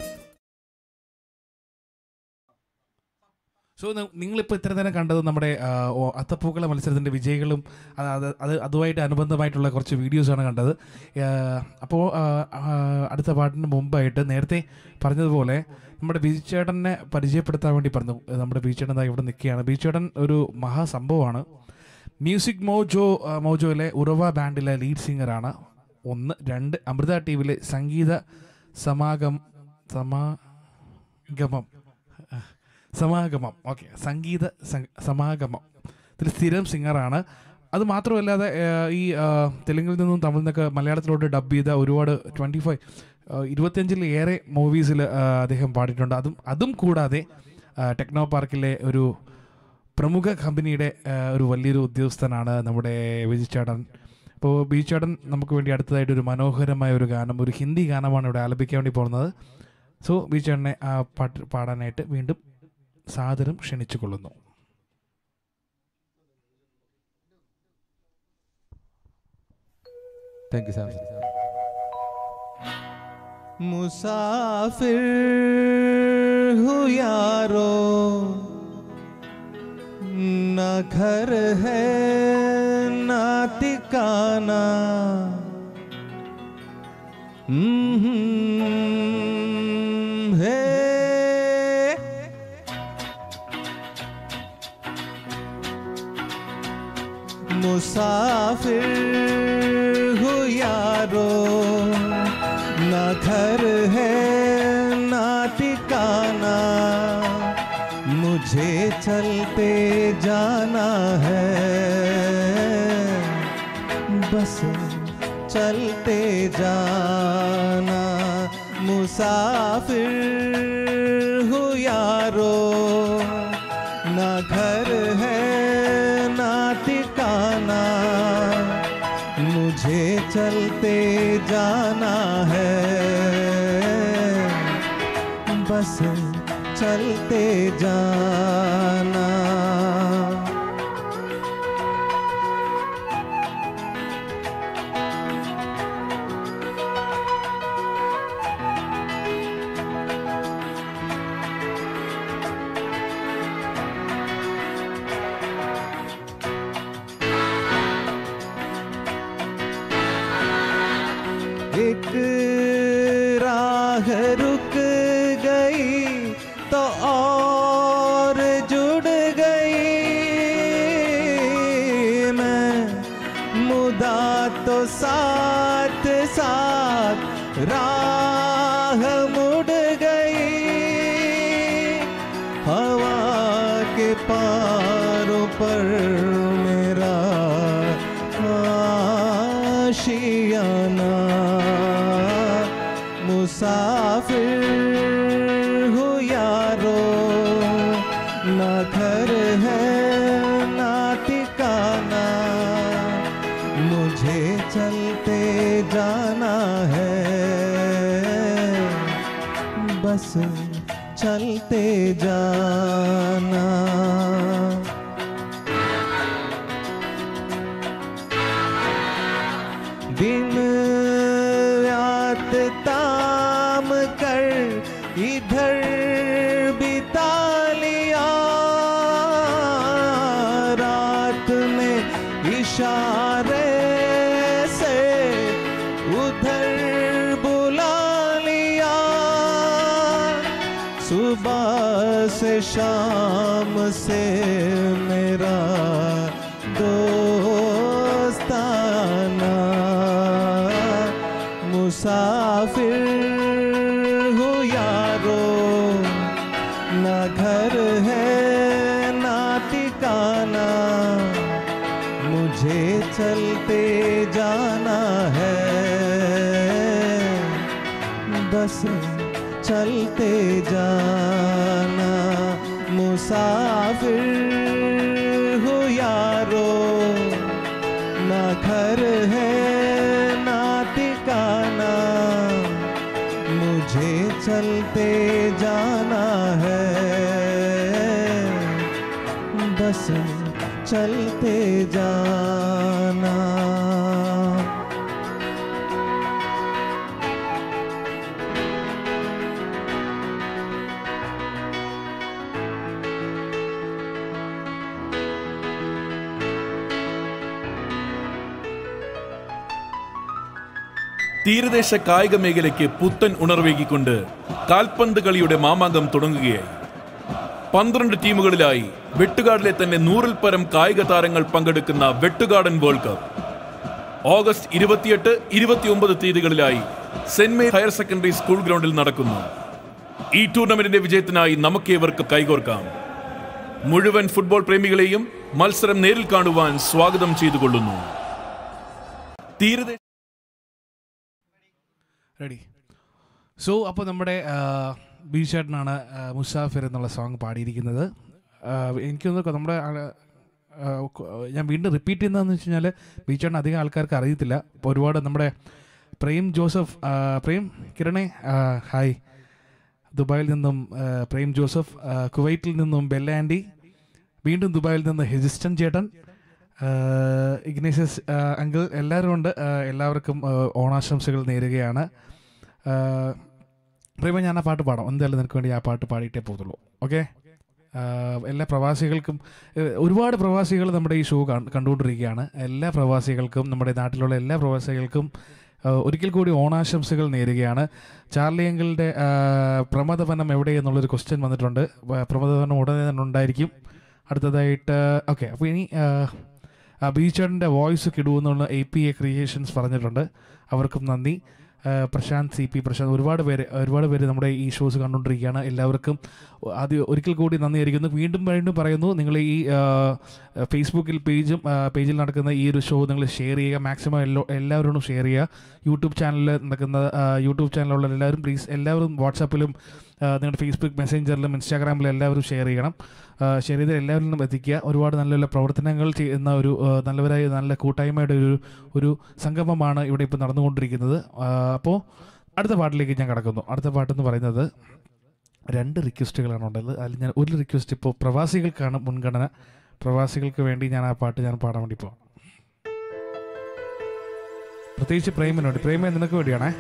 സോ നിങ്ങളിപ്പോൾ ഇത്ര നേരം കണ്ടത് നമ്മുടെ അത്തപ്പൂക്കള മത്സരത്തിൻ്റെ വിജയികളും അത് അത് അതുമായിട്ട് അനുബന്ധമായിട്ടുള്ള കുറച്ച് വീഡിയോസാണ് കണ്ടത്. അപ്പോൾ അടുത്ത പാട്ടിന് മുമ്പായിട്ട് നേരത്തെ പറഞ്ഞതുപോലെ നമ്മുടെ ബീച്ചേട്ടനെ പരിചയപ്പെടുത്താൻ വേണ്ടി പറഞ്ഞു. നമ്മുടെ ബീച്ചേട്ടൻ എന്താ ഇവിടെ നിൽക്കുകയാണ്. ബീച്ചേട്ടൻ ഒരു മഹാസംഭവമാണ്. മ്യൂസിക് മോജോ മോജോയിലെ ഉറവ ബാൻഡിലെ ലീഡ് സിംഗറാണ്. ഒന്ന് രണ്ട് അമൃത ടി വിയിലെ സംഗീത സമാഗം സമാഗമം സമാഗമം ഓക്കെ സംഗീത സമാഗമം ഇതിൽ സ്ഥിരം സിംഗറാണ്. അത് മാത്രമല്ലാതെ ഈ തെലുങ്കിൽ നിന്നും തമിഴിൽ നിന്നൊക്കെ മലയാളത്തിലോട്ട് ഡബ് ചെയ്ത ഒരുപാട് ട്വൻറ്റി ഫൈവ് ഇരുപത്തിയഞ്ചിലേറെ മൂവീസിൽ അദ്ദേഹം പാടിയിട്ടുണ്ട്. അതും അതും കൂടാതെ ടെക്നോ പാർക്കിലെ ഒരു പ്രമുഖ കമ്പനിയുടെ ഒരു വലിയൊരു ഉദ്യോഗസ്ഥനാണ് നമ്മുടെ വിജയ് ചേട്ടൻ. അപ്പോൾ വിജയ് ചേട്ടൻ നമുക്ക് വേണ്ടി അടുത്തതായിട്ട് ഒരു മനോഹരമായ ഒരു ഗാനം, ഒരു ഹിന്ദി ഗാനമാണ് ഇവിടെ ആലപിക്കാൻ വേണ്ടി പോകുന്നത്. സോ വിജയ് ചേട്ടനെ ആ പാട്ട് പാടാനായിട്ട് വീണ്ടും സാദരം ക്ഷണിച്ചു കൊള്ളുന്നു. Thank you sir. मुसाफिर हूँ यारो, न घर है न ठिकाना, है मुसाफिर हूँ यारो, न घर है न ठिकाना, मुझे चलते जाना है, बस चलते जाना. मुसाफिर हूँ यारो, न घर है न ठिकाना, मुझे चलते जाना है, बस चलते जाना. एक राह रुक गई तो और जुड़ गई, मैं मुदा तो साथ साथ राह मुड़ गई, हवा के पारों पर मेरा आशियाना. मुसाफिर हूँ यारो, न घर है न ठिकाना, मुझे चलते जाना है, बस चलते जाना. दिन रात ताम कर इधर बिता लिया, रात में इशारे से उधर बुला लिया, सुबह से शाम से मेरा दोस्ताना. मुसाफिर हूँ यारो, न घर है न ठिकाना, मुझे चलते जाना है, बस चलते जाना. मुसाफिर हूँ यारो, न घर है न ठिकाना, मुझे चलते जाना है, बस चलते जाना. തീരദേശ കായിക മേഖലയ്ക്ക് പുത്തൻ ഉണർവേകിക്കൊണ്ട് കാൽപന്ത് കളിയുടെ മാമാങ്കം തുടങ്ങുകയായി. പന്ത്രണ്ട് ടീമുകളിലായി വെട്ടുകാടിലെ തന്നെ നൂറിൽ പരം കായിക താരങ്ങൾ പങ്കെടുക്കുന്ന വെട്ടുകാടൻ വേൾഡ് കപ്പ് ഓഗസ്റ്റ് ഇരുപത്തിയെട്ട് ഇരുപത്തിയൊമ്പത് തീയതികളിലായി Saint Mary Higher secondary school ഗ്രൗണ്ടിൽ നടക്കുന്നു. ഈ ടൂർണമെന്റിന്റെ വിജയത്തിനായി നമുക്കേവർക്ക് കൈകോർക്കാം. മുഴുവൻ ഫുട്ബോൾ പ്രേമികളെയും മത്സരം നേരിൽ കാണുവാൻ സ്വാഗതം ചെയ്തുകൊള്ളുന്നു. തീരദേശ റെഡി. സോ അപ്പോൾ നമ്മുടെ ബീച്ചേട്ടനാണ് മുസാഫിർ എന്നുള്ള സോങ് പാടിയിരിക്കുന്നത്. എനിക്കൊന്ന് നമ്മുടെ ഞാൻ വീണ്ടും റിപ്പീറ്റ് ചെയ്യുന്നതെന്ന് വെച്ച് കഴിഞ്ഞാൽ ബീച്ചേട്ടൻ അധികം ആൾക്കാർക്ക് അറിയത്തില്ല. അപ്പോൾ ഒരുപാട് നമ്മുടെ പ്രേം ജോസഫ്, പ്രേം കിരണേ ഹായ്, ദുബായിൽ നിന്നും പ്രേം ജോസഫ്, കുവൈറ്റിൽ നിന്നും ബെല്ലാൻഡി, വീണ്ടും ദുബായിൽ നിന്ന് ഹെജിസ്റ്റൻ ചേട്ടൻ, ഇഗ്നേഷ്യസ് അങ്കിൾ, എല്ലാവരും ഉണ്ട്. എല്ലാവർക്കും ഓണാശംസകൾ നേരുകയാണ്. പ്രേമ, ഞാൻ ആ പാട്ട് പാടാം. എന്തായാലും നിനക്ക് വേണ്ടി ആ പാട്ട് പാടിയിട്ടേ പോകത്തുള്ളൂ. ഓക്കെ. എല്ലാ പ്രവാസികൾക്കും, ഒരുപാട് പ്രവാസികൾ നമ്മുടെ ഈ ഷോ കണ്ടുകൊണ്ടിരിക്കുകയാണ്. എല്ലാ പ്രവാസികൾക്കും, നമ്മുടെ നാട്ടിലുള്ള എല്ലാ പ്രവാസികൾക്കും ഒരിക്കൽ കൂടി ഓണാശംസകൾ നേരുകയാണ്. ചാർലി അങ്കിളുടെ പ്രമദവനം എവിടെ എന്നുള്ളൊരു ക്വസ്റ്റ്യൻ വന്നിട്ടുണ്ട്. പ്രമദവനം ഉടനെ തന്നെ ഉണ്ടായിരിക്കും. അടുത്തതായിട്ട് ഓക്കെ. അപ്പോൾ ഇനി ബീച്ചേട്ടൻ്റെ വോയിസ് കിടുവെന്നുള്ള എ പി എ ക്രിയേഷൻസ് പറഞ്ഞിട്ടുണ്ട്. അവർക്കും നന്ദി. പ്രശാന്ത് സി പി പ്രശാന്ത്, ഒരുപാട് പേര് ഒരുപാട് പേര് നമ്മുടെ ഈ ഷോസ് കണ്ടുകൊണ്ടിരിക്കുകയാണ്. എല്ലാവർക്കും ആദ്യം ഒരിക്കൽ കൂടി നന്ദി അറിയിക്കുന്നു. വീണ്ടും വീണ്ടും പറയുന്നു, നിങ്ങൾ ഈ ഫേസ്ബുക്കിൽ പേജും പേജിൽ നടക്കുന്ന ഈ ഒരു ഷോ നിങ്ങൾ ഷെയർ ചെയ്യുക. മാക്സിമം എല്ലാ എല്ലാവരോടും ഷെയർ ചെയ്യുക. യൂട്യൂബ് ചാനലിൽ നടക്കുന്ന യൂട്യൂബ് ചാനലുള്ള എല്ലാവരും പ്ലീസ്, എല്ലാവരും വാട്സാപ്പിലും നിങ്ങളുടെ ഫേസ്ബുക്ക് മെസ്സഞ്ചറിലും ഇൻസ്റ്റാഗ്രാമിലും എല്ലാവരും ഷെയർ ചെയ്യണം. ഷെയർ ചെയ്ത് എല്ലാവരിലും എത്തിക്കുക. ഒരുപാട് നല്ല നല്ല പ്രവർത്തനങ്ങൾ ചെയ്യുന്ന ഒരു നല്ലവരായ നല്ല കൂട്ടായ്മയുടെ ഒരു ഒരു സംഗമമാണ് ഇവിടെ ഇപ്പോൾ നടന്നുകൊണ്ടിരിക്കുന്നത്. അപ്പോൾ അടുത്ത പാട്ടിലേക്ക് ഞാൻ കടക്കുന്നു. അടുത്ത പാട്ടെന്ന് പറയുന്നത് രണ്ട് റിക്വസ്റ്റുകളാണ് ഉള്ളത്. അതിൽ ഞാൻ ഒരു റിക്വസ്റ്റ് ഇപ്പോൾ പ്രവാസികൾക്കാണ് മുൻഗണന. പ്രവാസികൾക്ക് വേണ്ടി ഞാൻ ആ പാട്ട് ഞാൻ പാടാൻ വേണ്ടി പോകാം. പ്രത്യേകിച്ച് പ്രേമിന് വേണ്ടി. പ്രേമ നിനക്ക് വേണ്ടിയാണേ.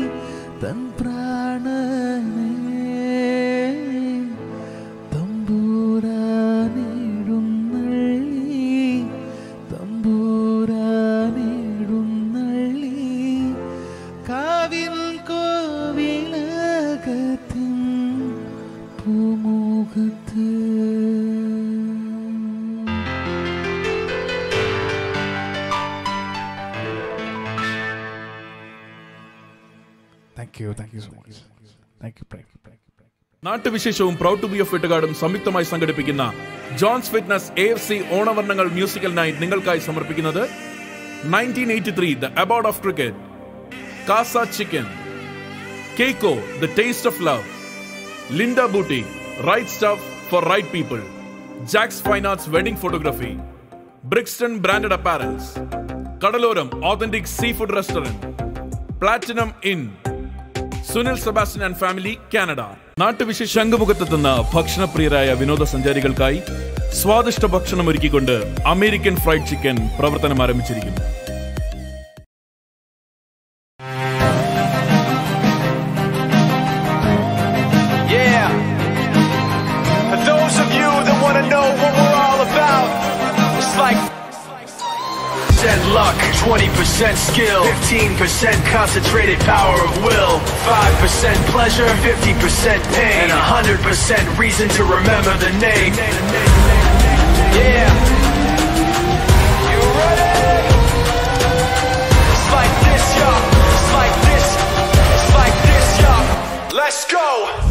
തൻ പ്രാണനെ തമ്പൂ മുഖത്ത് thank you thank you so much thank you Prem. നാട്ടുവിശേഷവും പ്രൗഡ് ടു ബി ഓഫ് വെട്ടുകാടും സംയുക്തമായി സംഘടിപ്പിക്കുന്ന John's fitness A F C ഓണവർണ്ണങ്ങൾ മ്യൂസിക്കൽ നൈറ്റ് നിങ്ങൾക്കായി സമർപ്പിക്കുന്നത് nineteen eighty three the aboard of cricket, Casa chicken, കേക്കോ the taste of love, Linda booty right stuff for right people, Jacks fine arts wedding photography, Brixton branded apparels, കടലോരം authentic sea food restaurant, platinum in, Sunil Sebastian and family Canada. നാട്ടുവിശേഷ ശംഖുമുഖത്തെത്തുന്ന ഭക്ഷണപ്രിയരായ വിനോദസഞ്ചാരികൾക്കായി സ്വാദിഷ്ട ഭക്ഷണം ഒരുക്കിക്കൊണ്ട് American fried chicken പ്രവർത്തനം ആരംഭിച്ചിരിക്കുന്നു. Yeah. For those of you that want to know what we're all about, it's like ten luck, twenty percent skill, fifteen percent concentrated power of will, five percent pleasure, fifty percent pain, and one hundred percent reason to remember the name. Yeah. You ready? It's like this, y'all. It's like this. It's like this, y'all. Let's go.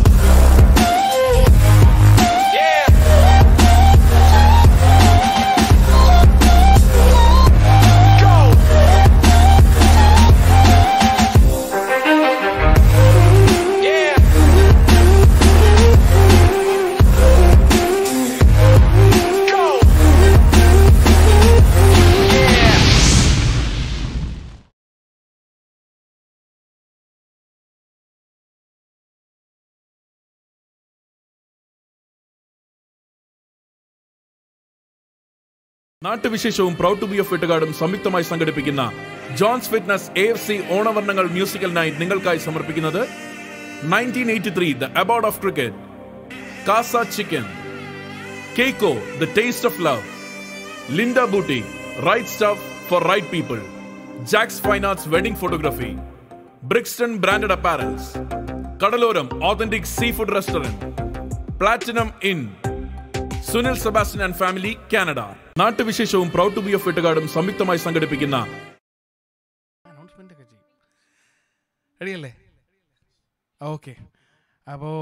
നാട്ടുവിശേഷവും proud to be of വെട്ടുകാടും സംയുക്തമായി സംഘടിപ്പിക്കുന്ന John's fitness A F C ഓണവർണ്ണങ്ങൾ musical night നിങ്ങൾക്കായി സമർപ്പിക്കുന്നത് nineteen eighty three the aboard of cricket, Casa chicken, കേക്കോ the taste of love, Linda booty right stuff for right people, Jacks fine arts wedding photography, Brixton branded apparels, കടലോരം authentic sea food restaurant, platinum in, Sunil Sebastian and family Canada. നാട്ടുവിശേഷവും proud to be of വെട്ടുകാടും സംയുക്തമായി സംഘടിപ്പിക്കുന്ന announcement ഒക്കെ ചെയ്യും. റെഡിയല്ലേ? Okay. അപ്പോൾ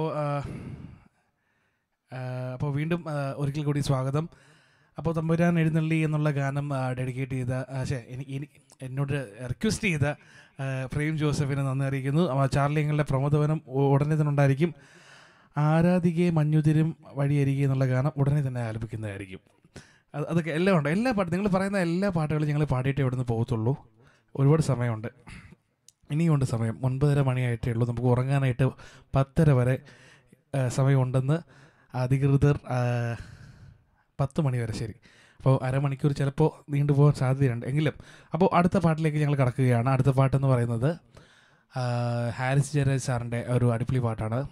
അപ്പോൾ വീണ്ടും ഒരിക്കൽ കൂടി സ്വാഗതം. അപ്പോൾ തമ്പുരാൻ എഴുന്നള്ളി എന്നുള്ള ഗാനം ഡെഡിക്കേറ്റ് ചെയ്ത പക്ഷേ എനിക്ക് എന്നോട് റിക്വസ്റ്റ് ചെയ്ത പ്രേം ജോസഫിനെ നന്ദി അറിയിക്കുന്നു. ചാർലിങ്ങളുടെ പ്രമോദവനം ഉടനെ തന്നെ ഉണ്ടായിരിക്കും. ആരാധികയെ മഞ്ഞുതിരും വഴിയരികെ എന്നുള്ള ഗാനം ഉടനെ തന്നെ ആലപിക്കുന്നതായിരിക്കും. അത് അതൊക്കെ എല്ലാം ഉണ്ട്. എല്ലാ പാട്ടും നിങ്ങൾ പറയുന്ന എല്ലാ പാട്ടുകളും ഞങ്ങൾ പാടിയിട്ടേ ഇവിടെ നിന്ന് പോകത്തുള്ളൂ. ഒരുപാട് സമയമുണ്ട്, ഇനിയുണ്ട് സമയം. ഒൻപതര മണിയായിട്ടേ ഉള്ളൂ. നമുക്ക് ഉറങ്ങാനായിട്ട് പത്തര വരെ സമയമുണ്ടെന്ന് അധികൃതർ പത്ത് മണി വരെ. ശരി, അപ്പോൾ അരമണിക്കൂർ ചിലപ്പോൾ നീണ്ടുപോകാൻ സാധ്യതയുണ്ട്. എങ്കിലും അപ്പോൾ അടുത്ത പാട്ടിലേക്ക് ഞങ്ങൾ കടക്കുകയാണ്. അടുത്ത പാട്ടെന്ന് പറയുന്നത് ഹാരിസ് ജയരാജ് സാറിൻ്റെ ഒരു അടിപൊളി പാട്ടാണ്.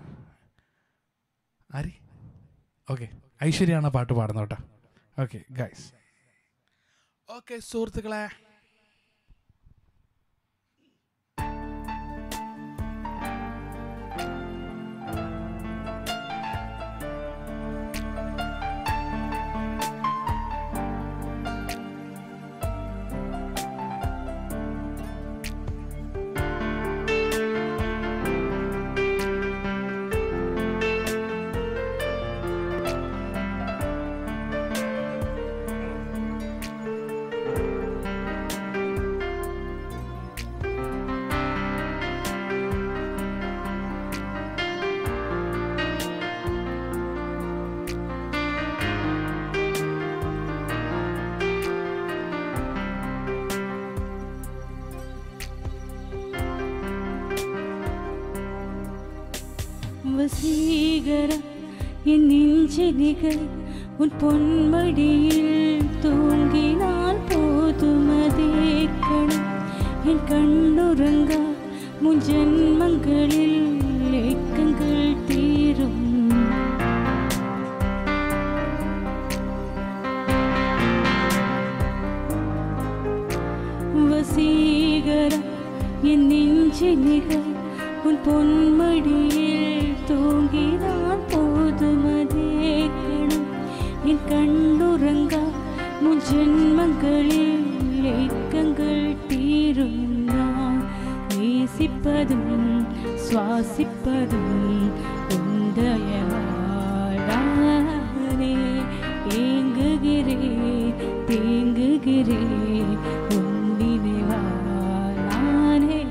ആരി ഓക്കെ ഐശ്വര്യാണ് പാട്ട് പാടുന്നത് കേട്ടോ. Okay guys. ഓക്കെ സുഹൃത്തുക്കളെ, வசீகர என் நெஞ்சினிகள் உன் பொன்மடியில் தூங்கினால் போதுமதே கணம் என் கண்ணுறங்கா முன் ஜென்மங்களில் ஏக்கங்கள் தீரும். வசீகர என் நெஞ்சினிகள் உன் பொன்மடியில் தூங்கினால் போதுமதே കണ്ണുറങ്ങാ മുൻ ജന്മങ്ങളിൽ ഏക്കങ്ങൾ തീരും ഞാൻ നേസിപ്പതും ശ്വാസിപ്പതും ഉണ്ടയവാടാനേ ഏங்குகிறே தேங்குகிறே உன்னினைவா நானே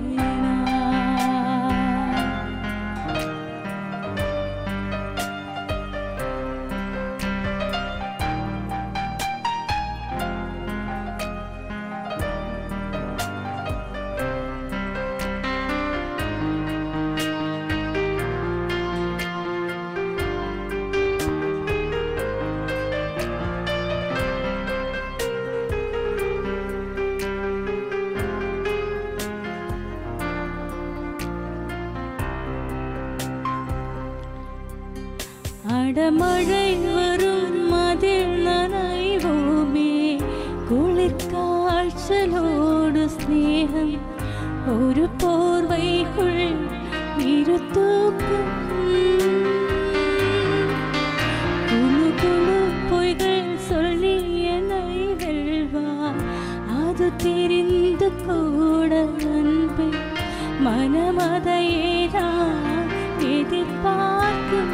அடமழை வரும் அதில் நனைவோமே குளிர்காய்ச்சலோடு ஸ்நேகம் ஒரு போர்வைக்குள் இரு தூக்கம் குழு குழு பொய்கள் சொல்லி என்னை வெல்வா அது தெரிந்து கூட அன்பை மனமதையே நான் எதிர்பார்க்கும்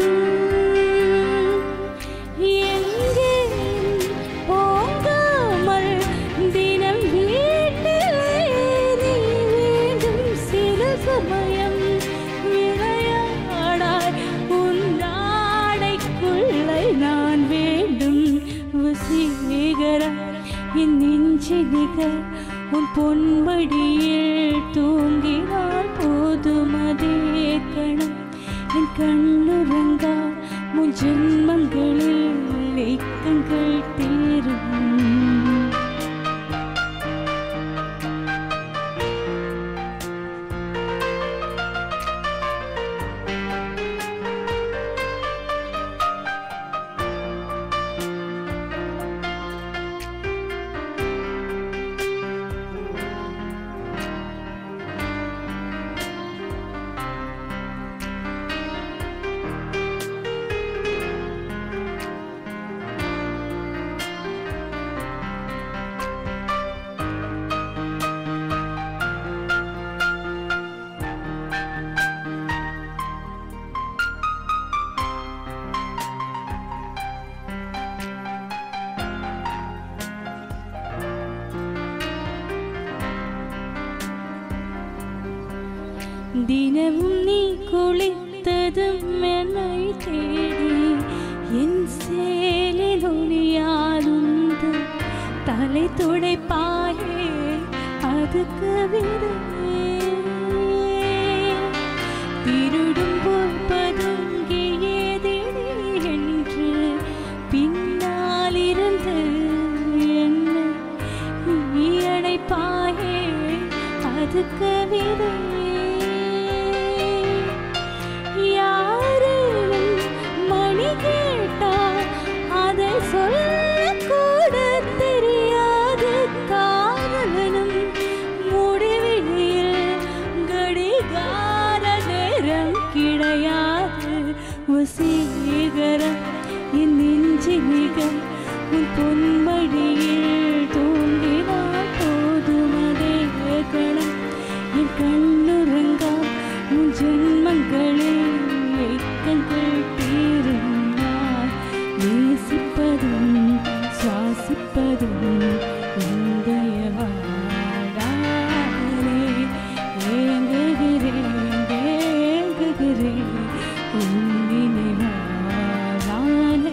என் நெஞ்சினிகள் உன் பொன்மடியில் தூங்கினால் போதும் அதே கணம் என் கண்ணுறங்கா முன் ஜென்மங்களில் ஏக்கங்கள் தீரும் தினமும் நீ குளித்ததும் என்னை தேடி என் சேலில் ஒளியாலுந்து தலை துடைப்பாயே அது கவிதை திருடும் போல் பதுங்கியதிலே என்று பின்னால் இருந்து என்னை நீ அடைப்பாயே அது கவிதை சொல்லக்கூட தெரியாது காதலனும் முடிவில் கடிகார நேரம் கிடையாது வசீகரம் என் நெஞ்சினிகம் உன் பொன்மடியில் தூங்கினால் போதும் அதே கணம் என் கண்ணுறங்கா உன் ஜென்மங்களில் ஏக்கங்கள் தீரும் நேசிப்பதும் சுவாசிப்பதும் உந்தயவாடானே ஏங்குகிறேன் ஏங்குகிறேன் உன்னினைவாடானே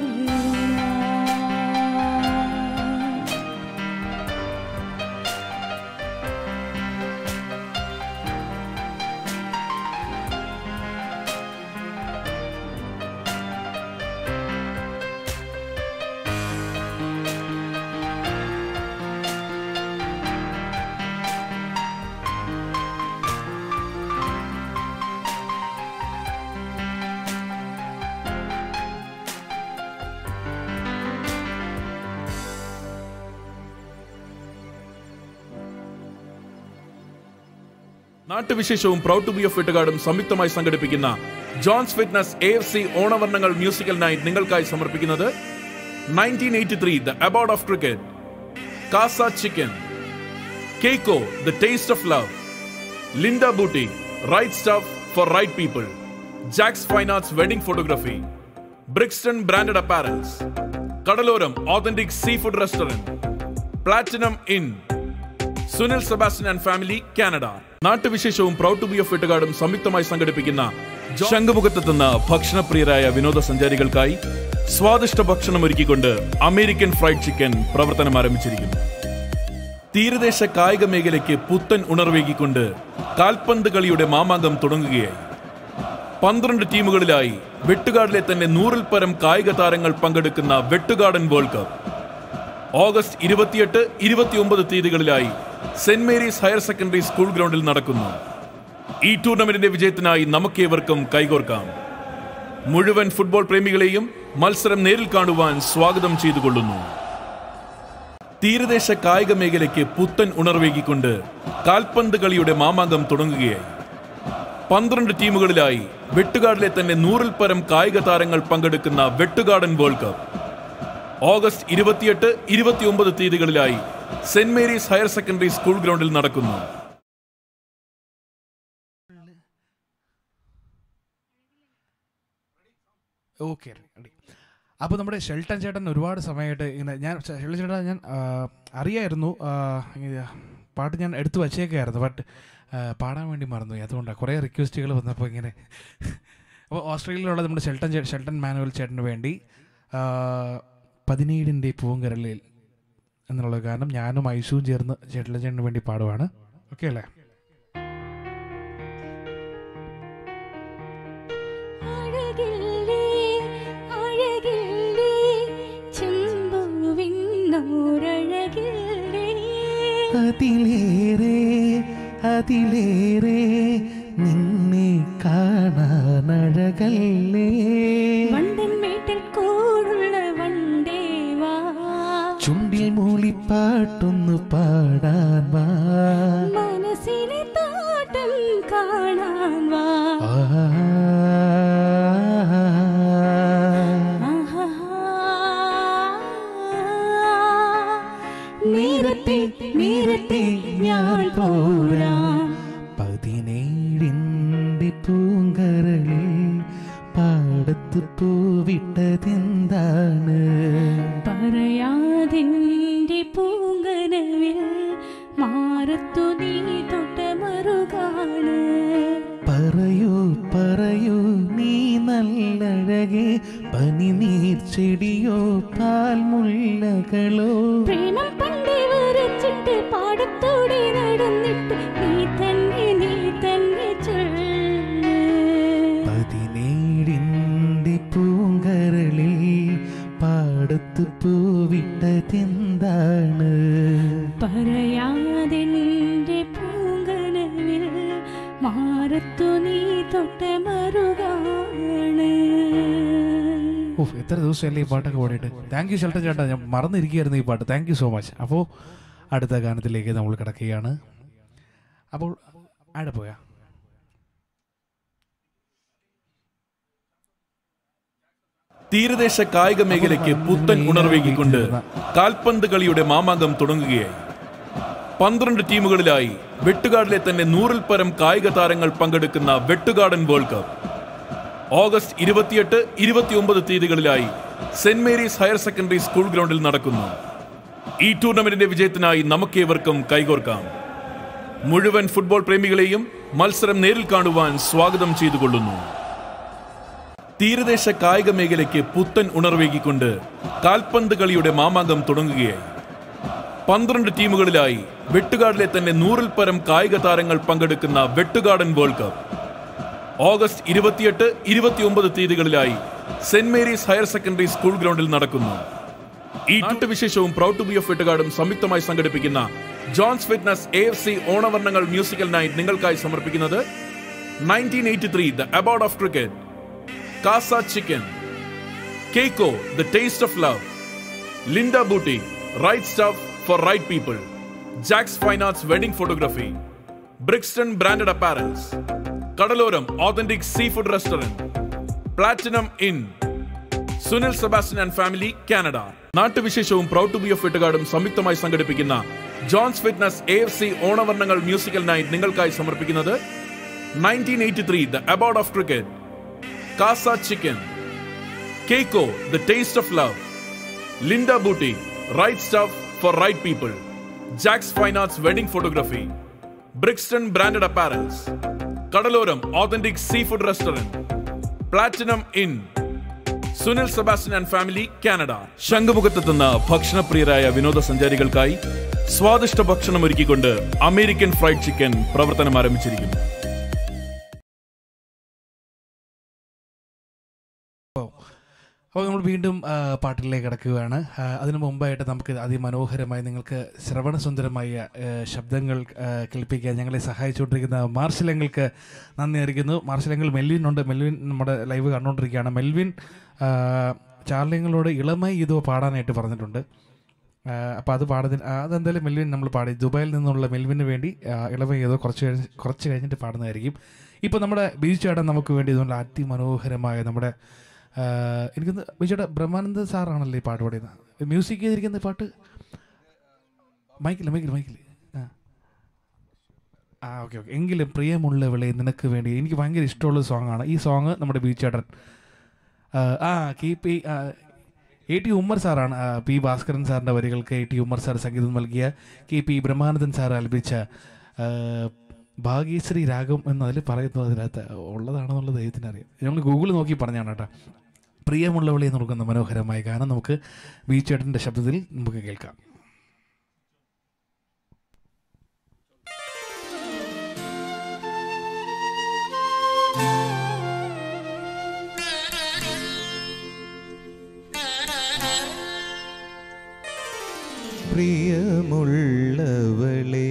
നാട്ടുവിശേഷവും പ്രൗഡ് ടു ബി ഓഫ് വെട്ടുകാടും സംയുക്തമായി സംഘടിപ്പിക്കുന്ന John's fitness A F C ഓണവർണ്ണങ്ങൾ മ്യൂസിക്കൽ നൈറ്റ് നിങ്ങൾക്കായി സമർപ്പിക്കുന്നത് nineteen eighty-three, the abode of cricket. Casa Chicken. Keiko, the taste of love. Linda Booty, right stuff for right people. Jack's Fine Arts wedding photography. Brixton branded apparels. Kadaloram authentic seafood restaurant. Platinum Inn. Sunil Sebastian and family Canada. നാട്ടുവിശേഷവും proud to be of വെട്ടുകാടും സംയുക്തമായി സംഘടിപ്പിക്കുന്ന ശംഖുമുഖത്തെത്തുന്ന ഭക്ഷണപ്രിയരായ വിനോദസഞ്ചാരികൾക്കായി സ്വാദിഷ്ട ഭക്ഷണം ഒരുക്കിക്കൊണ്ട് American fried chicken പ്രവർത്തനം ആരംഭിച്ചിരിക്കുന്നു. തീരദേശ കായിക മേഖലയ്ക്ക് പുത്തൻ ഉണർവേകിക്കൊണ്ട് കാൽപന്ത് കളിയുടെ മാമാങ്കം തുടങ്ങുകയായി. പന്ത്രണ്ട് ടീമുകളിലായി വെട്ടുകാടിലെ തന്നെ നൂറിൽ പരം കായിക താരങ്ങൾ പങ്കെടുക്കുന്ന വെട്ടുകാടൻ വേൾഡ് കപ്പ് ഓഗസ്റ്റ് ഇരുപത്തിയെട്ട് ഇരുപത്തിയൊമ്പത് തീയതികളിലായി Saint Mary's higher secondary school ഗ്രൗണ്ടിൽ നടക്കുന്നു. ഈ ടൂർണമെന്റിന്റെ വിജയത്തിനായി നമുക്കേവർക്കും കൈകോർക്കാം. മുഴുവൻ ഫുട്ബോൾ പ്രേമികളെയും മത്സരം നേരിൽ കാണുവാൻ സ്വാഗതം ചെയ്തുകൊള്ളുന്നു. തീരദേശ കായിക മേഖലയ്ക്ക് പുത്തൻ ഉണർവേകിക്കൊണ്ട് കാൽപന്ത് കളിയുടെ മാമാങ്കം തുടങ്ങുകയായി. പന്ത്രണ്ട് ടീമുകളിലായി വെട്ടുകാടിലെ തന്നെ നൂറിൽ പരം കായിക താരങ്ങൾ പങ്കെടുക്കുന്ന വെട്ടുകാടൻ വേൾഡ് കപ്പ് ഓഗസ്റ്റ് ഇരുപത്തിയെട്ട് ഇരുപത്തിയൊമ്പത് തീയതികളിലായി Saint Mary's higher secondary school ഗ്രൗണ്ടിൽ നടക്കുന്നു. ഓക്കെ, അപ്പോൾ നമ്മുടെ ഷെൽട്ടൻ ചേട്ടൻ ഒരുപാട് സമയമായിട്ട് ഇങ്ങനെ ഞാൻ ഷെൽട്ടൻ ചേട്ടൻ ഞാൻ അറിയായിരുന്നു, പാട്ട് ഞാൻ എടുത്തു വച്ചേക്കായിരുന്നു, ബട്ട് പാടാൻ വേണ്ടി മറന്നുപോയി. അതുകൊണ്ടാണ് കുറേ റിക്വസ്റ്റുകൾ വന്നപ്പോൾ ഇങ്ങനെ. അപ്പോൾ ഓസ്ട്രേലിയയിലുള്ള നമ്മുടെ ഷെൽട്ടൻ ചേ ഷെൽട്ടൻ മാനുവൽ ചേട്ടന് വേണ്ടി പതിനേഴിൻ്റെ പൂങ്കരളിൽ എന്നുള്ള കാരണം ഞാനും ഐസുവും ചേർന്ന് ഷെൽട്ടൻ ചേട്ടന് വേണ്ടി പാടുവാണ്. ഓക്കെ അല്ലേ? അതിലേറെ അതിലേറെ നിന്നെ കാണാനഴകല്ലേ, ചുണ്ടിൽ മൂളിപ്പാട്ടൊന്നു പാടാൻ വാ, മനസ്സിലെ തോട്ടം കാണാൻ വാ. നേരത്തെ നേരത്തെ ഞാൻ പോരാം, പതിനേഴിൻ്റെ പൂങ്കരളിൽ പാടത്ത് പൂവിട്ടതെന്താണ്, പറയാതിൻ്റെ പൂങ്കനവിൽ മാറത്തു നീ തൊട്ട മറുകാണ്. പറയൂ പറയൂ നീ നല്ലഴകേ, പനിനീർ ചെടിയോ പാൽമുല്ലകളോ, പ്രേമം പണ്ടേ വരച്ചിട്ട് പാടത്തോടെ നടന്നിട്ട് നീ തന്നെ നീ തന്നെ ചൊല്ല്. പതിനേഴിൻ്റെ പൂങ്കരളിൽ പാടത്ത് പൂവിട്ടതെന്താണ്, പറയാതിൻ്റെ പൂങ്കനവിൽ മാറത്തു നീ തൊട്ട മറുകാണ്. ഓ, എത്ര ദിവസമല്ലേ ഈ പാട്ടൊക്കെ പാടിയിട്ട്. താങ്ക് യു ഷെൽട്ടൻ ചേട്ടാ, ഞാൻ മറന്നിരിക്കുകയായിരുന്നു ഈ പാട്ട്. Thank you so much. അപ്പോൾ അടുത്ത ഗാനത്തിലേക്ക് നമ്മൾ കിടക്കുകയാണ്. അപ്പോൾ ആടെ പോയാ തീരദേശ കായിക മേഖലയ്ക്ക് പുത്തൻ ഉണർവേകിക്കൊണ്ട് കാൽപന്ത് കളിയുടെ മാമാങ്കം തുടങ്ങുകയായി. പന്ത്രണ്ട് ടീമുകളിലായി വെട്ടുകാടിലെ തന്നെ നൂറിൽ പരം കായിക താരങ്ങൾ പങ്കെടുക്കുന്ന വെട്ടുകാടൻ വേൾഡ് കപ്പ് ഓഗസ്റ്റ് ഇരുപത്തിയെട്ട് ഇരുപത്തിയൊമ്പത് തീയതികളിലായി Saint Mary's higher secondary school ഗ്രൗണ്ടിൽ നടക്കുന്നു. ഈ ടൂർണമെന്റിന്റെ വിജയത്തിനായി നമുക്കേവർക്കും കൈകോർക്കാം. മുഴുവൻ ഫുട്ബോൾ പ്രേമികളെയും മത്സരം നേരിൽ കാണുവാൻ സ്വാഗതം ചെയ്തുകൊള്ളുന്നു. തീരദേശ കായിക മേഖലയ്ക്ക് പുത്തൻ ഉണർവേകിക്കൊണ്ട് കാൽപന്ത് കളിയുടെ മാമാങ്കം തുടങ്ങുകയായി. പന്ത്രണ്ട് ടീമുകളിലായി വെട്ടുകാടിലെ തന്നെ നൂറിൽ പരം കായിക താരങ്ങൾ പങ്കെടുക്കുന്ന വെട്ടുകാടൻ വേൾഡ് കപ്പ് ഓഗസ്റ്റ് ഇരുപത്തിയെട്ട് ഇരുപത്തിയൊമ്പത് തീയതികളിലായി Saint Mary's higher secondary school ഗ്രൗണ്ടിൽ നടക്കുന്നു. ഈ നാട്ടുവിശേഷവും പ്രൗഡ് ടു ബി ഓഫ് വെട്ടുകാടും സംയുക്തമായി സംഘടിപ്പിക്കുന്ന John's fitness A F C ഓണവർണ്ണങ്ങൾ മ്യൂസിക്കൽ നൈറ്റ് നിങ്ങൾക്കായി സമർപ്പിക്കുന്നത് nineteen eighty three the aboard of cricket, Casa Chicken, Keiko, the taste of love, Linda Booty, right stuff for right people, Jack's Fine Arts wedding photography, Brixton branded apparels, Kadaloram authentic seafood restaurant, Platinum Inn, Sunil Sebastian and family Canada. നാട്ടുവിശേഷവും proud to be of വെട്ടുകാടും സംയുക്തമായി സംഘടിപ്പിക്കുന്ന John's fitness A F C ഓണവർണ്ണങ്ങൾ musical night നിങ്ങൾക്കായി സമർപ്പിക്കുന്നത് nineteen eighty three the aboard of cricket, Casa chicken, കേക്കോ the taste of love, Linda booty right stuff for right people, Jacks fine arts wedding photography, Brixton branded apparels, കടലോരം authentic sea food restaurant, platinum in, Sunil Sebastian and family Canada. ശംഖുമുഖത്തെത്തുന്ന ഭക്ഷണപ്രിയരായ വിനോദസഞ്ചാരികൾക്കായി സ്വാദിഷ്ട ഭക്ഷണം ഒരുക്കിക്കൊണ്ട് American fried chicken പ്രവർത്തനം ആരംഭിച്ചിരിക്കുന്നു. അപ്പോൾ നമ്മൾ വീണ്ടും പാട്ടിലേക്ക് കിടക്കുകയാണ്. അതിനു മുമ്പായിട്ട് നമുക്ക് അതിമനോഹരമായി നിങ്ങൾക്ക് ശ്രവണസുന്ദരമായ ശബ്ദങ്ങൾ കേൾപ്പിക്കാൻ ഞങ്ങളെ സഹായിച്ചുകൊണ്ടിരിക്കുന്ന മാർഷലങ്ങൾക്ക് നന്ദി അറിയിക്കുന്നു. മാർഷലങ്ങൾ മെൽവിനുണ്ട്. മെൽവിൻ നമ്മുടെ ലൈവ് കണ്ടുകൊണ്ടിരിക്കുകയാണ്. മെൽവിൻ ചാർലിങ്ങളോട് ഇളമായി ഇതോ പാടാനായിട്ട് പറഞ്ഞിട്ടുണ്ട്. അപ്പോൾ അത് പാടുന്നതിന് അതെന്തായാലും മെൽവിൻ നമ്മൾ പാടി ദുബായിൽ നിന്നുള്ള മെൽവിന് വേണ്ടി ഇളമ ഏതോ കുറച്ച് കഴിഞ്ഞ് കുറച്ച് കഴിഞ്ഞിട്ട് പാടുന്നതായിരിക്കും. ഇപ്പോൾ നമ്മുടെ ബീച്ച് ചേട്ടൻ നമുക്ക് വേണ്ടി ഇതുപോലെ അതിമനോഹരമായ നമ്മുടെ എനിക്കൊന്ന് ബിജുടെ ബ്രഹ്മാനന്ദ സാറാണല്ലേ ഈ പാട്ട് പാടിയത്, മ്യൂസിക് ചെയ്തിരിക്കുന്ന പാട്ട് മൈക്കിൽ മൈക്കിൽ മൈക്കിൽ ആ ആ ഓക്കെ ഓക്കെ എങ്കിലും പ്രിയമുള്ളവളെ നിനക്ക് വേണ്ടി എനിക്ക് ഭയങ്കര ഇഷ്ടമുള്ള സോങ്ങാണ് ഈ സോങ്. നമ്മുടെ ബീച്ച് ചേട്ടൻ ആ K P A T Ummer സാറാണ് പി ഭാസ്കരൻ സാറിൻ്റെ വരികൾക്ക് എ ടി ഉമ്മർ സാർ സംഗീതം നൽകിയ കെ പി ബ്രഹ്മാനന്ദൻ സാർ ആലപിച്ച ഭാഗ്യശ്രീ രാഗം എന്നതിൽ പറയുന്നു. അതിനകത്ത് ഉള്ളതാണെന്നുള്ളത് ദൈവത്തിന് അറിയാം. ഞങ്ങൾ ഗൂഗിൾ നോക്കി പറഞ്ഞാണ് കേട്ടോ. പ്രിയമുള്ളവളെ നോക്കുന്ന മനോഹരമായ ഗാനം നമുക്ക് ബീച്ച് ചേട്ടൻ്റെ ശബ്ദത്തിൽ നമുക്ക് കേൾക്കാം. പ്രിയമുള്ളവളെ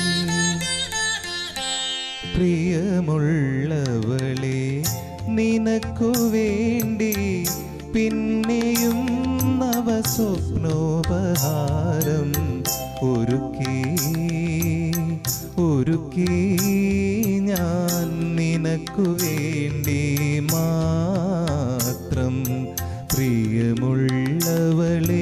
പ്രിയമുള്ളവളെ നിനക്കു വേണ്ടി പിന്നെയും നവസ്വപ്നോപഹാരം ഒരുക്കി ഒരുക്കി ഞാൻ നിനക്കു വേണ്ടി മാത്രം പ്രിയമുള്ളവളെ.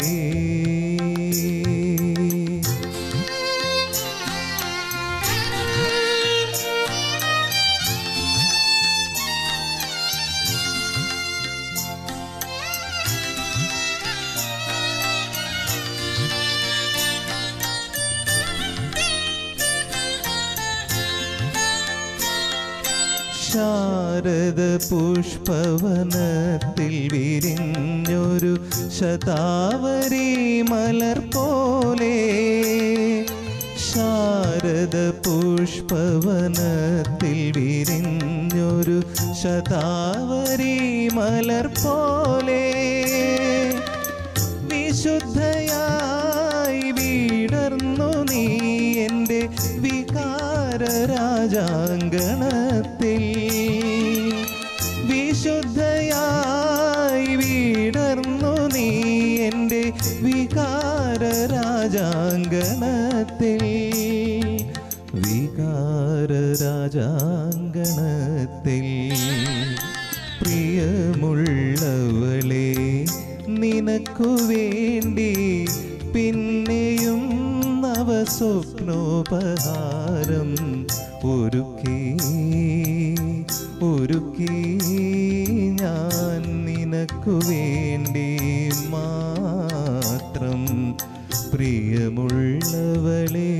ശാരദ പുഷ്പവനത്തിൽ വിരിഞ്ഞൊരു ശതാവരി മലർ പോലെ, ശാരദ പുഷ്പവനത്തിൽ വിരിഞ്ഞൊരു ശതാവരി മലർ പോലെ വിശുദ്ധയായി വീടർന്നു നീ എൻ്റെ വികാര രാജാങ്കണത്തിൽ, വിശുദ്ധയായി വീടർന്നു നീ എൻ്റെ വികാര രാജാങ്കണത്തിൽ, വികാര രാജാങ്കണത്തിൽ. പ്രിയമുള്ളവളെ നിനക്കു വേണ്ടി പിന്നെയും നവസ്വപ്നോപഹാരം ഒരുക്കി ഒരുക്കി ഞാൻ നിനക്കു വേണ്ടി മാത്രം പ്രിയമുള്ളവളെ.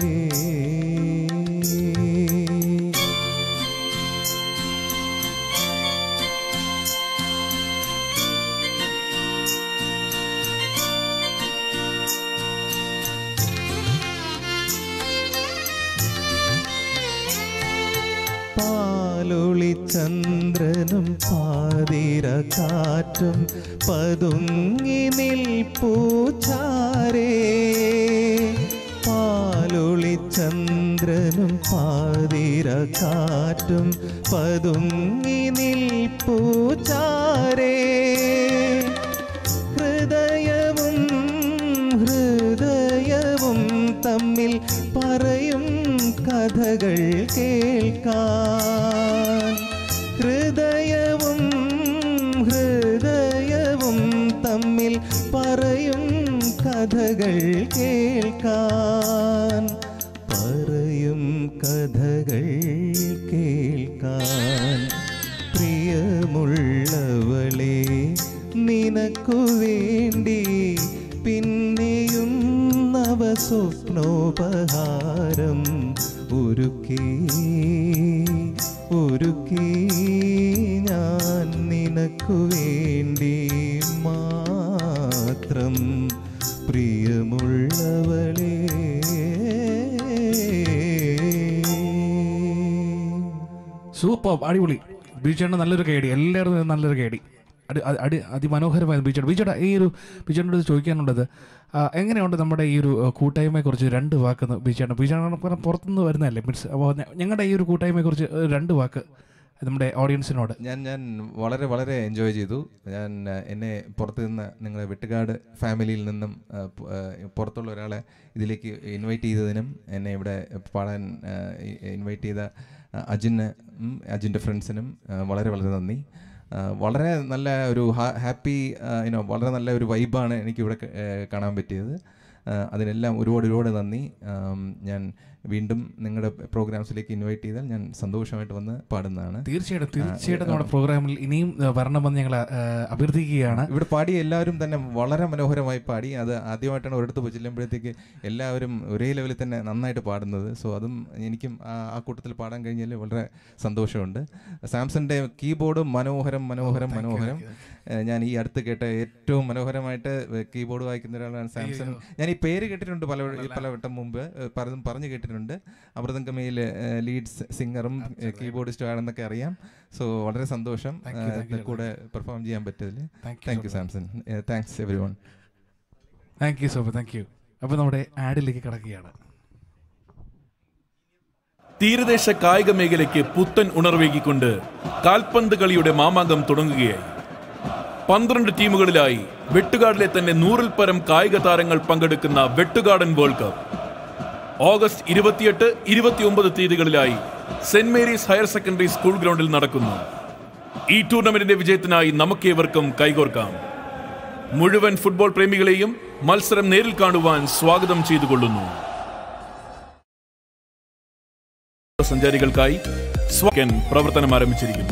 പാലൊളി ചന്ദ്രനും പാതിര കാറ്റും പതുങ്ങി നിൽപ്പൂ ചാരേ, പാലൊളി ചന്ദ്രനും പാതിര കാറ്റും പതുങ്ങി നിൽപ്പൂ ചാരേ, ഹൃദയവും ഹൃദയവും തമ്മിൽ പറയും കഥകൾ കേൾക്കാൻ, ഹൃദയവും ഹൃദയവും കഥകൾ കേൾക്കാൻ പറയും കഥകൾ കേൾക്കാൻ പ്രിയമുള്ളവളെ നിനക്കു വേണ്ടി പിന്നെയും നവ സ്വപ്നോപഹാരം ഒരുക്കി ഒരുക്കി ഞാൻ നിനക്കു വേണ്ടി മാത്രം പ്രിയമുള്ളവളെ. സൂപ്പർ, അടിപൊളി. ബീച്ചേട്ടൻ നല്ലൊരു കേടി, എല്ലാവരും നല്ലൊരു കേടി, അടി അടി അതിമനോഹരമായ ബീച്ചേട്ടൻ. ബീച്ചേട്ടാ, ഈ ഒരു ബീച്ചേട്ടനോട് ചോദിക്കാനുള്ളത്, എങ്ങനെയുണ്ട് നമ്മുടെ ഈ ഒരു കൂട്ടായ്മയെക്കുറിച്ച് രണ്ട് വാക്ക് ബീച്ചേട്ടൻ? ബീച്ചേട്ടൻ പുറത്തുനിന്ന് വരുന്നതല്ലേ, മീൻസ് അപ്പോൾ ഞങ്ങളുടെ ഈ ഒരു കൂട്ടായ്മയെക്കുറിച്ച് രണ്ട് വാക്ക് നമ്മുടെ ഓഡിയൻസിനോട്. ഞാൻ ഞാൻ വളരെ വളരെ എൻജോയ് ചെയ്തു. ഞാൻ എന്നെ പുറത്തു നിന്ന് നിങ്ങളുടെ വെട്ടുകാട് ഫാമിലിയിൽ നിന്നും പുറത്തുള്ള ഒരാളെ ഇതിലേക്ക് ഇൻവൈറ്റ് ചെയ്തതിനും എന്നെ ഇവിടെ പാടാൻ ഇൻവൈറ്റ് ചെയ്ത അജിന് അജിൻ്റെ ഫ്രണ്ട്സിനും വളരെ വളരെ നന്ദി. വളരെ നല്ല ഒരു ഹാപ്പി യുനോ വളരെ നല്ല ഒരു വൈബാണ് എനിക്കിവിടെ കാണാൻ പറ്റിയത്. അതിനെല്ലാം ഒരുപാട് ഒരുപാട് നന്ദി. ഞാൻ വീണ്ടും നിങ്ങളുടെ പ്രോഗ്രാംസിലേക്ക് ഇൻവൈറ്റ് ചെയ്താൽ ഞാൻ സന്തോഷമായിട്ട് വന്ന് പാടുന്നതാണ്. തീർച്ചയായിട്ടും തീർച്ചയായിട്ടും നമ്മുടെ പ്രോഗ്രാമിൽ ഇനിയും വരണമെന്ന് ഞങ്ങൾ അഭ്യർത്ഥിക്കുകയാണ്. ഇവിടെ പാടി എല്ലാവരും തന്നെ വളരെ മനോഹരമായി പാടി. അത് ആദ്യമായിട്ടാണ് ഒരിടത്ത് പോയി ചെല്ലുമ്പോഴത്തേക്ക് എല്ലാവരും ഒരേ ലെവലിൽ തന്നെ നന്നായിട്ട് പാടുന്നത്. സോ അതും എനിക്കും ആ കൂട്ടത്തിൽ പാടാൻ കഴിഞ്ഞാൽ വളരെ സന്തോഷമുണ്ട്. സാംസന്റെ കീബോർഡ് മനോഹരം മനോഹരം മനോഹരം. ഞാൻ ഈ അടുത്ത് കേട്ട ഏറ്റവും മനോഹരമായിട്ട് കീബോർഡ് വായിക്കുന്ന ഒരാളാണ് സാംസൺ. ഞാൻ ഈ പേര് കേട്ടിട്ടുണ്ട് പല പലവട്ടം മുമ്പ് പലതും പറഞ്ഞു കേട്ടിട്ടുണ്ട്. അമൃതംഗമയിൽ ലീഡ് സിംഗറും കീബോർഡിസ്റ്റും ആണെന്നൊക്കെ അറിയാം. സോ വളരെ സന്തോഷം കൂടെ പെർഫോം ചെയ്യാൻ പറ്റിയതിൽ. Thank you Samson. Thanks everyone. Thank you so much. Thank you. അപ്പോൾ നമ്മുടെ ആഡിലേക്ക് കടക്കുകയാണ്. തീരദേശ കായിക മേഖലയ്ക്ക് പുത്തൻ ഉണർവേകിക്കൊണ്ട് കാൽപന്ത് കളിയുടെ മാമാങ്കം തുടങ്ങുകയായി. പന്ത്രണ്ട് ടീമുകളിലായി വെട്ടുകാടിലെ തന്നെ നൂറിൽ പരം കായിക താരങ്ങൾ പങ്കെടുക്കുന്ന വെട്ടുകാടൻ വേൾഡ് കപ്പ് ഓഗസ്റ്റ് ഇരുപത്തിയെട്ട് ഇരുപത്തിയൊമ്പത് തീയതികളിലായി Saint Mary's higher secondary school ഗ്രൗണ്ടിൽ നടക്കുന്നു. ഈ ടൂർണമെന്റിന്റെ വിജയത്തിനായി നമുക്കേവർക്കും കൈകോർക്കാം. മുഴുവൻ ഫുട്ബോൾ പ്രേമികളെയും മത്സരം നേരിൽ കാണുവാൻ സ്വാഗതം ചെയ്തുകൊള്ളുന്നു. സഞ്ചാരികൾക്കായി സ്വകൻ പ്രവർത്തനം ആരംഭിച്ചിരിക്കുന്നു.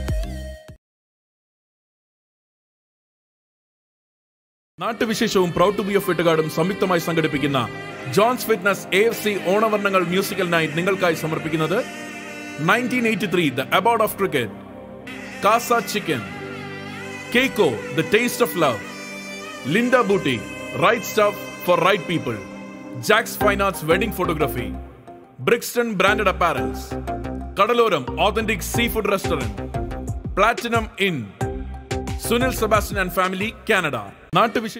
നാട്ടുവിശേഷവും പ്രൗഡ് ടു ബി ഓഫ് വെട്ടുകാടും സംയുക്തമായി സംഘടിപ്പിക്കുന്ന John's fitness A F C ഓണവർണ്ണങ്ങൾ മ്യൂസിക്കൽ നൈറ്റ് നിങ്ങൾക്കായി സമർപ്പിക്കുന്നത് nineteen eighty three the aboard of cricket, Casa chicken, കേക്കോ the taste of love, Linda booty right stuff for right people, Jacks fine arts wedding photography, Brixton branded apparels, കടലോരം authentic sea food restaurant, platinum in, Sunil Sebastian and family Canada. നാട്ടുവിശേഷം.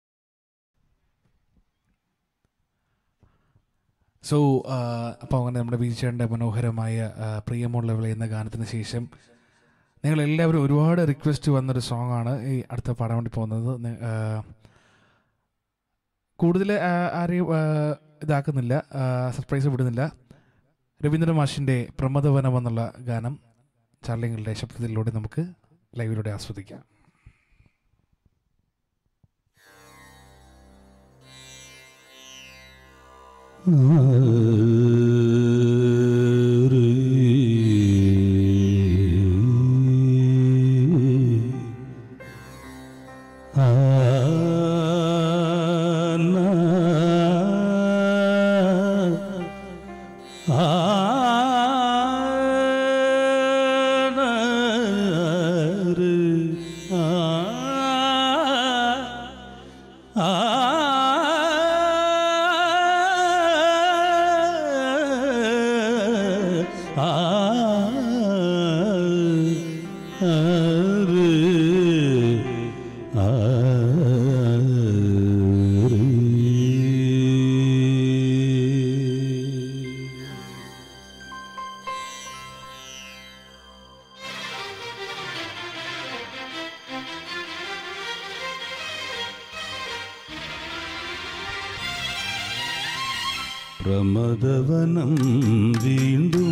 So അപ്പോൾ അങ്ങനെ നമ്മുടെ ബീച്ചേൻ്റെ മനോഹരമായ പ്രിയമുള്ളവളെ എന്ന ഗാനത്തിന് ശേഷം നിങ്ങളെല്ലാവരും ഒരുപാട് റിക്വസ്റ്റ് വന്നൊരു സോങ്ങാണ് ഈ അടുത്ത പാടാൻ വേണ്ടി പോകുന്നത്. കൂടുതൽ ആരെയും ഇതാക്കുന്നില്ല, സർപ്രൈസ് വിടുന്നില്ല. രവീന്ദ്ര മാഷിൻ്റെ പ്രമദവനം എന്നുള്ള ഗാനം ചാർലിങ്ങളുടെ ശബ്ദത്തിലൂടെ നമുക്ക് ലൈവിലൂടെ ആസ്വദിക്കാം. പ്രമദവനം വീണ്ടും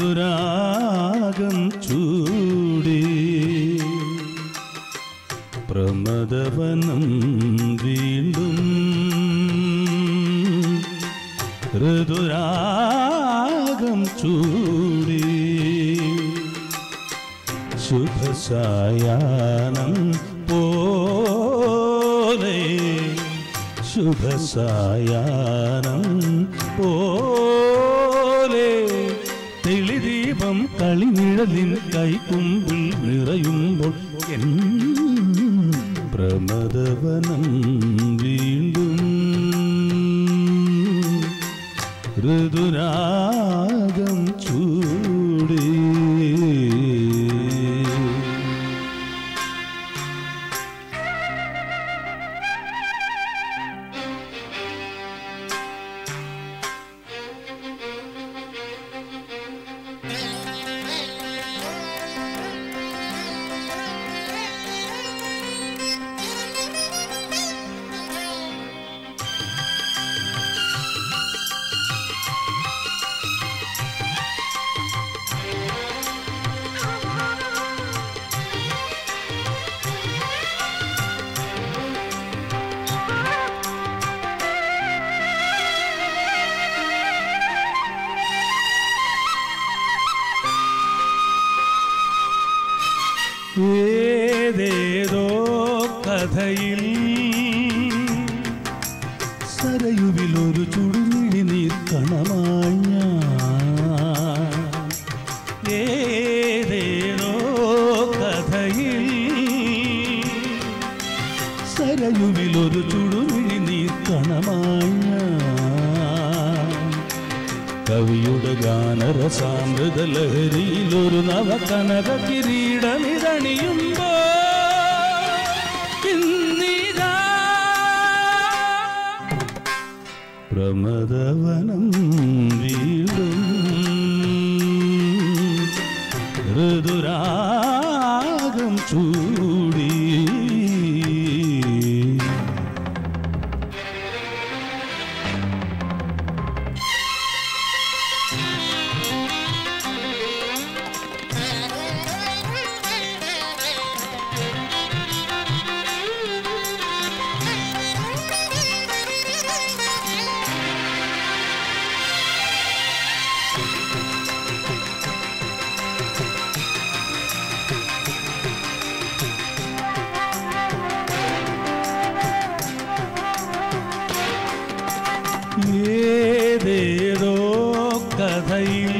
ഋതുരാഗം ചൂടി പ്രമദവനം വീണ്ടും ഋതുരാഗം ചൂടി ശുഭസായാനം പോലെ ശുഭസായാനം പോലെ തെളിദീപം കളിനിഴലിൻ കൈക്കുമ്പിൽ നിറയുമ്പോൾ എൻ പ്രമദവനം വീണ്ടും ഋതുരാഗം ചൂടി ഏതേതോ കഥയിൽ സരയുവിലൊരു ചുടുമിഴി നീർക്കണമായി ഞാൻ. ഏതേതോ കഥയിൽ സരയുവിലൊരു ചുടുമിഴി നീർക്കണമായി ഞാൻ. കവിയുടെ ഗാനരസാമൃത ലഹരിയിലൊരു നവകനക കിരീടമിതണിയുമ്പോ ഇന്നിതാ പ്രമദവനം വീണ്ടും ഋതുരാഗം ചൂടി ഏതേതോ കഥയിൽ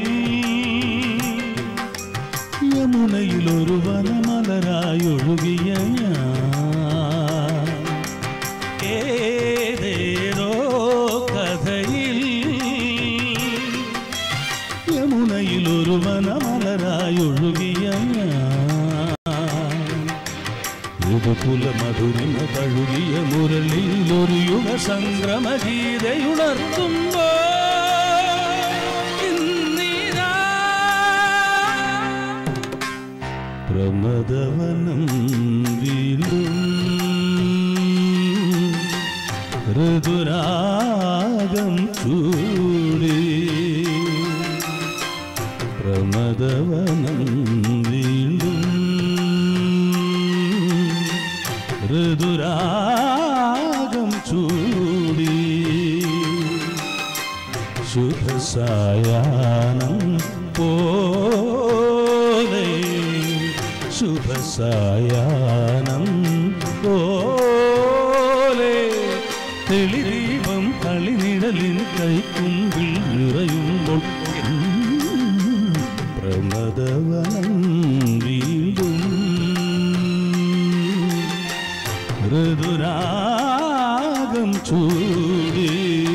യമുനയിലൊരു വനമലരായൊഴുകിയ ഞാൻ. ഏതേതോ കഥയിൽ യമുനയിലൊരു വനമലരായൊഴുകിയ ഞാൻ. ഋതുകുല മധുരിമ തഴുകിയ മുരളിയിലൊരു യുഗ സംക്രമ ഗീതയുണർത്തുമ്പോ ഇന്നിതാ പ്രമദവനം വീണ്ടും ഋതുരാഗം ചൂടി പ്രമദവനം വീണ്ടും ഋതുരാഗം ചൂടി ശുഭസായാനം പോലെ ശുഭസായാനം പോലെ തെളിദീപം കളിനിഴലിൻ കൈക്കുമ്പിൽ നിറയുമ്പോൾ പ്രമദവനം വീണ്ടും ഋതുരാഗം ചൂടി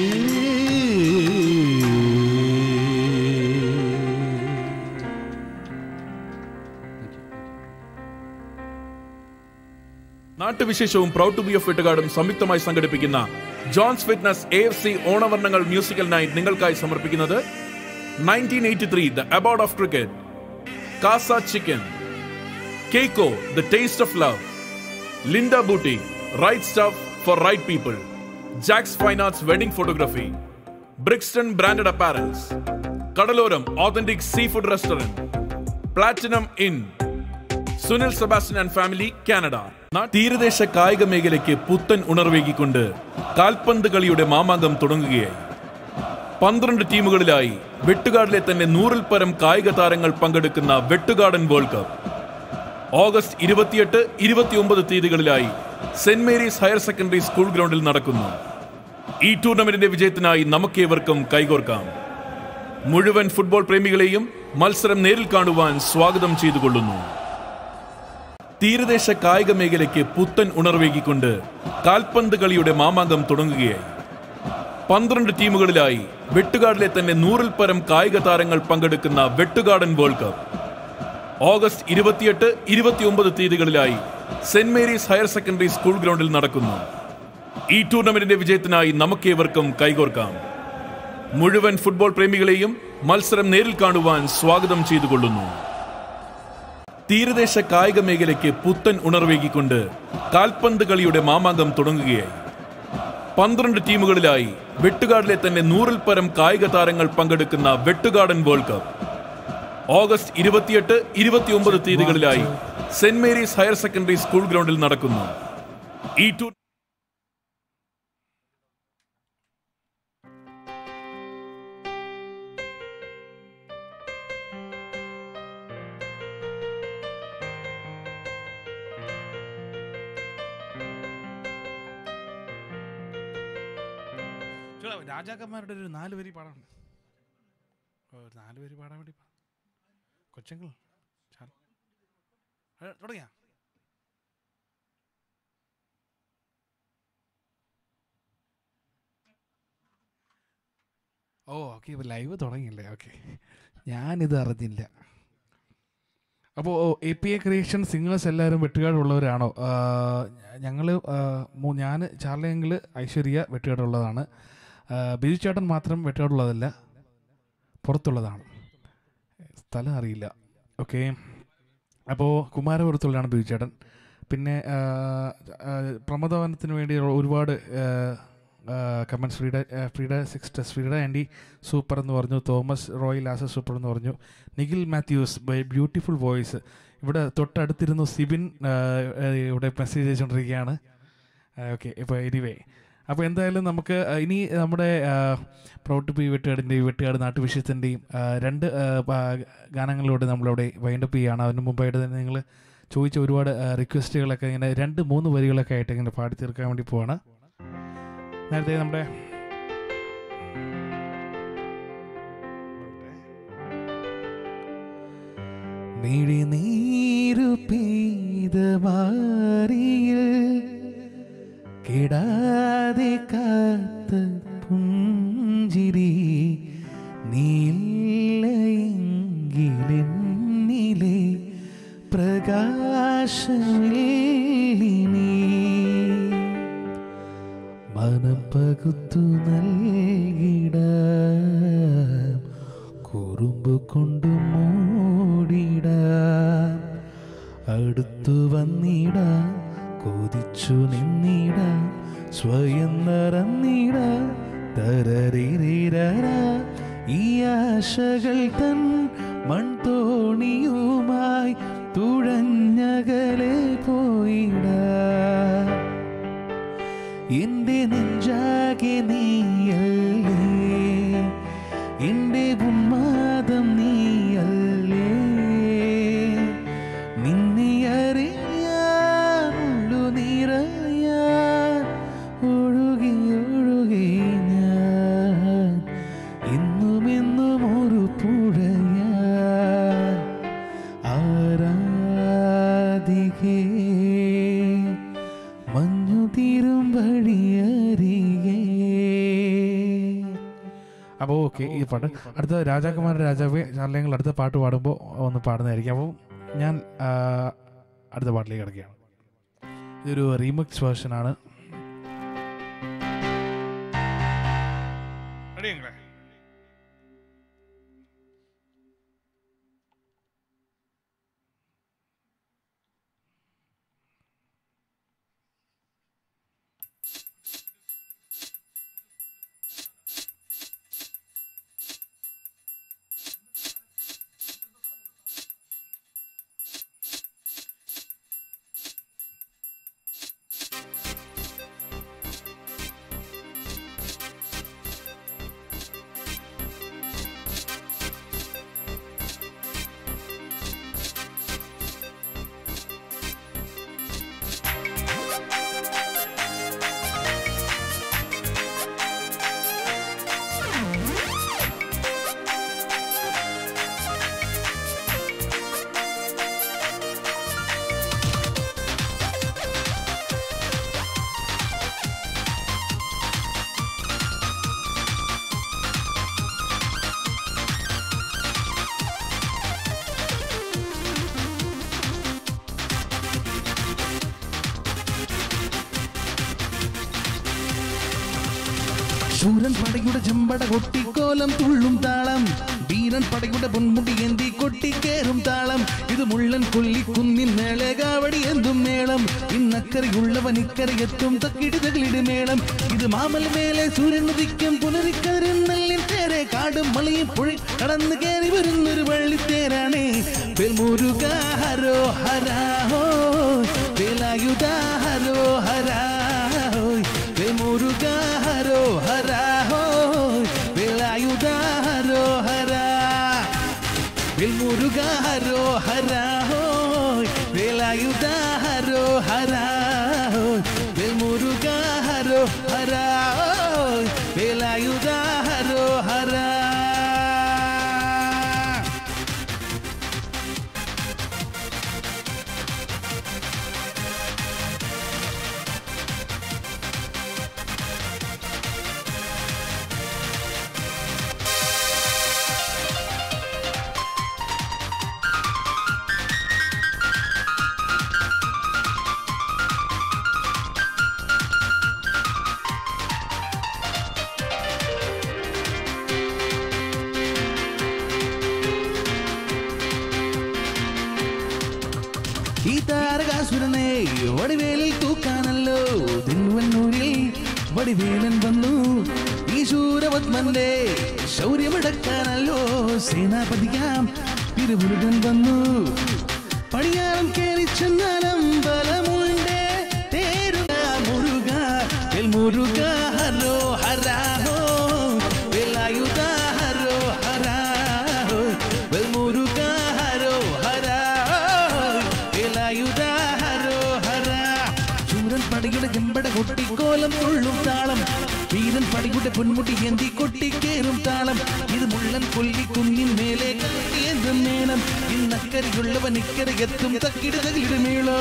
നാട്ടുവിശേഷവും പ്രൗഡ് ടു ബി ഓഫ് വെട്ടുകാടും സംയുക്തമായി സംഘടിപ്പിക്കുന്ന John's fitness A F C ഓണവർണ്ണങ്ങൾ മ്യൂസിക്കൽ നൈറ്റ് നിങ്ങൾക്കായി സമർപ്പിക്കുന്നത് nineteen eighty three the aboard of cricket, Casa chicken, കേക്കോ the taste of love, Linda booty right stuff for right people, Jacks fine arts wedding photography, Brixton branded apparels, കടലോരം authentic sea food restaurant, platinum in, Sunil Sebastian and family Canada. തീരദേശ കായിക മേഖലയ്ക്ക് പുത്തൻ ഉണർവേകിക്കൊണ്ട് കാൽപന്ത് കളിയുടെ മാമാങ്കം തുടങ്ങുകയായി. പന്ത്രണ്ട് ടീമുകളിലായി വെട്ടുകാടിലെ തന്നെ നൂറിൽ പരം കായിക താരങ്ങൾ പങ്കെടുക്കുന്ന വെട്ടുകാടൻ വേൾഡ് കപ്പ് ഓഗസ്റ്റ് ഇരുപത്തിയെട്ട് ഇരുപത്തിയൊമ്പത് തീയതികളിലായി Saint Mary's higher secondary school ഗ്രൗണ്ടിൽ നടക്കുന്നു. ഈ ടൂർണമെന്റിന്റെ വിജയത്തിനായി നമുക്കേവർക്കും കൈകോർക്കാം. മുഴുവൻ ഫുട്ബോൾ പ്രേമികളെയും മത്സരം നേരിൽ കാണുവാൻ സ്വാഗതം ചെയ്തുകൊള്ളുന്നു. തീരദേശ കായിക മേഖലയ്ക്ക് പുത്തൻ ഉണർവേകിക്കൊണ്ട് കാൽപന്ത് കളിയുടെ മാമാങ്കം തുടങ്ങുകയായി. പന്ത്രണ്ട് ടീമുകളിലായി വെട്ടുകാടിലെ തന്നെ നൂറിൽ പരം കായിക താരങ്ങൾ പങ്കെടുക്കുന്ന വെട്ടുകാടൻ വേൾഡ് കപ്പ് ഓഗസ്റ്റ് ഇരുപത്തിയെട്ട് ഇരുപത്തിയൊമ്പത് തീയതികളിലായി Saint Mary's higher secondary school ഗ്രൗണ്ടിൽ നടക്കുന്നു. ഈ ടൂർണമെന്റിന്റെ വിജയത്തിനായി നമുക്കേവർക്കും കൈകോർക്കാം. മുഴുവൻ ഫുട്ബോൾ പ്രേമികളെയും മത്സരം നേരിൽ കാണുവാൻ സ്വാഗതം ചെയ്തുകൊള്ളുന്നു. തീരദേശ കായിക മേഖലയ്ക്ക് പുത്തൻ ഉണർവേകിക്കൊണ്ട് കാൽപന്ത് കളിയുടെ മാമാങ്കം തുടങ്ങുകയായി. പന്ത്രണ്ട് ടീമുകളിലായി വെട്ടുകാടിലെ തന്നെ നൂറിൽ പരം കായിക താരങ്ങൾ പങ്കെടുക്കുന്ന വെട്ടുകാടൻ വേൾഡ് കപ്പ് ഓഗസ്റ്റ് ഇരുപത്തിയെട്ട് ഇരുപത്തിയൊമ്പത് തീയതികളിലായി Saint Mary's higher secondary school ഗ്രൗണ്ടിൽ നടക്കുന്നു. ഈ ടൂർ രാജാക്കന്മാരുടെ ഒരു നാല് വരി പാടാൻ നാല് വരി പാടാൻ വേണ്ടി കൊച്ചങ്ങൾ തുടങ്ങിയ ഓ ഓക്കെ ഇപ്പൊ ലൈവ് തുടങ്ങിയില്ലേ? ഓക്കെ, ഞാനിത് അറിഞ്ഞില്ല. അപ്പോൾ A P A creation singers എല്ലാവരും വെട്ടുകാടുള്ളവരാണോ? ഞങ്ങൾ ഞാൻ ചാർലിയെങ്കിൽ ഐശ്വര്യ വെട്ടുകാടുള്ളതാണ്. ബിജു ചേട്ടൻ മാത്രം വെട്ടുകാടുള്ളതല്ല, പുറത്തുള്ളതാണ്. സ്ഥലം അറിയില്ല. ഓക്കെ, അപ്പോൾ കുമാരപുരത്തുള്ളതാണ് ബിജു ചേട്ടൻ. പിന്നെ പ്രമോദവനത്തിന് വേണ്ടി ഒരുപാട് comments Frida Frida Sixtus Frida Andy super എന്ന് പറഞ്ഞു. തോമസ് റോയൽ ആസ സൂപ്പർ എന്ന് പറഞ്ഞു. Nikhil Mathews by beautiful voice. ഇവിടെ തൊട്ടടുത്തിരുന്നു സിബിൻ ഇവിടെ മെസ്സേജ് അയച്ചുകൊണ്ടിരിക്കുകയാണ്. ഓക്കെ, ഇപ്പോൾ എനിവേ അപ്പോൾ എന്തായാലും നമുക്ക് ഇനി നമ്മുടെ പ്രൗഡ് ടു ബി വെട്ടുകാടിൻ്റെയും വെട്ടുകാട് നാട്ടുവിഷയത്തിൻ്റെയും രണ്ട് ഗാനങ്ങളിലൂടെ നമ്മളിവിടെ വൈൻഡപ്പ് ചെയ്യുകയാണ്. അതിന് മുമ്പായിട്ട് തന്നെ നിങ്ങൾ ചോദിച്ച ഒരുപാട് റിക്വസ്റ്റുകളൊക്കെ ഇങ്ങനെ രണ്ട് മൂന്ന് വരികളൊക്കെ ആയിട്ട് ഇങ്ങനെ പാടി തീർക്കാൻ വേണ്ടി പോവാണ്. നേരത്തെ നമ്മുടെ മിഴിനീരു പെയ്ത മാറിയിൽ കിടാതെ കാത്ത പുഞ്ചിരി നീലയെങ്കിലെന്നിലെ പ്രകാശമില്ലിനി മനം പകുത്തു നൽകിട കുറുമ്പ് കൊണ്ടു മൂടിട അടുത്തു വന്നിട കൊതിച്ചു നിന്നിട സ്വയം നിറന്നിട തരരിര ഈ ആശകൾ തൻ മൺതോണിയുമായി തുഴഞ്ഞകലെ പോയിട എന്റെ നെഞ്ചാകെ നീയല്ലേ എന്റെ ഉന്മാദം നീയല്ലേ നിന്നെ അറിയാൻ ഉള്ളു നിറയാൻ ഒഴുകി ഒഴുകി ഞാൻ എന്നും എന്നും ഒരു പുഴയാ ആരാധികേ മഞ്ഞു തീരും വഴിയരികെ. അപ്പോൾ ഓക്കെ, ഈ പാട്ട് അടുത്ത രാജാക്കന്മാരുടെ രാജാവേ ചാർലിയങ്ങൾ അടുത്ത പാട്ട് പാടുമ്പോൾ ഒന്ന് പാടുന്നതായിരിക്കും. അപ്പോൾ ഞാൻ അടുത്ത പാട്ടിലേക്ക് കിടക്കുകയാണ്. ഇതൊരു റീമിക്സ് വേർഷനാണ്. ശൂരൻ പടയുടെ ചെമ്പട കൊട്ടിക്കോലം തുള്ളും താളം വീരൻ പടയുടെ പൊന്മുടി എന്തി കൊട്ടിക്കേറും താളം ഇത് മുള്ളൻ കൊല്ലിക്കുന്നിൻ മേളെ കാവടി എന്തും മേളം ഇന്നക്കരയുള്ളവൻ ഇക്കരയെത്തും തക്കിടി തകിലിട് മേളം ഇത് മാമൽ മേലെ സൂര്യൻ ഉദിക്കും പുലരിക്കരൻ നെല്ലിൻ തേരെ കാടും മലയും പുഴി കടന്നു കയറി വരുന്നൊരു വള്ളിത്തേരാണേ വെൽമുരുക ഹരോ ഹരാഹോ വേലായുധ ഹരോ ഹരാഹോ വെൽമുരുക ഹരോ ഹരാഹോ വേലായുധ ഹരോ ഹരാ വെൽമുരുക ഹരോ ഹരാഹോ വേലായുധ ഹരോ ഹരാഹോ വെൽമുരുക ഹരോ ഹരാഹോ വേലായുധ ഹരോ ഹരാ ഈ താരകാസുരനെ വടിവേലിൽ തൂക്കാനല്ലോ തിരുവന്നൂരിൽ വടിവേലൻ വന്നു ഈ ശൂരപത്മന്റെ ശൗര്യമടക്കാനല്ലോ സേനാപതിയാം തിരുമുരുകൻ വന്നു പടിയാളം കേറി ചെന്നാലും ബലമുണ്ട് തേരുക മുരുക വെൽമുരുക ഹരോ ഹരാഹോ വേലായുധ ഹരോ ഹരാഹോ വെൽമുരുക ഹരോ ഹരാഹോ വേലായുധ ഹരോ ഹരാ ശൂരൻ പടയുടെ ചെമ്പട കൊട്ടിക്കോലം തുള്ളും താളം വീരൻ പടയുടെ പൊന്മുടി എന്തി കൊട്ടിക്കേറും താളം ഇത് മുള്ളൻ കൊല്ലിക്കുന്നിൻ മേലെ എന്തും മേളം ഇന്നക്കരയുള്ളവൻ ഇക്കരയെത്തും തക്കിട തകിട് മേളോ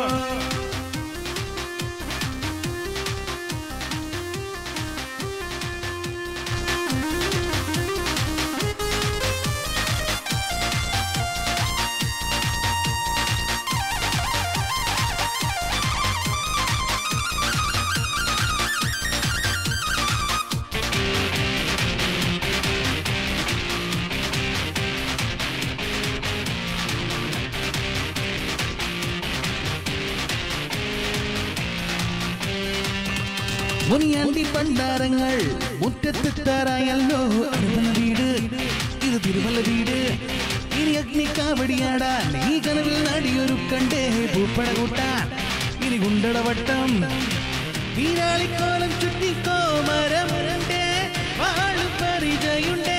മുനിയാണ്ടി പണ്ടാരങ്ങൾ മുറ്റത്തെത്താറായല്ലോ തിരുമല വീട് ഇത് തിരുമല വീട് ഇനി അഗ്നിക്കാവടിയാടാൻ ഈ കനവിൽ നടിയൊരുക്കണ്ടേ പൂപ്പട കൂട്ടാൻ ഇനി ഗുണ്ടടവട്ടം വീരാളിക്കോലം ചുറ്റിക്കോ മരമുണ്ടേ വാളു പരിചയുണ്ടേ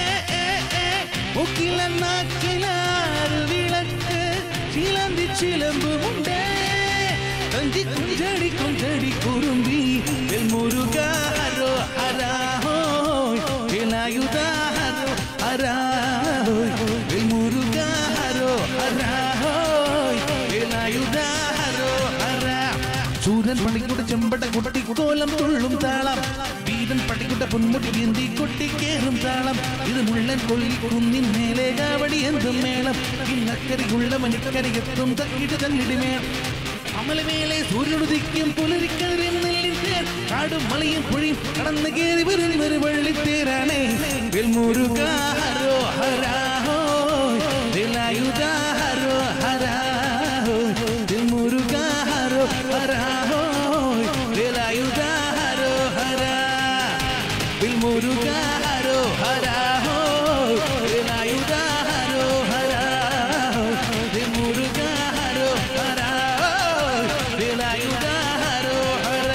ഒക്കിലെന്നാക്കിലാറ് വിളക്ക് ചിലന്തി ചിലമ്പുമുണ്ടേ കഞ്ചി കുഞ്ചടി കുഞ്ചടി കുറുമ്പി വെൽമുരുക ഹരോ ഹരാഹോ വേലായുധ ഹരോ ഹരാഹോ വെൽമുരുക ഹരോ ഹരാഹോ വേലായുധ ഹരോ ഹരാ ശൂരൻ പണിക്കുടെ ചെമ്പട കൊട്ടി കോലം തുള്ളും താളം വീരൻ പട്ടിക്കുട്ട പൊന്മുടി എന്തി കൊട്ടിക്കേറും താളം ഇത് മുള്ളൻ കൊല്ലിക്കുന്നിൻ മേലെ കാവടി എന്തും മേളം ഇന്നക്കരയുള്ള മണിക്കരയെത്തും തക്കിട് തന്നിടി മേളം അമലമേലെ സൂര്യനുദിക്കും പുലരിക്കരൻ നെല്ലിൻ തേർ കാടും മലയും പുഴയും കടന്നു കയറി വരുന്നൊരു വള്ളിത്തേരാണേ വെൽമുരുക ഹരോ ഹരാഹോ വേലായുധ ഹരോ ഹരാഹോ വെൽമുരുക ഹരോ ഹരാഹോ വേലായുധ ഹരോ ഹരാ വെൽമുരുക ഹരോ ഹരാഹോ വേലായുധ ഹരോ ഹരാഹോ വെൽമുരുക ഹരോ ഹരാഹോ വേലായുധ ഹരോ ഹരാ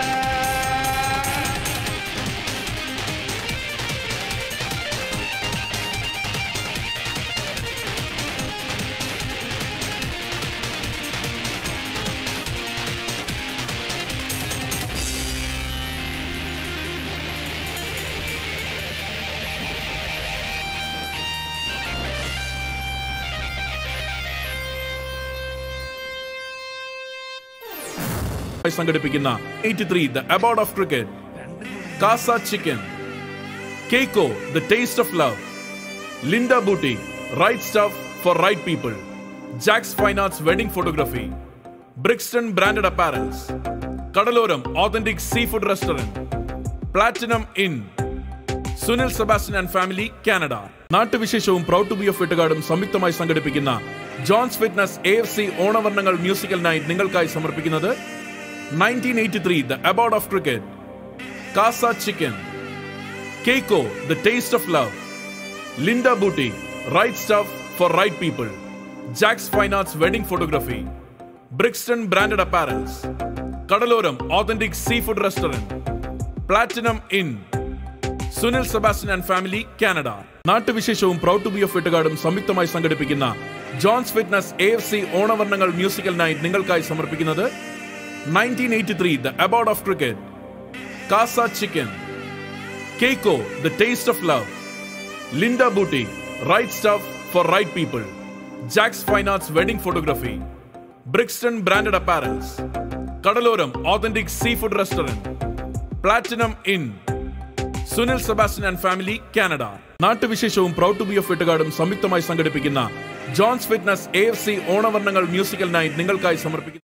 സംഘടിപ്പിക്കുന്ന eighty three The Abode of Cricket, Casa Chicken, Keiko The Taste of Love, Linda Boutique Right Stuff for Right People, Jack's Fine Arts Wedding Photography, Brixton Branded Apparels, Kadaloram Authentic Seafood Restaurant, Platinum in Sunil Sebastian and family Canada. നാട്ടുവിശേഷവും proud to be of വെട്ടുകാടും സംയുക്തമായി സംഘടിപ്പിക്കുന്ന John's fitness A F C ഓണവർണ്ണങ്ങൾ musical night നിങ്ങൾക്കായി സമർപ്പിക്കുന്നത് nineteen eighty three the aboard of cricket, Casa chicken, കേക്കോ the taste of love, Linda booty right stuff for right people, Jacks fine arts wedding photography, Brixton branded apparels, കടലോരം authentic sea food restaurant, platinum in Sunil Sebastian and family Canada. നാട്ടുവിശേഷവും proud to be of വെട്ടുകാടും സംയുക്തമായി സംഘടിപ്പിക്കുന്ന John's fitness A F C ഓണവർണ്ണങ്ങൾ musical night നിങ്ങൾക്കായി സമർപ്പിക്കുന്നത് nineteen eighty three the aboard of cricket, Casa chicken, കേക്കോ the taste of love, Linda booty right stuff for right people, Jacks fine arts wedding photography, Brixton branded apparels, കടലോരം authentic sea food restaurant, platinum in Sunil Sebastian and family Canada. നാട്ടുവിശേഷവും proud to be of വെട്ടുകാടും സംയുക്തമായി സംഘടിപ്പിക്കുന്ന John's fitness A F C ഓണവർണ്ണങ്ങൾ musical night നിങ്ങൾക്കായി സമർപ്പിക്കുന്നു.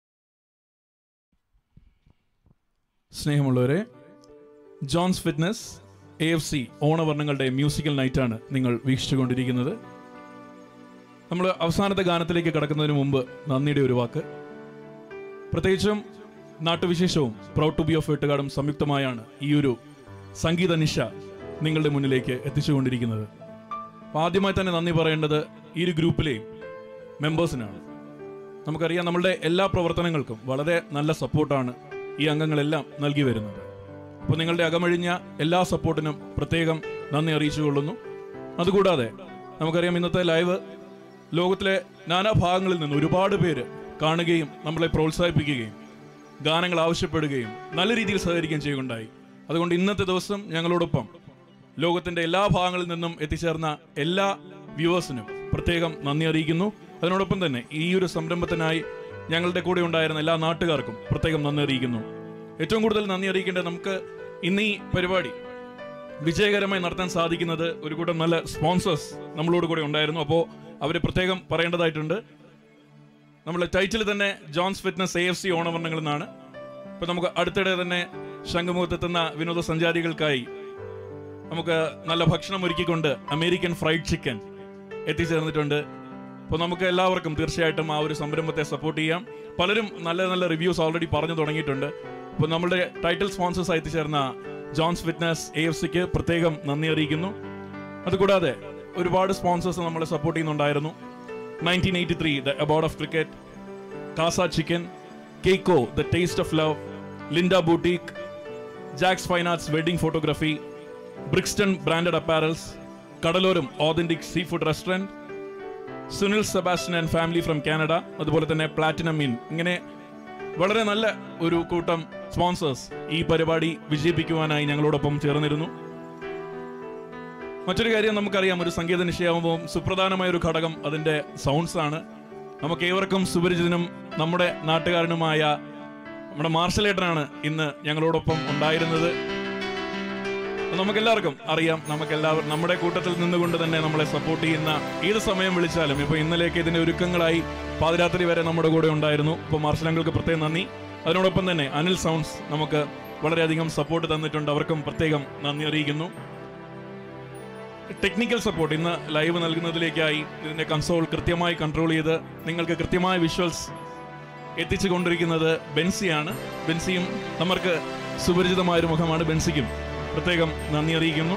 സ്നേഹമുള്ളവരെ, Johns fitness A F C ഓണവർണ്ണങ്ങളുടെ musical നൈറ്റാണ് നിങ്ങൾ വീക്ഷിച്ചുകൊണ്ടിരിക്കുന്നത്. നമ്മൾ അവസാനത്തെ ഗാനത്തിലേക്ക് കടക്കുന്നതിന് മുമ്പ് നന്ദിയുടെ ഒരു വാക്ക്. പ്രത്യേകിച്ചും നാട്ടുവിശേഷവും പ്രൗഡ് ടു ബി ഓഫ് വെട്ടുകാടും സംയുക്തമായാണ് ഈ ഒരു സംഗീത നിശ നിങ്ങളുടെ മുന്നിലേക്ക് എത്തിച്ചുകൊണ്ടിരിക്കുന്നത്. അപ്പോൾ ആദ്യമായി തന്നെ നന്ദി പറയേണ്ടത് ഈ ഒരു ഗ്രൂപ്പിലെയും മെമ്പേഴ്സിനാണ്. നമുക്കറിയാം, നമ്മളുടെ എല്ലാ പ്രവർത്തനങ്ങൾക്കും വളരെ നല്ല സപ്പോർട്ടാണ് ഈ അംഗങ്ങളെല്ലാം നൽകി വരുന്നത്. അപ്പോൾ നിങ്ങളുടെ അകമഴിഞ്ഞ എല്ലാ സപ്പോർട്ടിനും പ്രത്യേകം നന്ദി അറിയിച്ചുകൊള്ളുന്നു. അതുകൂടാതെ നമുക്കറിയാം, ഇന്നത്തെ ലൈവ് ലോകത്തിലെ നാനാഭാഗങ്ങളിൽ നിന്ന് ഒരുപാട് പേര് കാണുകയും നമ്മളെ പ്രോത്സാഹിപ്പിക്കുകയും ഗാനങ്ങൾ ആവശ്യപ്പെടുകയും നല്ല രീതിയിൽ സഹകരിക്കുകയും ചെയ്യുകയുണ്ടായി. അതുകൊണ്ട് ഇന്നത്തെ ദിവസം ഞങ്ങളോടൊപ്പം ലോകത്തിൻ്റെ എല്ലാ ഭാഗങ്ങളിൽ നിന്നും എത്തിച്ചേർന്ന എല്ലാ വ്യൂവേഴ്സിനും പ്രത്യേകം നന്ദി അറിയിക്കുന്നു. അതിനോടൊപ്പം തന്നെ ഈ ഒരു സംരംഭത്തിനായി ഞങ്ങളുടെ കൂടെ ഉണ്ടായിരുന്ന എല്ലാ നാട്ടുകാർക്കും പ്രത്യേകം നന്ദി അറിയിക്കുന്നു. ഏറ്റവും കൂടുതൽ നന്ദി അറിയിക്കേണ്ടത്, നമുക്ക് ഇന്ന് ഈ പരിപാടി വിജയകരമായി നടത്താൻ സാധിക്കുന്നത് ഒരു കൂട്ടം നല്ല സ്പോൺസേഴ്സ് നമ്മളോട് കൂടെ ഉണ്ടായിരുന്നു. അപ്പോൾ അവരെ പ്രത്യേകം പറയേണ്ടതായിട്ടുണ്ട്. നമ്മുടെ ടൈറ്റിൽ തന്നെ Johns fitness A F C ഓണവർണ്ണങ്ങൾ എന്നാണ്. ഇപ്പം നമുക്ക് അടുത്തിടെ തന്നെ ശംഖുമുഖത്തെത്തുന്ന വിനോദസഞ്ചാരികൾക്കായി നമുക്ക് നല്ല ഭക്ഷണം ഒരുക്കിക്കൊണ്ട് അമേരിക്കൻ ഫ്രൈഡ് ചിക്കൻ എത്തിച്ചേർന്നിട്ടുണ്ട്. അപ്പോൾ നമുക്ക് എല്ലാവർക്കും തീർച്ചയായിട്ടും ആ ഒരു സംരംഭത്തെ സപ്പോർട്ട് ചെയ്യാം. പലരും നല്ല നല്ല റിവ്യൂസ് ഓൾറെഡി പറഞ്ഞു തുടങ്ങിയിട്ടുണ്ട്. അപ്പോൾ നമ്മുടെ ടൈറ്റിൽ സ്പോൺസേഴ്സ് എത്തിച്ചേർന്ന ജോൺസ് ഫിറ്റ്നസ് എ എഫ് സിക്ക് പ്രത്യേകം നന്ദി അറിയിക്കുന്നു. അതുകൂടാതെ ഒരുപാട് സ്പോൺസേഴ്സ് നമ്മളെ സപ്പോർട്ട് ചെയ്യുന്നുണ്ടായിരുന്നു. Nineteen eighty three the aboard of cricket, Casa chicken, കേക്കോ the taste of love, Linda ബൂട്ടീക്ക്, Jacks fine arts wedding photography, Brixton branded apparels, കടലോരം authentic sea food restaurant, Sunil Sebastian and family from Canada, അതുപോലെ തന്നെ platinum in, ഇങ്ങനെ വളരെ നല്ല ഒരു കൂട്ടം sponsors ഈ പരിപാടി വിജയിപ്പിക്കുവാനായി ഞങ്ങളോടൊപ്പം ചേർന്നിരുന്നു. മറ്റൊരു കാര്യം, നമുക്കറിയാം, ഒരു സംഗീത നിശ്ചയമാകുമ്പോൾ സുപ്രധാനമായ ഒരു ഘടകം അതിൻ്റെ സൗണ്ട്സ് ആണ്. നമുക്ക് ഏവർക്കും സുപരിചിതനും നമ്മുടെ നാട്ടുകാരനുമായ നമ്മുടെ മാർഷലേട്ടനാണ് ഇന്ന് ഞങ്ങളോടൊപ്പം ഉണ്ടായിരുന്നത്. നമുക്കെല്ലാവർക്കും അറിയാം, നമുക്കെല്ലാവരും നമ്മുടെ കൂട്ടത്തിൽ നിന്നുകൊണ്ട് തന്നെ നമ്മളെ സപ്പോർട്ട് ചെയ്യുന്ന, ഏത് സമയം വിളിച്ചാലും, ഇപ്പോൾ ഇന്നലേക്ക് ഇതിൻ്റെ ഒരുക്കങ്ങളായി പാതിരാത്രി വരെ നമ്മുടെ കൂടെ ഉണ്ടായിരുന്നു. ഇപ്പോൾ മാർഷലങ്ങൾക്ക് പ്രത്യേകം നന്ദി. അതിനോടൊപ്പം തന്നെ അനിൽ സൗണ്ട്സ് നമുക്ക് വളരെയധികം സപ്പോർട്ട് തന്നിട്ടുണ്ട്, അവർക്കും പ്രത്യേകം നന്ദി അറിയിക്കുന്നു. ടെക്നിക്കൽ സപ്പോർട്ട് ഇന്ന് ലൈവ് നൽകുന്നതിലേക്കായി ഇതിൻ്റെ കൺസോൾ കൃത്യമായി കൺട്രോൾ ചെയ്ത് നിങ്ങൾക്ക് കൃത്യമായ വിഷ്വൽസ് എത്തിച്ചു കൊണ്ടിരിക്കുന്നത് ബെൻസിയാണ്. ബെൻസിയും നമുക്ക് സുപരിചിതമായൊരു മുഖമാണ്. ബെൻസിക്കും പ്രത്യേകം നന്ദി അറിയിക്കുന്നു.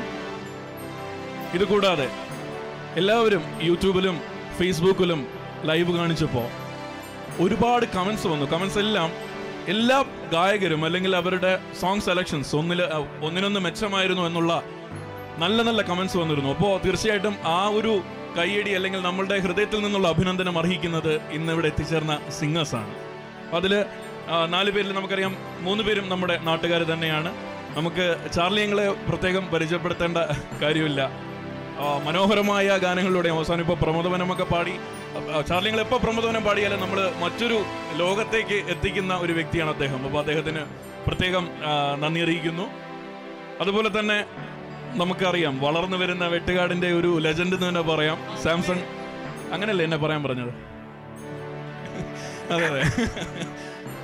ഇതുകൂടാതെ എല്ലാവരും യൂട്യൂബിലും ഫേസ്ബുക്കിലും ലൈവ് കാണിച്ചപ്പോൾ ഒരുപാട് കമൻസ് വന്നു. കമൻസ് എല്ലാം എല്ലാ ഗായകരും അല്ലെങ്കിൽ അവരുടെ സോങ് സെലക്ഷൻസ് ഒന്നിൽ ഒന്നിനൊന്ന് മെച്ചമായിരുന്നു എന്നുള്ള നല്ല നല്ല കമൻസ് വന്നിരുന്നു. അപ്പോൾ തീർച്ചയായിട്ടും ആ ഒരു കയ്യടി അല്ലെങ്കിൽ നമ്മളുടെ ഹൃദയത്തിൽ നിന്നുള്ള അഭിനന്ദനം അർഹിക്കുന്നത് ഇന്ന് ഇവിടെ എത്തിച്ചേർന്ന സിംഗേഴ്സാണ്. അതിൽ നാല് പേരിൽ നമുക്കറിയാം മൂന്ന് പേരും നമ്മുടെ നാട്ടുകാർ തന്നെയാണ്. നമുക്ക് ചാർലിയങ്ങളെ പ്രത്യേകം പരിചയപ്പെടുത്തേണ്ട കാര്യമില്ല. മനോഹരമായ ഗാനങ്ങളിലൂടെ അവസാനം ഇപ്പോൾ പ്രമോദവനമൊക്കെ പാടി, ചാർലിയങ്ങൾ എപ്പോൾ പ്രമോദവനം പാടിയാലും നമ്മൾ മറ്റൊരു ലോകത്തേക്ക് എത്തിക്കുന്ന ഒരു വ്യക്തിയാണ് അദ്ദേഹം. അപ്പോൾ അദ്ദേഹത്തിന് പ്രത്യേകം നന്ദി അറിയിക്കുന്നു. അതുപോലെ തന്നെ നമുക്കറിയാം, വളർന്നു വരുന്ന വെട്ടുകാടിൻ്റെ ഒരു ലെജൻഡ് എന്ന് തന്നെ പറയാം, സാംസൺ. അങ്ങനെയല്ലേ എന്നെ പറയാൻ പറഞ്ഞത്? അതെ അതെ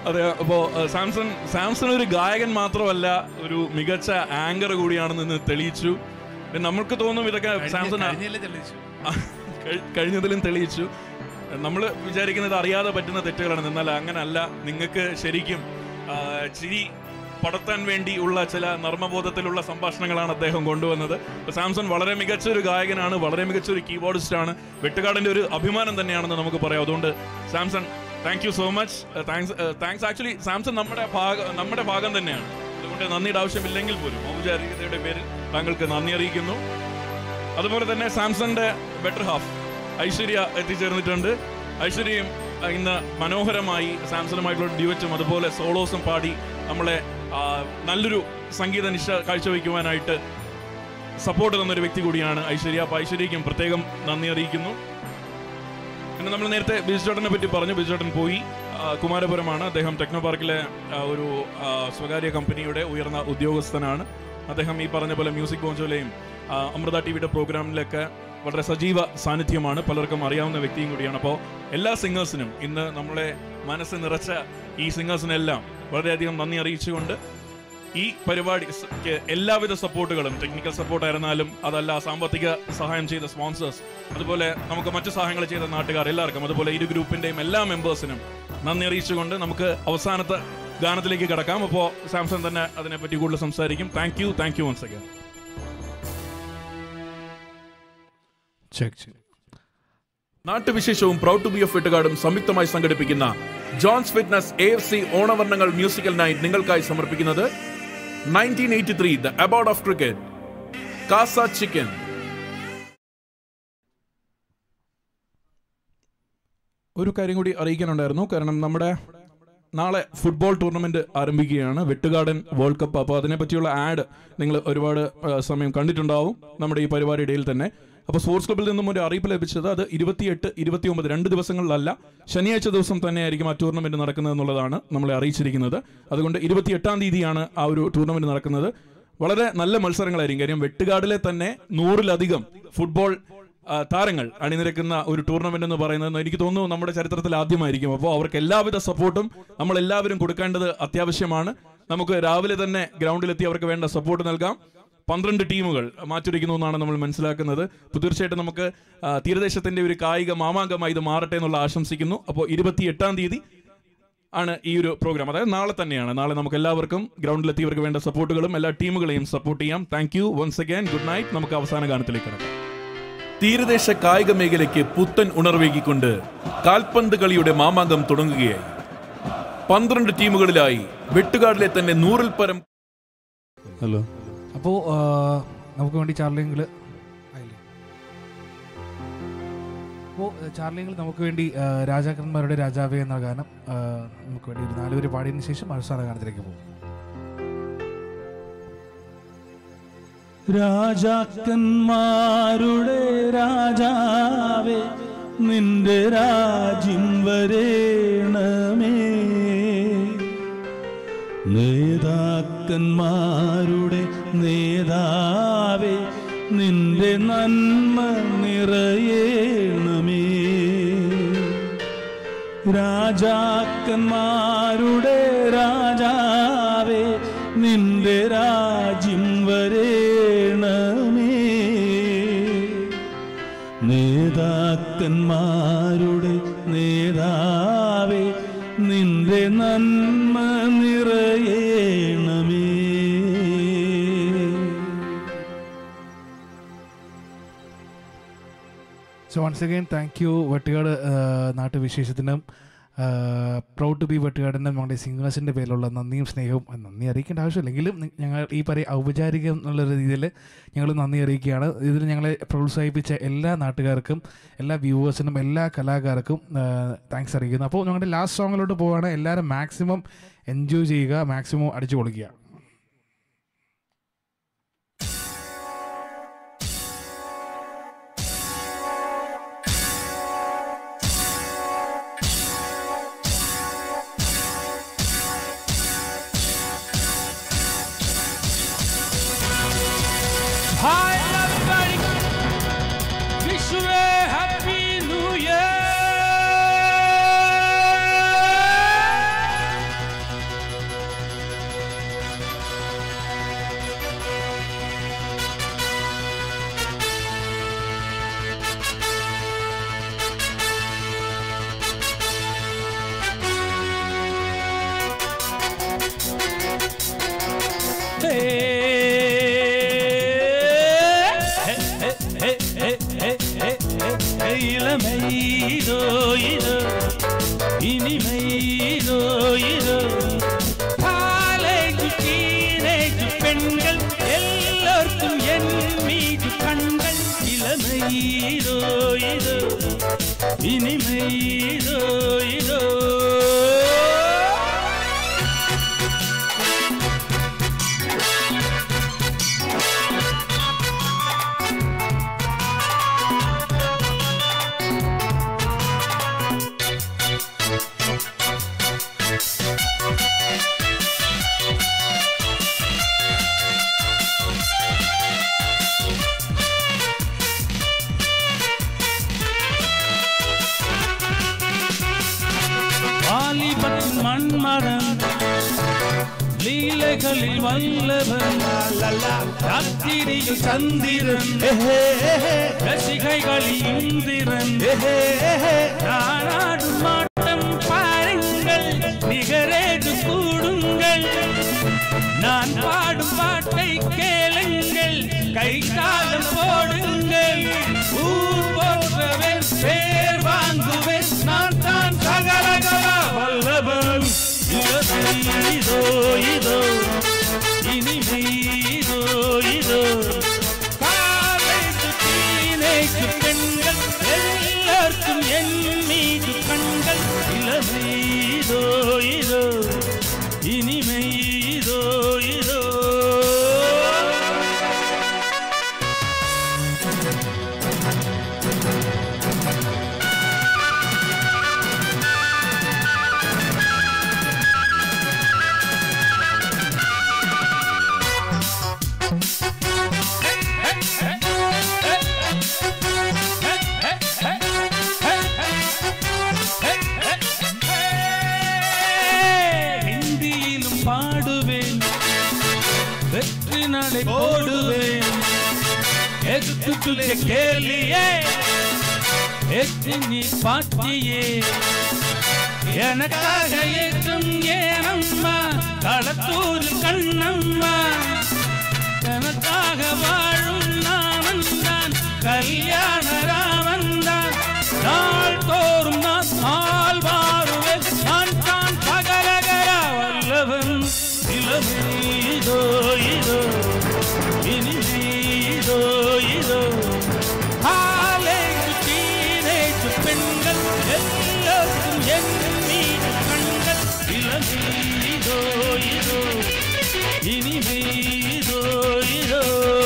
അതെ, അപ്പോൾ സാംസൺ സാംസൺ ഒരു ഗായകൻ മാത്രമല്ല, ഒരു മികച്ച ആങ്കർ കൂടിയാണെന്ന് ഇന്ന് തെളിയിച്ചു. നമുക്ക് തോന്നും ഇതൊക്കെ സാംസൺ കഴിഞ്ഞതിലും തെളിയിച്ചു. നമ്മൾ വിചാരിക്കുന്നത് അറിയാതെ പറ്റുന്ന തെറ്റുകളാണ്, എന്നാൽ അങ്ങനല്ല. നിങ്ങൾക്ക് ശരിക്കും ചിരി പടത്താൻ വേണ്ടി ഉള്ള ചില നർമ്മബോധത്തിലുള്ള സംഭാഷണങ്ങളാണ് അദ്ദേഹം കൊണ്ടുവന്നത്. സാംസൺ വളരെ മികച്ച ഒരു ഗായകനാണ്, വളരെ മികച്ച ഒരു കീബോർഡിസ്റ്റ് ആണ്, വെട്ടുകാടിന്റെ ഒരു അഭിമാനം തന്നെയാണെന്ന് നമുക്ക് പറയാം. അതുകൊണ്ട് Samson, thank you so much. Thanks thanks actually Samson നമ്മുടെ ഭാഗം നമ്മുടെ ഭാഗം തന്നെയാണ്. അതുകൊണ്ട് നന്ദിയുടെ ആവശ്യമില്ലെങ്കിൽ പോലും ഔപചാരികതയുടെ പേരിൽ താങ്കൾക്ക് നന്ദി അറിയിക്കുന്നു. അതുപോലെ തന്നെ സാംസന്റെ ബെറ്റർ ഹാഫ് ഐശ്വര്യ എത്തിച്ചേർന്നിട്ടുണ്ട്. ഐശ്വര്യയും ഇന്ന് മനോഹരമായി സാംസണുമായിട്ടുള്ള ഡ്യുവറ്റും അതുപോലെ സോളോസും പാടി നമ്മളെ നല്ലൊരു സംഗീത നിശ കാഴ്ചവെക്കുവാനായിട്ട് സപ്പോർട്ട് തന്നൊരു വ്യക്തി കൂടിയാണ് ഐശ്വര്യ. അപ്പോൾ ഐശ്വര്യയ്ക്കും പ്രത്യേകം നന്ദി അറിയിക്കുന്നു. പിന്നെ നമ്മൾ നേരത്തെ ബിജുചേട്ടനെ പറ്റി പറഞ്ഞു. ബിജുചേട്ടൻ പോയി, കുമാരപുരമാണ്. അദ്ദേഹം ടെക്നോ പാർക്കിലെ ഒരു സ്വകാര്യ കമ്പനിയുടെ ഉയർന്ന ഉദ്യോഗസ്ഥനാണ്. അദ്ദേഹം ഈ പറഞ്ഞ പോലെ മ്യൂസിക് ബോഞ്ചോലെയും അമൃത ടി വിയുടെ പ്രോഗ്രാമിലൊക്കെ വളരെ സജീവ സാന്നിധ്യമാണ്, പലർക്കും അറിയാവുന്ന വ്യക്തിയും കൂടിയാണ്. അപ്പോൾ എല്ലാ സിംഗേഴ്സിനും, ഇന്ന് നമ്മളെ മനസ്സ് നിറച്ച ഈ സിംഗേഴ്സിനെല്ലാം വളരെയധികം നന്ദി അറിയിച്ചുകൊണ്ട് ഈ പരിപാടി എല്ലാവിധ സപ്പോർട്ടുകളും, ടെക്നിക്കൽ സപ്പോർട്ടായിരുന്നാലും അതല്ല സാമ്പത്തിക സഹായം ചെയ്ത സ്പോൺസേഴ്സ്, അതുപോലെ നമുക്ക് മറ്റു സഹായങ്ങൾ ചെയ്ത നാട്ടുകാർ എല്ലാവർക്കും, അതുപോലെ ഇരു ഗ്രൂപ്പിൻ്റെയും എല്ലാ മെമ്പേഴ്സിനും നന്ദി അറിയിച്ചുകൊണ്ട് നമുക്ക് അവസാനത്തെ ഗാനത്തിലേക്ക് കടക്കാം. അപ്പോൾ സാംസൺ തന്നെ അതിനെപ്പറ്റി കൂടുതൽ സംസാരിക്കും. Thank you thank you once again. നാട്ടുവിശേഷവും പ്രൗഡ് ടു ബി ഓഫ് വെട്ടുകാടും സംയുക്തമായി സംഘടിപ്പിക്കുന്ന John's fitness A F C ഓണവർണ്ണങ്ങൾ മ്യൂസിക്കൽ നൈറ്റ് നിങ്ങൾക്കായി സമർപ്പിക്കുന്നത് nineteen eighty three the aboard of cricket, Casa chicken. ഒരു കാര്യം കൂടി അറിയിക്കാനുണ്ടായിരുന്നു. കാരണം നമ്മുടെ നാളെ ഫുട്ബോൾ ടൂർണമെന്റ് ആരംഭിക്കുകയാണ്, വെട്ടുകാടൻ വേൾഡ് കപ്പ്. അപ്പോൾ അതിനെപ്പറ്റിയുള്ള ആഡ് നിങ്ങൾ ഒരുപാട് സമയം കണ്ടിട്ടുണ്ടാവും നമ്മുടെ ഈ പരിപാടിയിടയിൽ തന്നെ. അപ്പോൾ സ്പോർട്സ് ക്ലബ്ബിൽ നിന്നും ഒരു അറിയിപ്പ് ലഭിച്ചത് അത് ഇരുപത്തിയെട്ട് ഇരുപത്തി ഒമ്പത് രണ്ട് ദിവസങ്ങളിലല്ല, ശനിയാഴ്ച ദിവസം തന്നെയായിരിക്കും ആ ടൂർണമെന്റ് നടക്കുന്നത് എന്നുള്ളതാണ് നമ്മളെ അറിയിച്ചിരിക്കുന്നത്. അതുകൊണ്ട് ഇരുപത്തിയെട്ടാം തീയതിയാണ് ആ ഒരു ടൂർണമെന്റ് നടക്കുന്നത്. വളരെ നല്ല മത്സരങ്ങളായിരിക്കും. കാര്യം വെട്ടുകാടിലെ തന്നെ നൂറിലധികം ഫുട്ബോൾ താരങ്ങൾ അണിനിരക്കുന്ന ഒരു ടൂർണമെന്റ് എന്ന് പറയുന്നത് എനിക്ക് തോന്നുന്നു നമ്മുടെ ചരിത്രത്തിൽ ആദ്യമായിരിക്കും. അപ്പോൾ അവർക്ക് എല്ലാവിധ സപ്പോർട്ടും നമ്മൾ എല്ലാവരും കൊടുക്കേണ്ടത് അത്യാവശ്യമാണ്. നമുക്ക് രാവിലെ തന്നെ ഗ്രൗണ്ടിലെത്തി അവർക്ക് വേണ്ട സപ്പോർട്ട് നൽകാം. പന്ത്രണ്ട് ടീമുകൾ മാറ്റുരയ്ക്കുന്നു എന്നാണ് നമ്മൾ മനസ്സിലാക്കുന്നത്. അപ്പോൾ തീർച്ചയായിട്ടും നമുക്ക് തീരദേശത്തിന്റെ ഒരു കായിക മാമാങ്കമായി ഇത് മാറട്ടെ എന്നുള്ള ആശംസിക്കുന്നു. അപ്പോൾ ഇരുപത്തി എട്ടാം തീയതി ആണ് ഈ ഒരു പ്രോഗ്രാം, അതായത് നാളെ തന്നെയാണ്. നാളെ നമുക്ക് എല്ലാവർക്കും ഗ്രൗണ്ടിലെത്തി ഇവർക്ക് വേണ്ട സപ്പോർട്ടുകളും എല്ലാ ടീമുകളെയും സപ്പോർട്ട് ചെയ്യാം. Thank you once again. Good night. നമുക്ക് അവസാന ഗാനത്തിലേക്ക് കടക്കാം. തീരദേശ കായിക മേഖലയ്ക്ക് പുത്തൻ ഉണർവേകിക്കൊണ്ട് കാൽപന്ത് കളിയുടെ മാമാങ്കം തുടങ്ങുകയായി. പന്ത്രണ്ട് ടീമുകളിലായി വെട്ടുകാടിലെ തന്നെ നൂറിൽ പരം. ഹലോ, അപ്പോൾ നമുക്ക് വേണ്ടി ചാർലിങ്ങൾ അപ്പോൾ ചാർലിങ്ങൾ നമുക്ക് വേണ്ടി രാജാക്കന്മാരുടെ രാജാവേ എന്ന ഗാനം നമുക്ക് വേണ്ടി ഒരു നാലുപേര് പാടിയതിനു ശേഷം അവസാന ഗാനത്തിലേക്ക് പോകും. രാജാക്കന്മാരുടെ രാജാവേ നിന്റെ രാജ്യം വരേണമേ, നേതാക്കന്മാരുടെ നേതാവേ നിന്റെ നന്മ നിറയേണമേ. രാജാക്കന്മാരുടെ രാജാവേ നിന്റെ രാജ്യം വരേണമേ, നേതാക്കന്മാരുടെ നേതാവേ നിന്റെ നന്മ നിറയേണമേ. So once again thank you Vettukad നാട്ടുവിശേഷത്തിനും പ്രൗഡ് ടു ബി വെട്ടുകാടിൻ്റെ ഞങ്ങളുടെ സിംഗേഴ്സിൻ്റെ പേരിലുള്ള നന്ദിയും സ്നേഹവും. നന്ദി അറിയിക്കേണ്ട ആവശ്യമില്ലെങ്കിലും ഞങ്ങൾ ഈ പറയ ഔപചാരികം എന്നുള്ള രീതിയിൽ ഞങ്ങൾ നന്ദി അറിയിക്കുകയാണ്. ഇതിൽ ഞങ്ങളെ പ്രോത്സാഹിപ്പിച്ച എല്ലാ നാട്ടുകാർക്കും, എല്ലാ വ്യൂവേഴ്സിനും, എല്ലാ കലാകാർക്കും താങ്ക്സ് അറിയിക്കുന്നു. അപ്പോൾ ഞങ്ങളുടെ ലാസ്റ്റ് സോങ്ങിലോട്ട് പോവുകയാണ്. എല്ലാവരും മാക്സിമം എൻജോയ് ചെയ്യുക, മാക്സിമം അടിച്ചു പൊളിക്കുക. Hi everybody, wish you a happy new year. இனிமை இதோ இதோ காலேஜ் டீனேஜ் பெண்கள் எல்லோருக்கும் என் மீது கண்கள் இளமை இதோ இதோ இனிமை இதோ இதோ மன்மதன் லீலைகளில் வல்லவன் ராத்திரியில் சந்திரன் ரசிகைகளில் இந்திரன் நானாடும் மாட்டம் பாருங்கள் நிகரேது கூடுங்கள் நான் பாடும் பாட்டை கேளுங்கள் கை காலம் போடுங்கள் ஊர் போற்றவேன் பேர் வாங்குவேன் நான் தான் சகலகலா வல்லவன் இதோ இதோ இனிமை இதோ இதோ காலேஜ் டீனேஜ் பெண்கள் எல்லாருக்கும் என் மீது கண்கள் இளமை இதோ இதோ இனிமை இதோ இதோ போடுவேன் கேளியே எத்தனை பாட்டியே எனக்காக ஏற்றும் ஏனம்மா களத்தூர் கண்ணம்மா எனக்காக வாழும் நாமன் தான் கல்யாண ராமன் தான் நாள் தோறும் நான் நாள் வாருவேன் நான் தான் பகலகரா வல்லவன் இளமை இதோ இதோ இனிமை இதோ இதோ காலேஜ் டீனேஜ் பெண்கள் எல்லாருக்கும் என் மீது கண்கள் இளமை இதோ இதோ இனிமை இதோ இதோ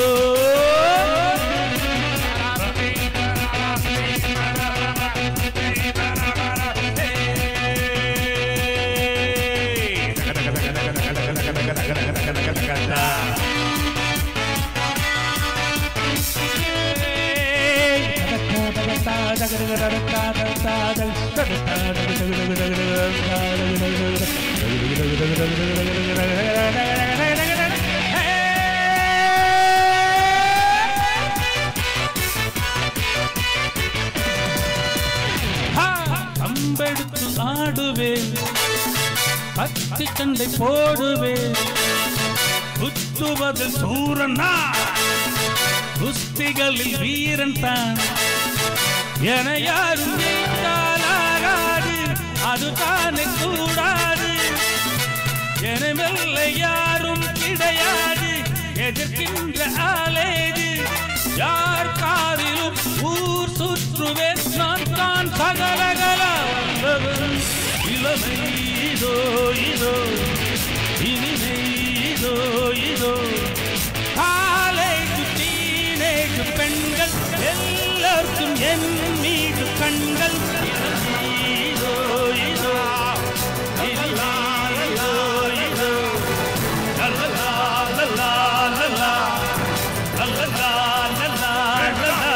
அம்பெடுத்து ஆடுவேன் பத்தி சண்டை போடுவேன் குத்துவதில் சூரனா குஸ்திகளில் வீரன் தான் என யாரும் ஜெயித்தாலாகாது அதுதானே கூடாது என மெல்ல யாரும் கிடையாது எதிர்க்கின்ற ஆலேது யார் காரிலும் ஊர் சுற்றுவேன் நான் தான் சகலகலா வல்லவன் இளமை இதோ இதோ இனிமை இதோ இதோ காலேஜ் டீனேஜ் பெண்கள் எல்லாருக்கும் என் மீது கண்கள் இதோ இதோ இதோ இதோ Lalla Lalla Lalla Lalla Lalla Lalla.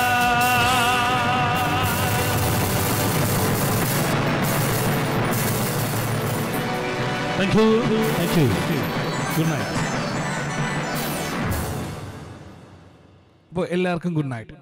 Thank you. Thank you. Good night. അപ്പോൾ എല്ലാവർക്കും ഗുഡ് നൈറ്റ്.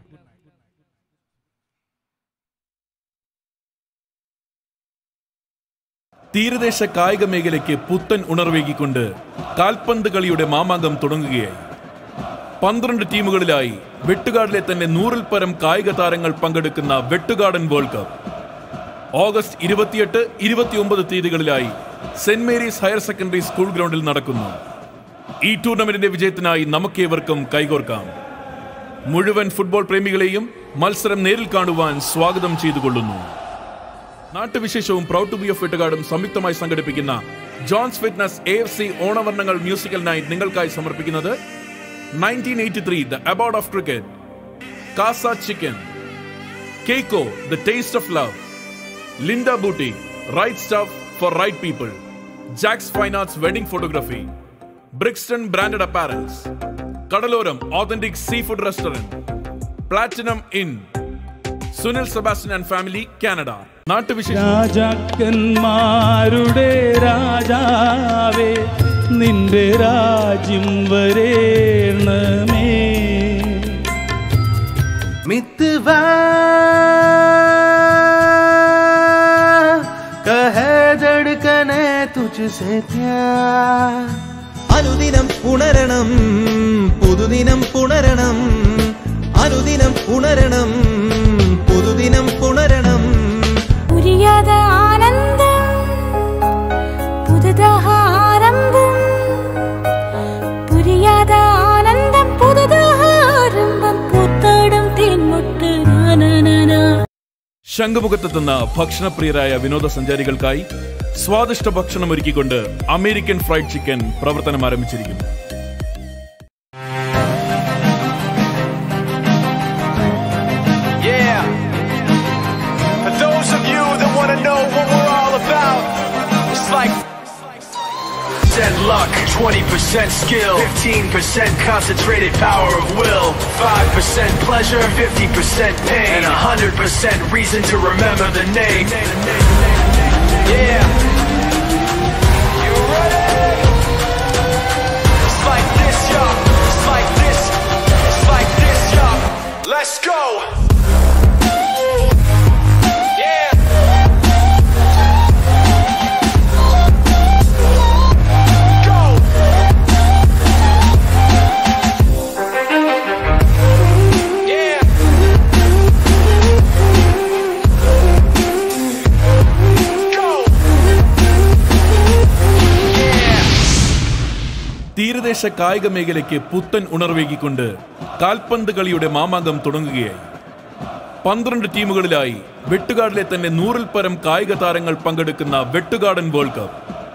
തീരദേശ കായിക മേഖലയ്ക്ക് പുത്തൻ ഉണർവേകിക്കൊണ്ട് കാൽപന്ത് കളിയുടെ മാമാങ്കം തുടങ്ങുകയായി. പന്ത്രണ്ട് ടീമുകളിലായി വെട്ടുകാടിലെ തന്നെ നൂറിൽ പരം കായിക താരങ്ങൾ പങ്കെടുക്കുന്ന വെട്ടുകാടൻ വേൾഡ് കപ്പ് ഓഗസ്റ്റ് ഇരുപത്തിയെട്ട് ഇരുപത്തിയൊമ്പത് തീയതികളിലായി Saint Mary's higher secondary school ഗ്രൗണ്ടിൽ നടക്കുന്നു. ഈ ടൂർണമെന്റിന്റെ വിജയത്തിനായി നമുക്കേവർക്കും കൈകോർക്കാം. മുഴുവൻ ഫുട്ബോൾ പ്രേമികളെയും മത്സരം നേരിൽ കാണുവാൻ സ്വാഗതം ചെയ്തുകൊള്ളുന്നു. നാട്ടുവിശേഷവും പ്രൗഡ് ടു ബി ഓഫ് വെട്ടുകാടും സംയുക്തമായി സംഘടിപ്പിക്കുന്ന John's fitness A F C ഓണവർണ്ണങ്ങൾ മ്യൂസിക്കൽ നൈറ്റ് നിങ്ങൾക്കായി സമർപ്പിക്കുന്നത് nineteen eighty three the aboard of cricket, Casa chicken, കേക്കോ the taste of love, Linda booty right stuff for right people, Jacks fine arts wedding photography, Brixton branded apparels, കടലോരം authentic sea food restaurant, platinum in, Sunil Sebastian and family Canada. നാട്ടുവിശേഷം. രാജാക്കന്മാരുടെ രാജാവേ നിന്റെ രാജ്യം വരേണമേ. മിത്വാ കഹേ ധഡ്കനെ തുജ്സേ പ്യാർ. അനുദിനം ഉണരണം, പുതുദിനം പുണരണം, അനുദിനം ഉണരണം, പുതുദിനം പുണരണം. പുരിയാത ആനന്ദം പുതുതാ ആരംഭം, പുരിയാത ആനന്ദം പുതുതാ ആരംഭം, പൂത്താടും തേൻമുട്ട് നാനാനാ. ശംഖുമുഖത്തെത്തുന്ന ഭക്ഷണപ്രിയരായ വിനോദസഞ്ചാരികൾക്കായി സ്വാദിഷ്ട ഭക്ഷണം ഒരുക്കിക്കൊണ്ട് അമേരിക്കൻ ഫ്രൈഡ് ചിക്കൻ പ്രവർത്തനം ആരംഭിച്ചിരിക്കുന്നു. Yeah. For those of you that want to know what we're all about, it's like ten luck, twenty percent skill, fifteen percent concentrated power of will, five percent pleasure, fifty percent pain, and one hundred percent reason to remember the name. Yeah. You ready? It's like this, y'all. It's like this. It's like this, y'all. Let's go. തീരദേശ കായിക മേഖലയ്ക്ക് പുത്തൻ ഉണർവേകിക്കൊണ്ട് കാൽപന്ത് കളിയുടെ മാമാങ്കം തുടങ്ങുകയായി. പന്ത്രണ്ട് ടീമുകളിലായി വെട്ടുകാടിലെ തന്നെ നൂറിൽ പരം കായിക താരങ്ങൾ പങ്കെടുക്കുന്ന വെട്ടുകാടൻ വേൾഡ് കപ്പ്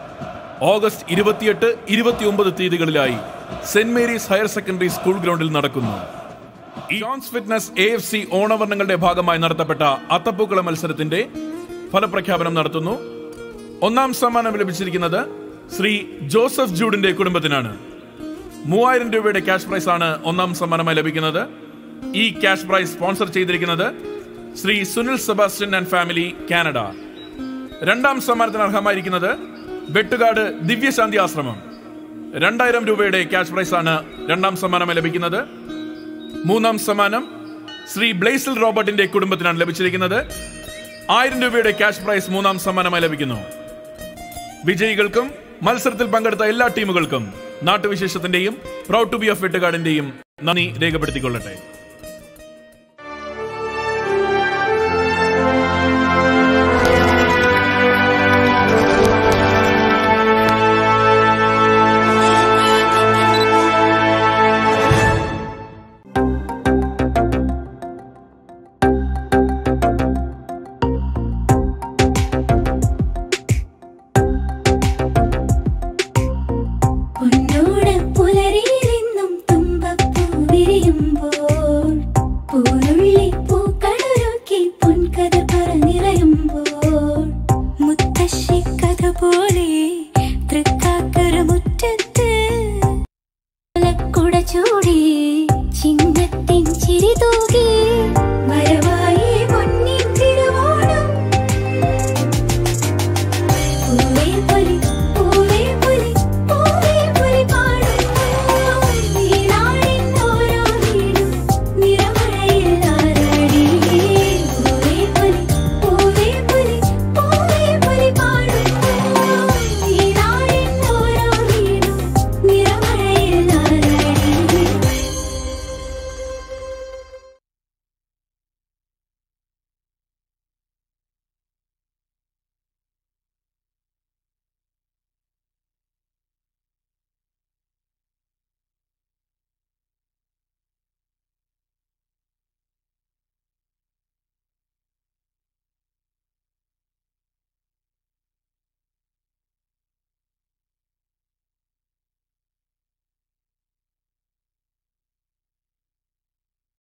ഓഗസ്റ്റ് ഇരുപത്തിയെട്ട് ഇരുപത്തിയൊമ്പത് തീയതികളിലായി Saint Mary's higher secondary school ഗ്രൗണ്ടിൽ നടക്കുന്നു. Johns fitness A F C ഓണവർണ്ണങ്ങളുടെ ഭാഗമായി നടത്തപ്പെട്ട അത്തപ്പൂക്കള മത്സരത്തിന്റെ ഫലപ്രഖ്യാപനം നടത്തുന്നു. ഒന്നാം സമ്മാനം ലഭിച്ചിരിക്കുന്നത് ശ്രീ ജോസഫ് ജൂഡിന്റെ കുടുംബത്തിനാണ്. മൂവായിരം രൂപയുടെ ക്യാഷ് പ്രൈസ് ആണ് ഒന്നാം സമ്മാനമായി ലഭിക്കുന്നത്. ഈ ക്യാഷ് പ്രൈസ് സ്പോൺസർ ചെയ്തിരിക്കുന്നത് Shri Sunil Sebastian and family Canada. രണ്ടാം സമ്മാനത്തിന് അർഹമായിരിക്കുന്നത് വെട്ടുകാട് ദിവ്യശാന്തി ആശ്രമം. രണ്ടായിരം രൂപയുടെ ക്യാഷ് പ്രൈസ് ആണ് രണ്ടാം സമ്മാനമായി ലഭിക്കുന്നത്. മൂന്നാം സമ്മാനം ശ്രീ ബ്ലേസിൽ റോബർട്ടിന്റെ കുടുംബത്തിനാണ് ലഭിച്ചിരിക്കുന്നത്. ആയിരം രൂപയുടെ ക്യാഷ് പ്രൈസ് മൂന്നാം സമ്മാനമായി ലഭിക്കുന്നു. വിജയികൾക്കും മത്സരത്തിൽ പങ്കെടുത്ത എല്ലാ ടീമുകൾക്കും നാട്ടുവിശേഷത്തിന്റെയും പ്രൗഡ് ടു ബി ഓഫ് വെട്ടുകാടിന്റെയും നന്ദി രേഖപ്പെടുത്തിക്കൊള്ളട്ടെ. മുത്തശ്ശി കഥ പോലെ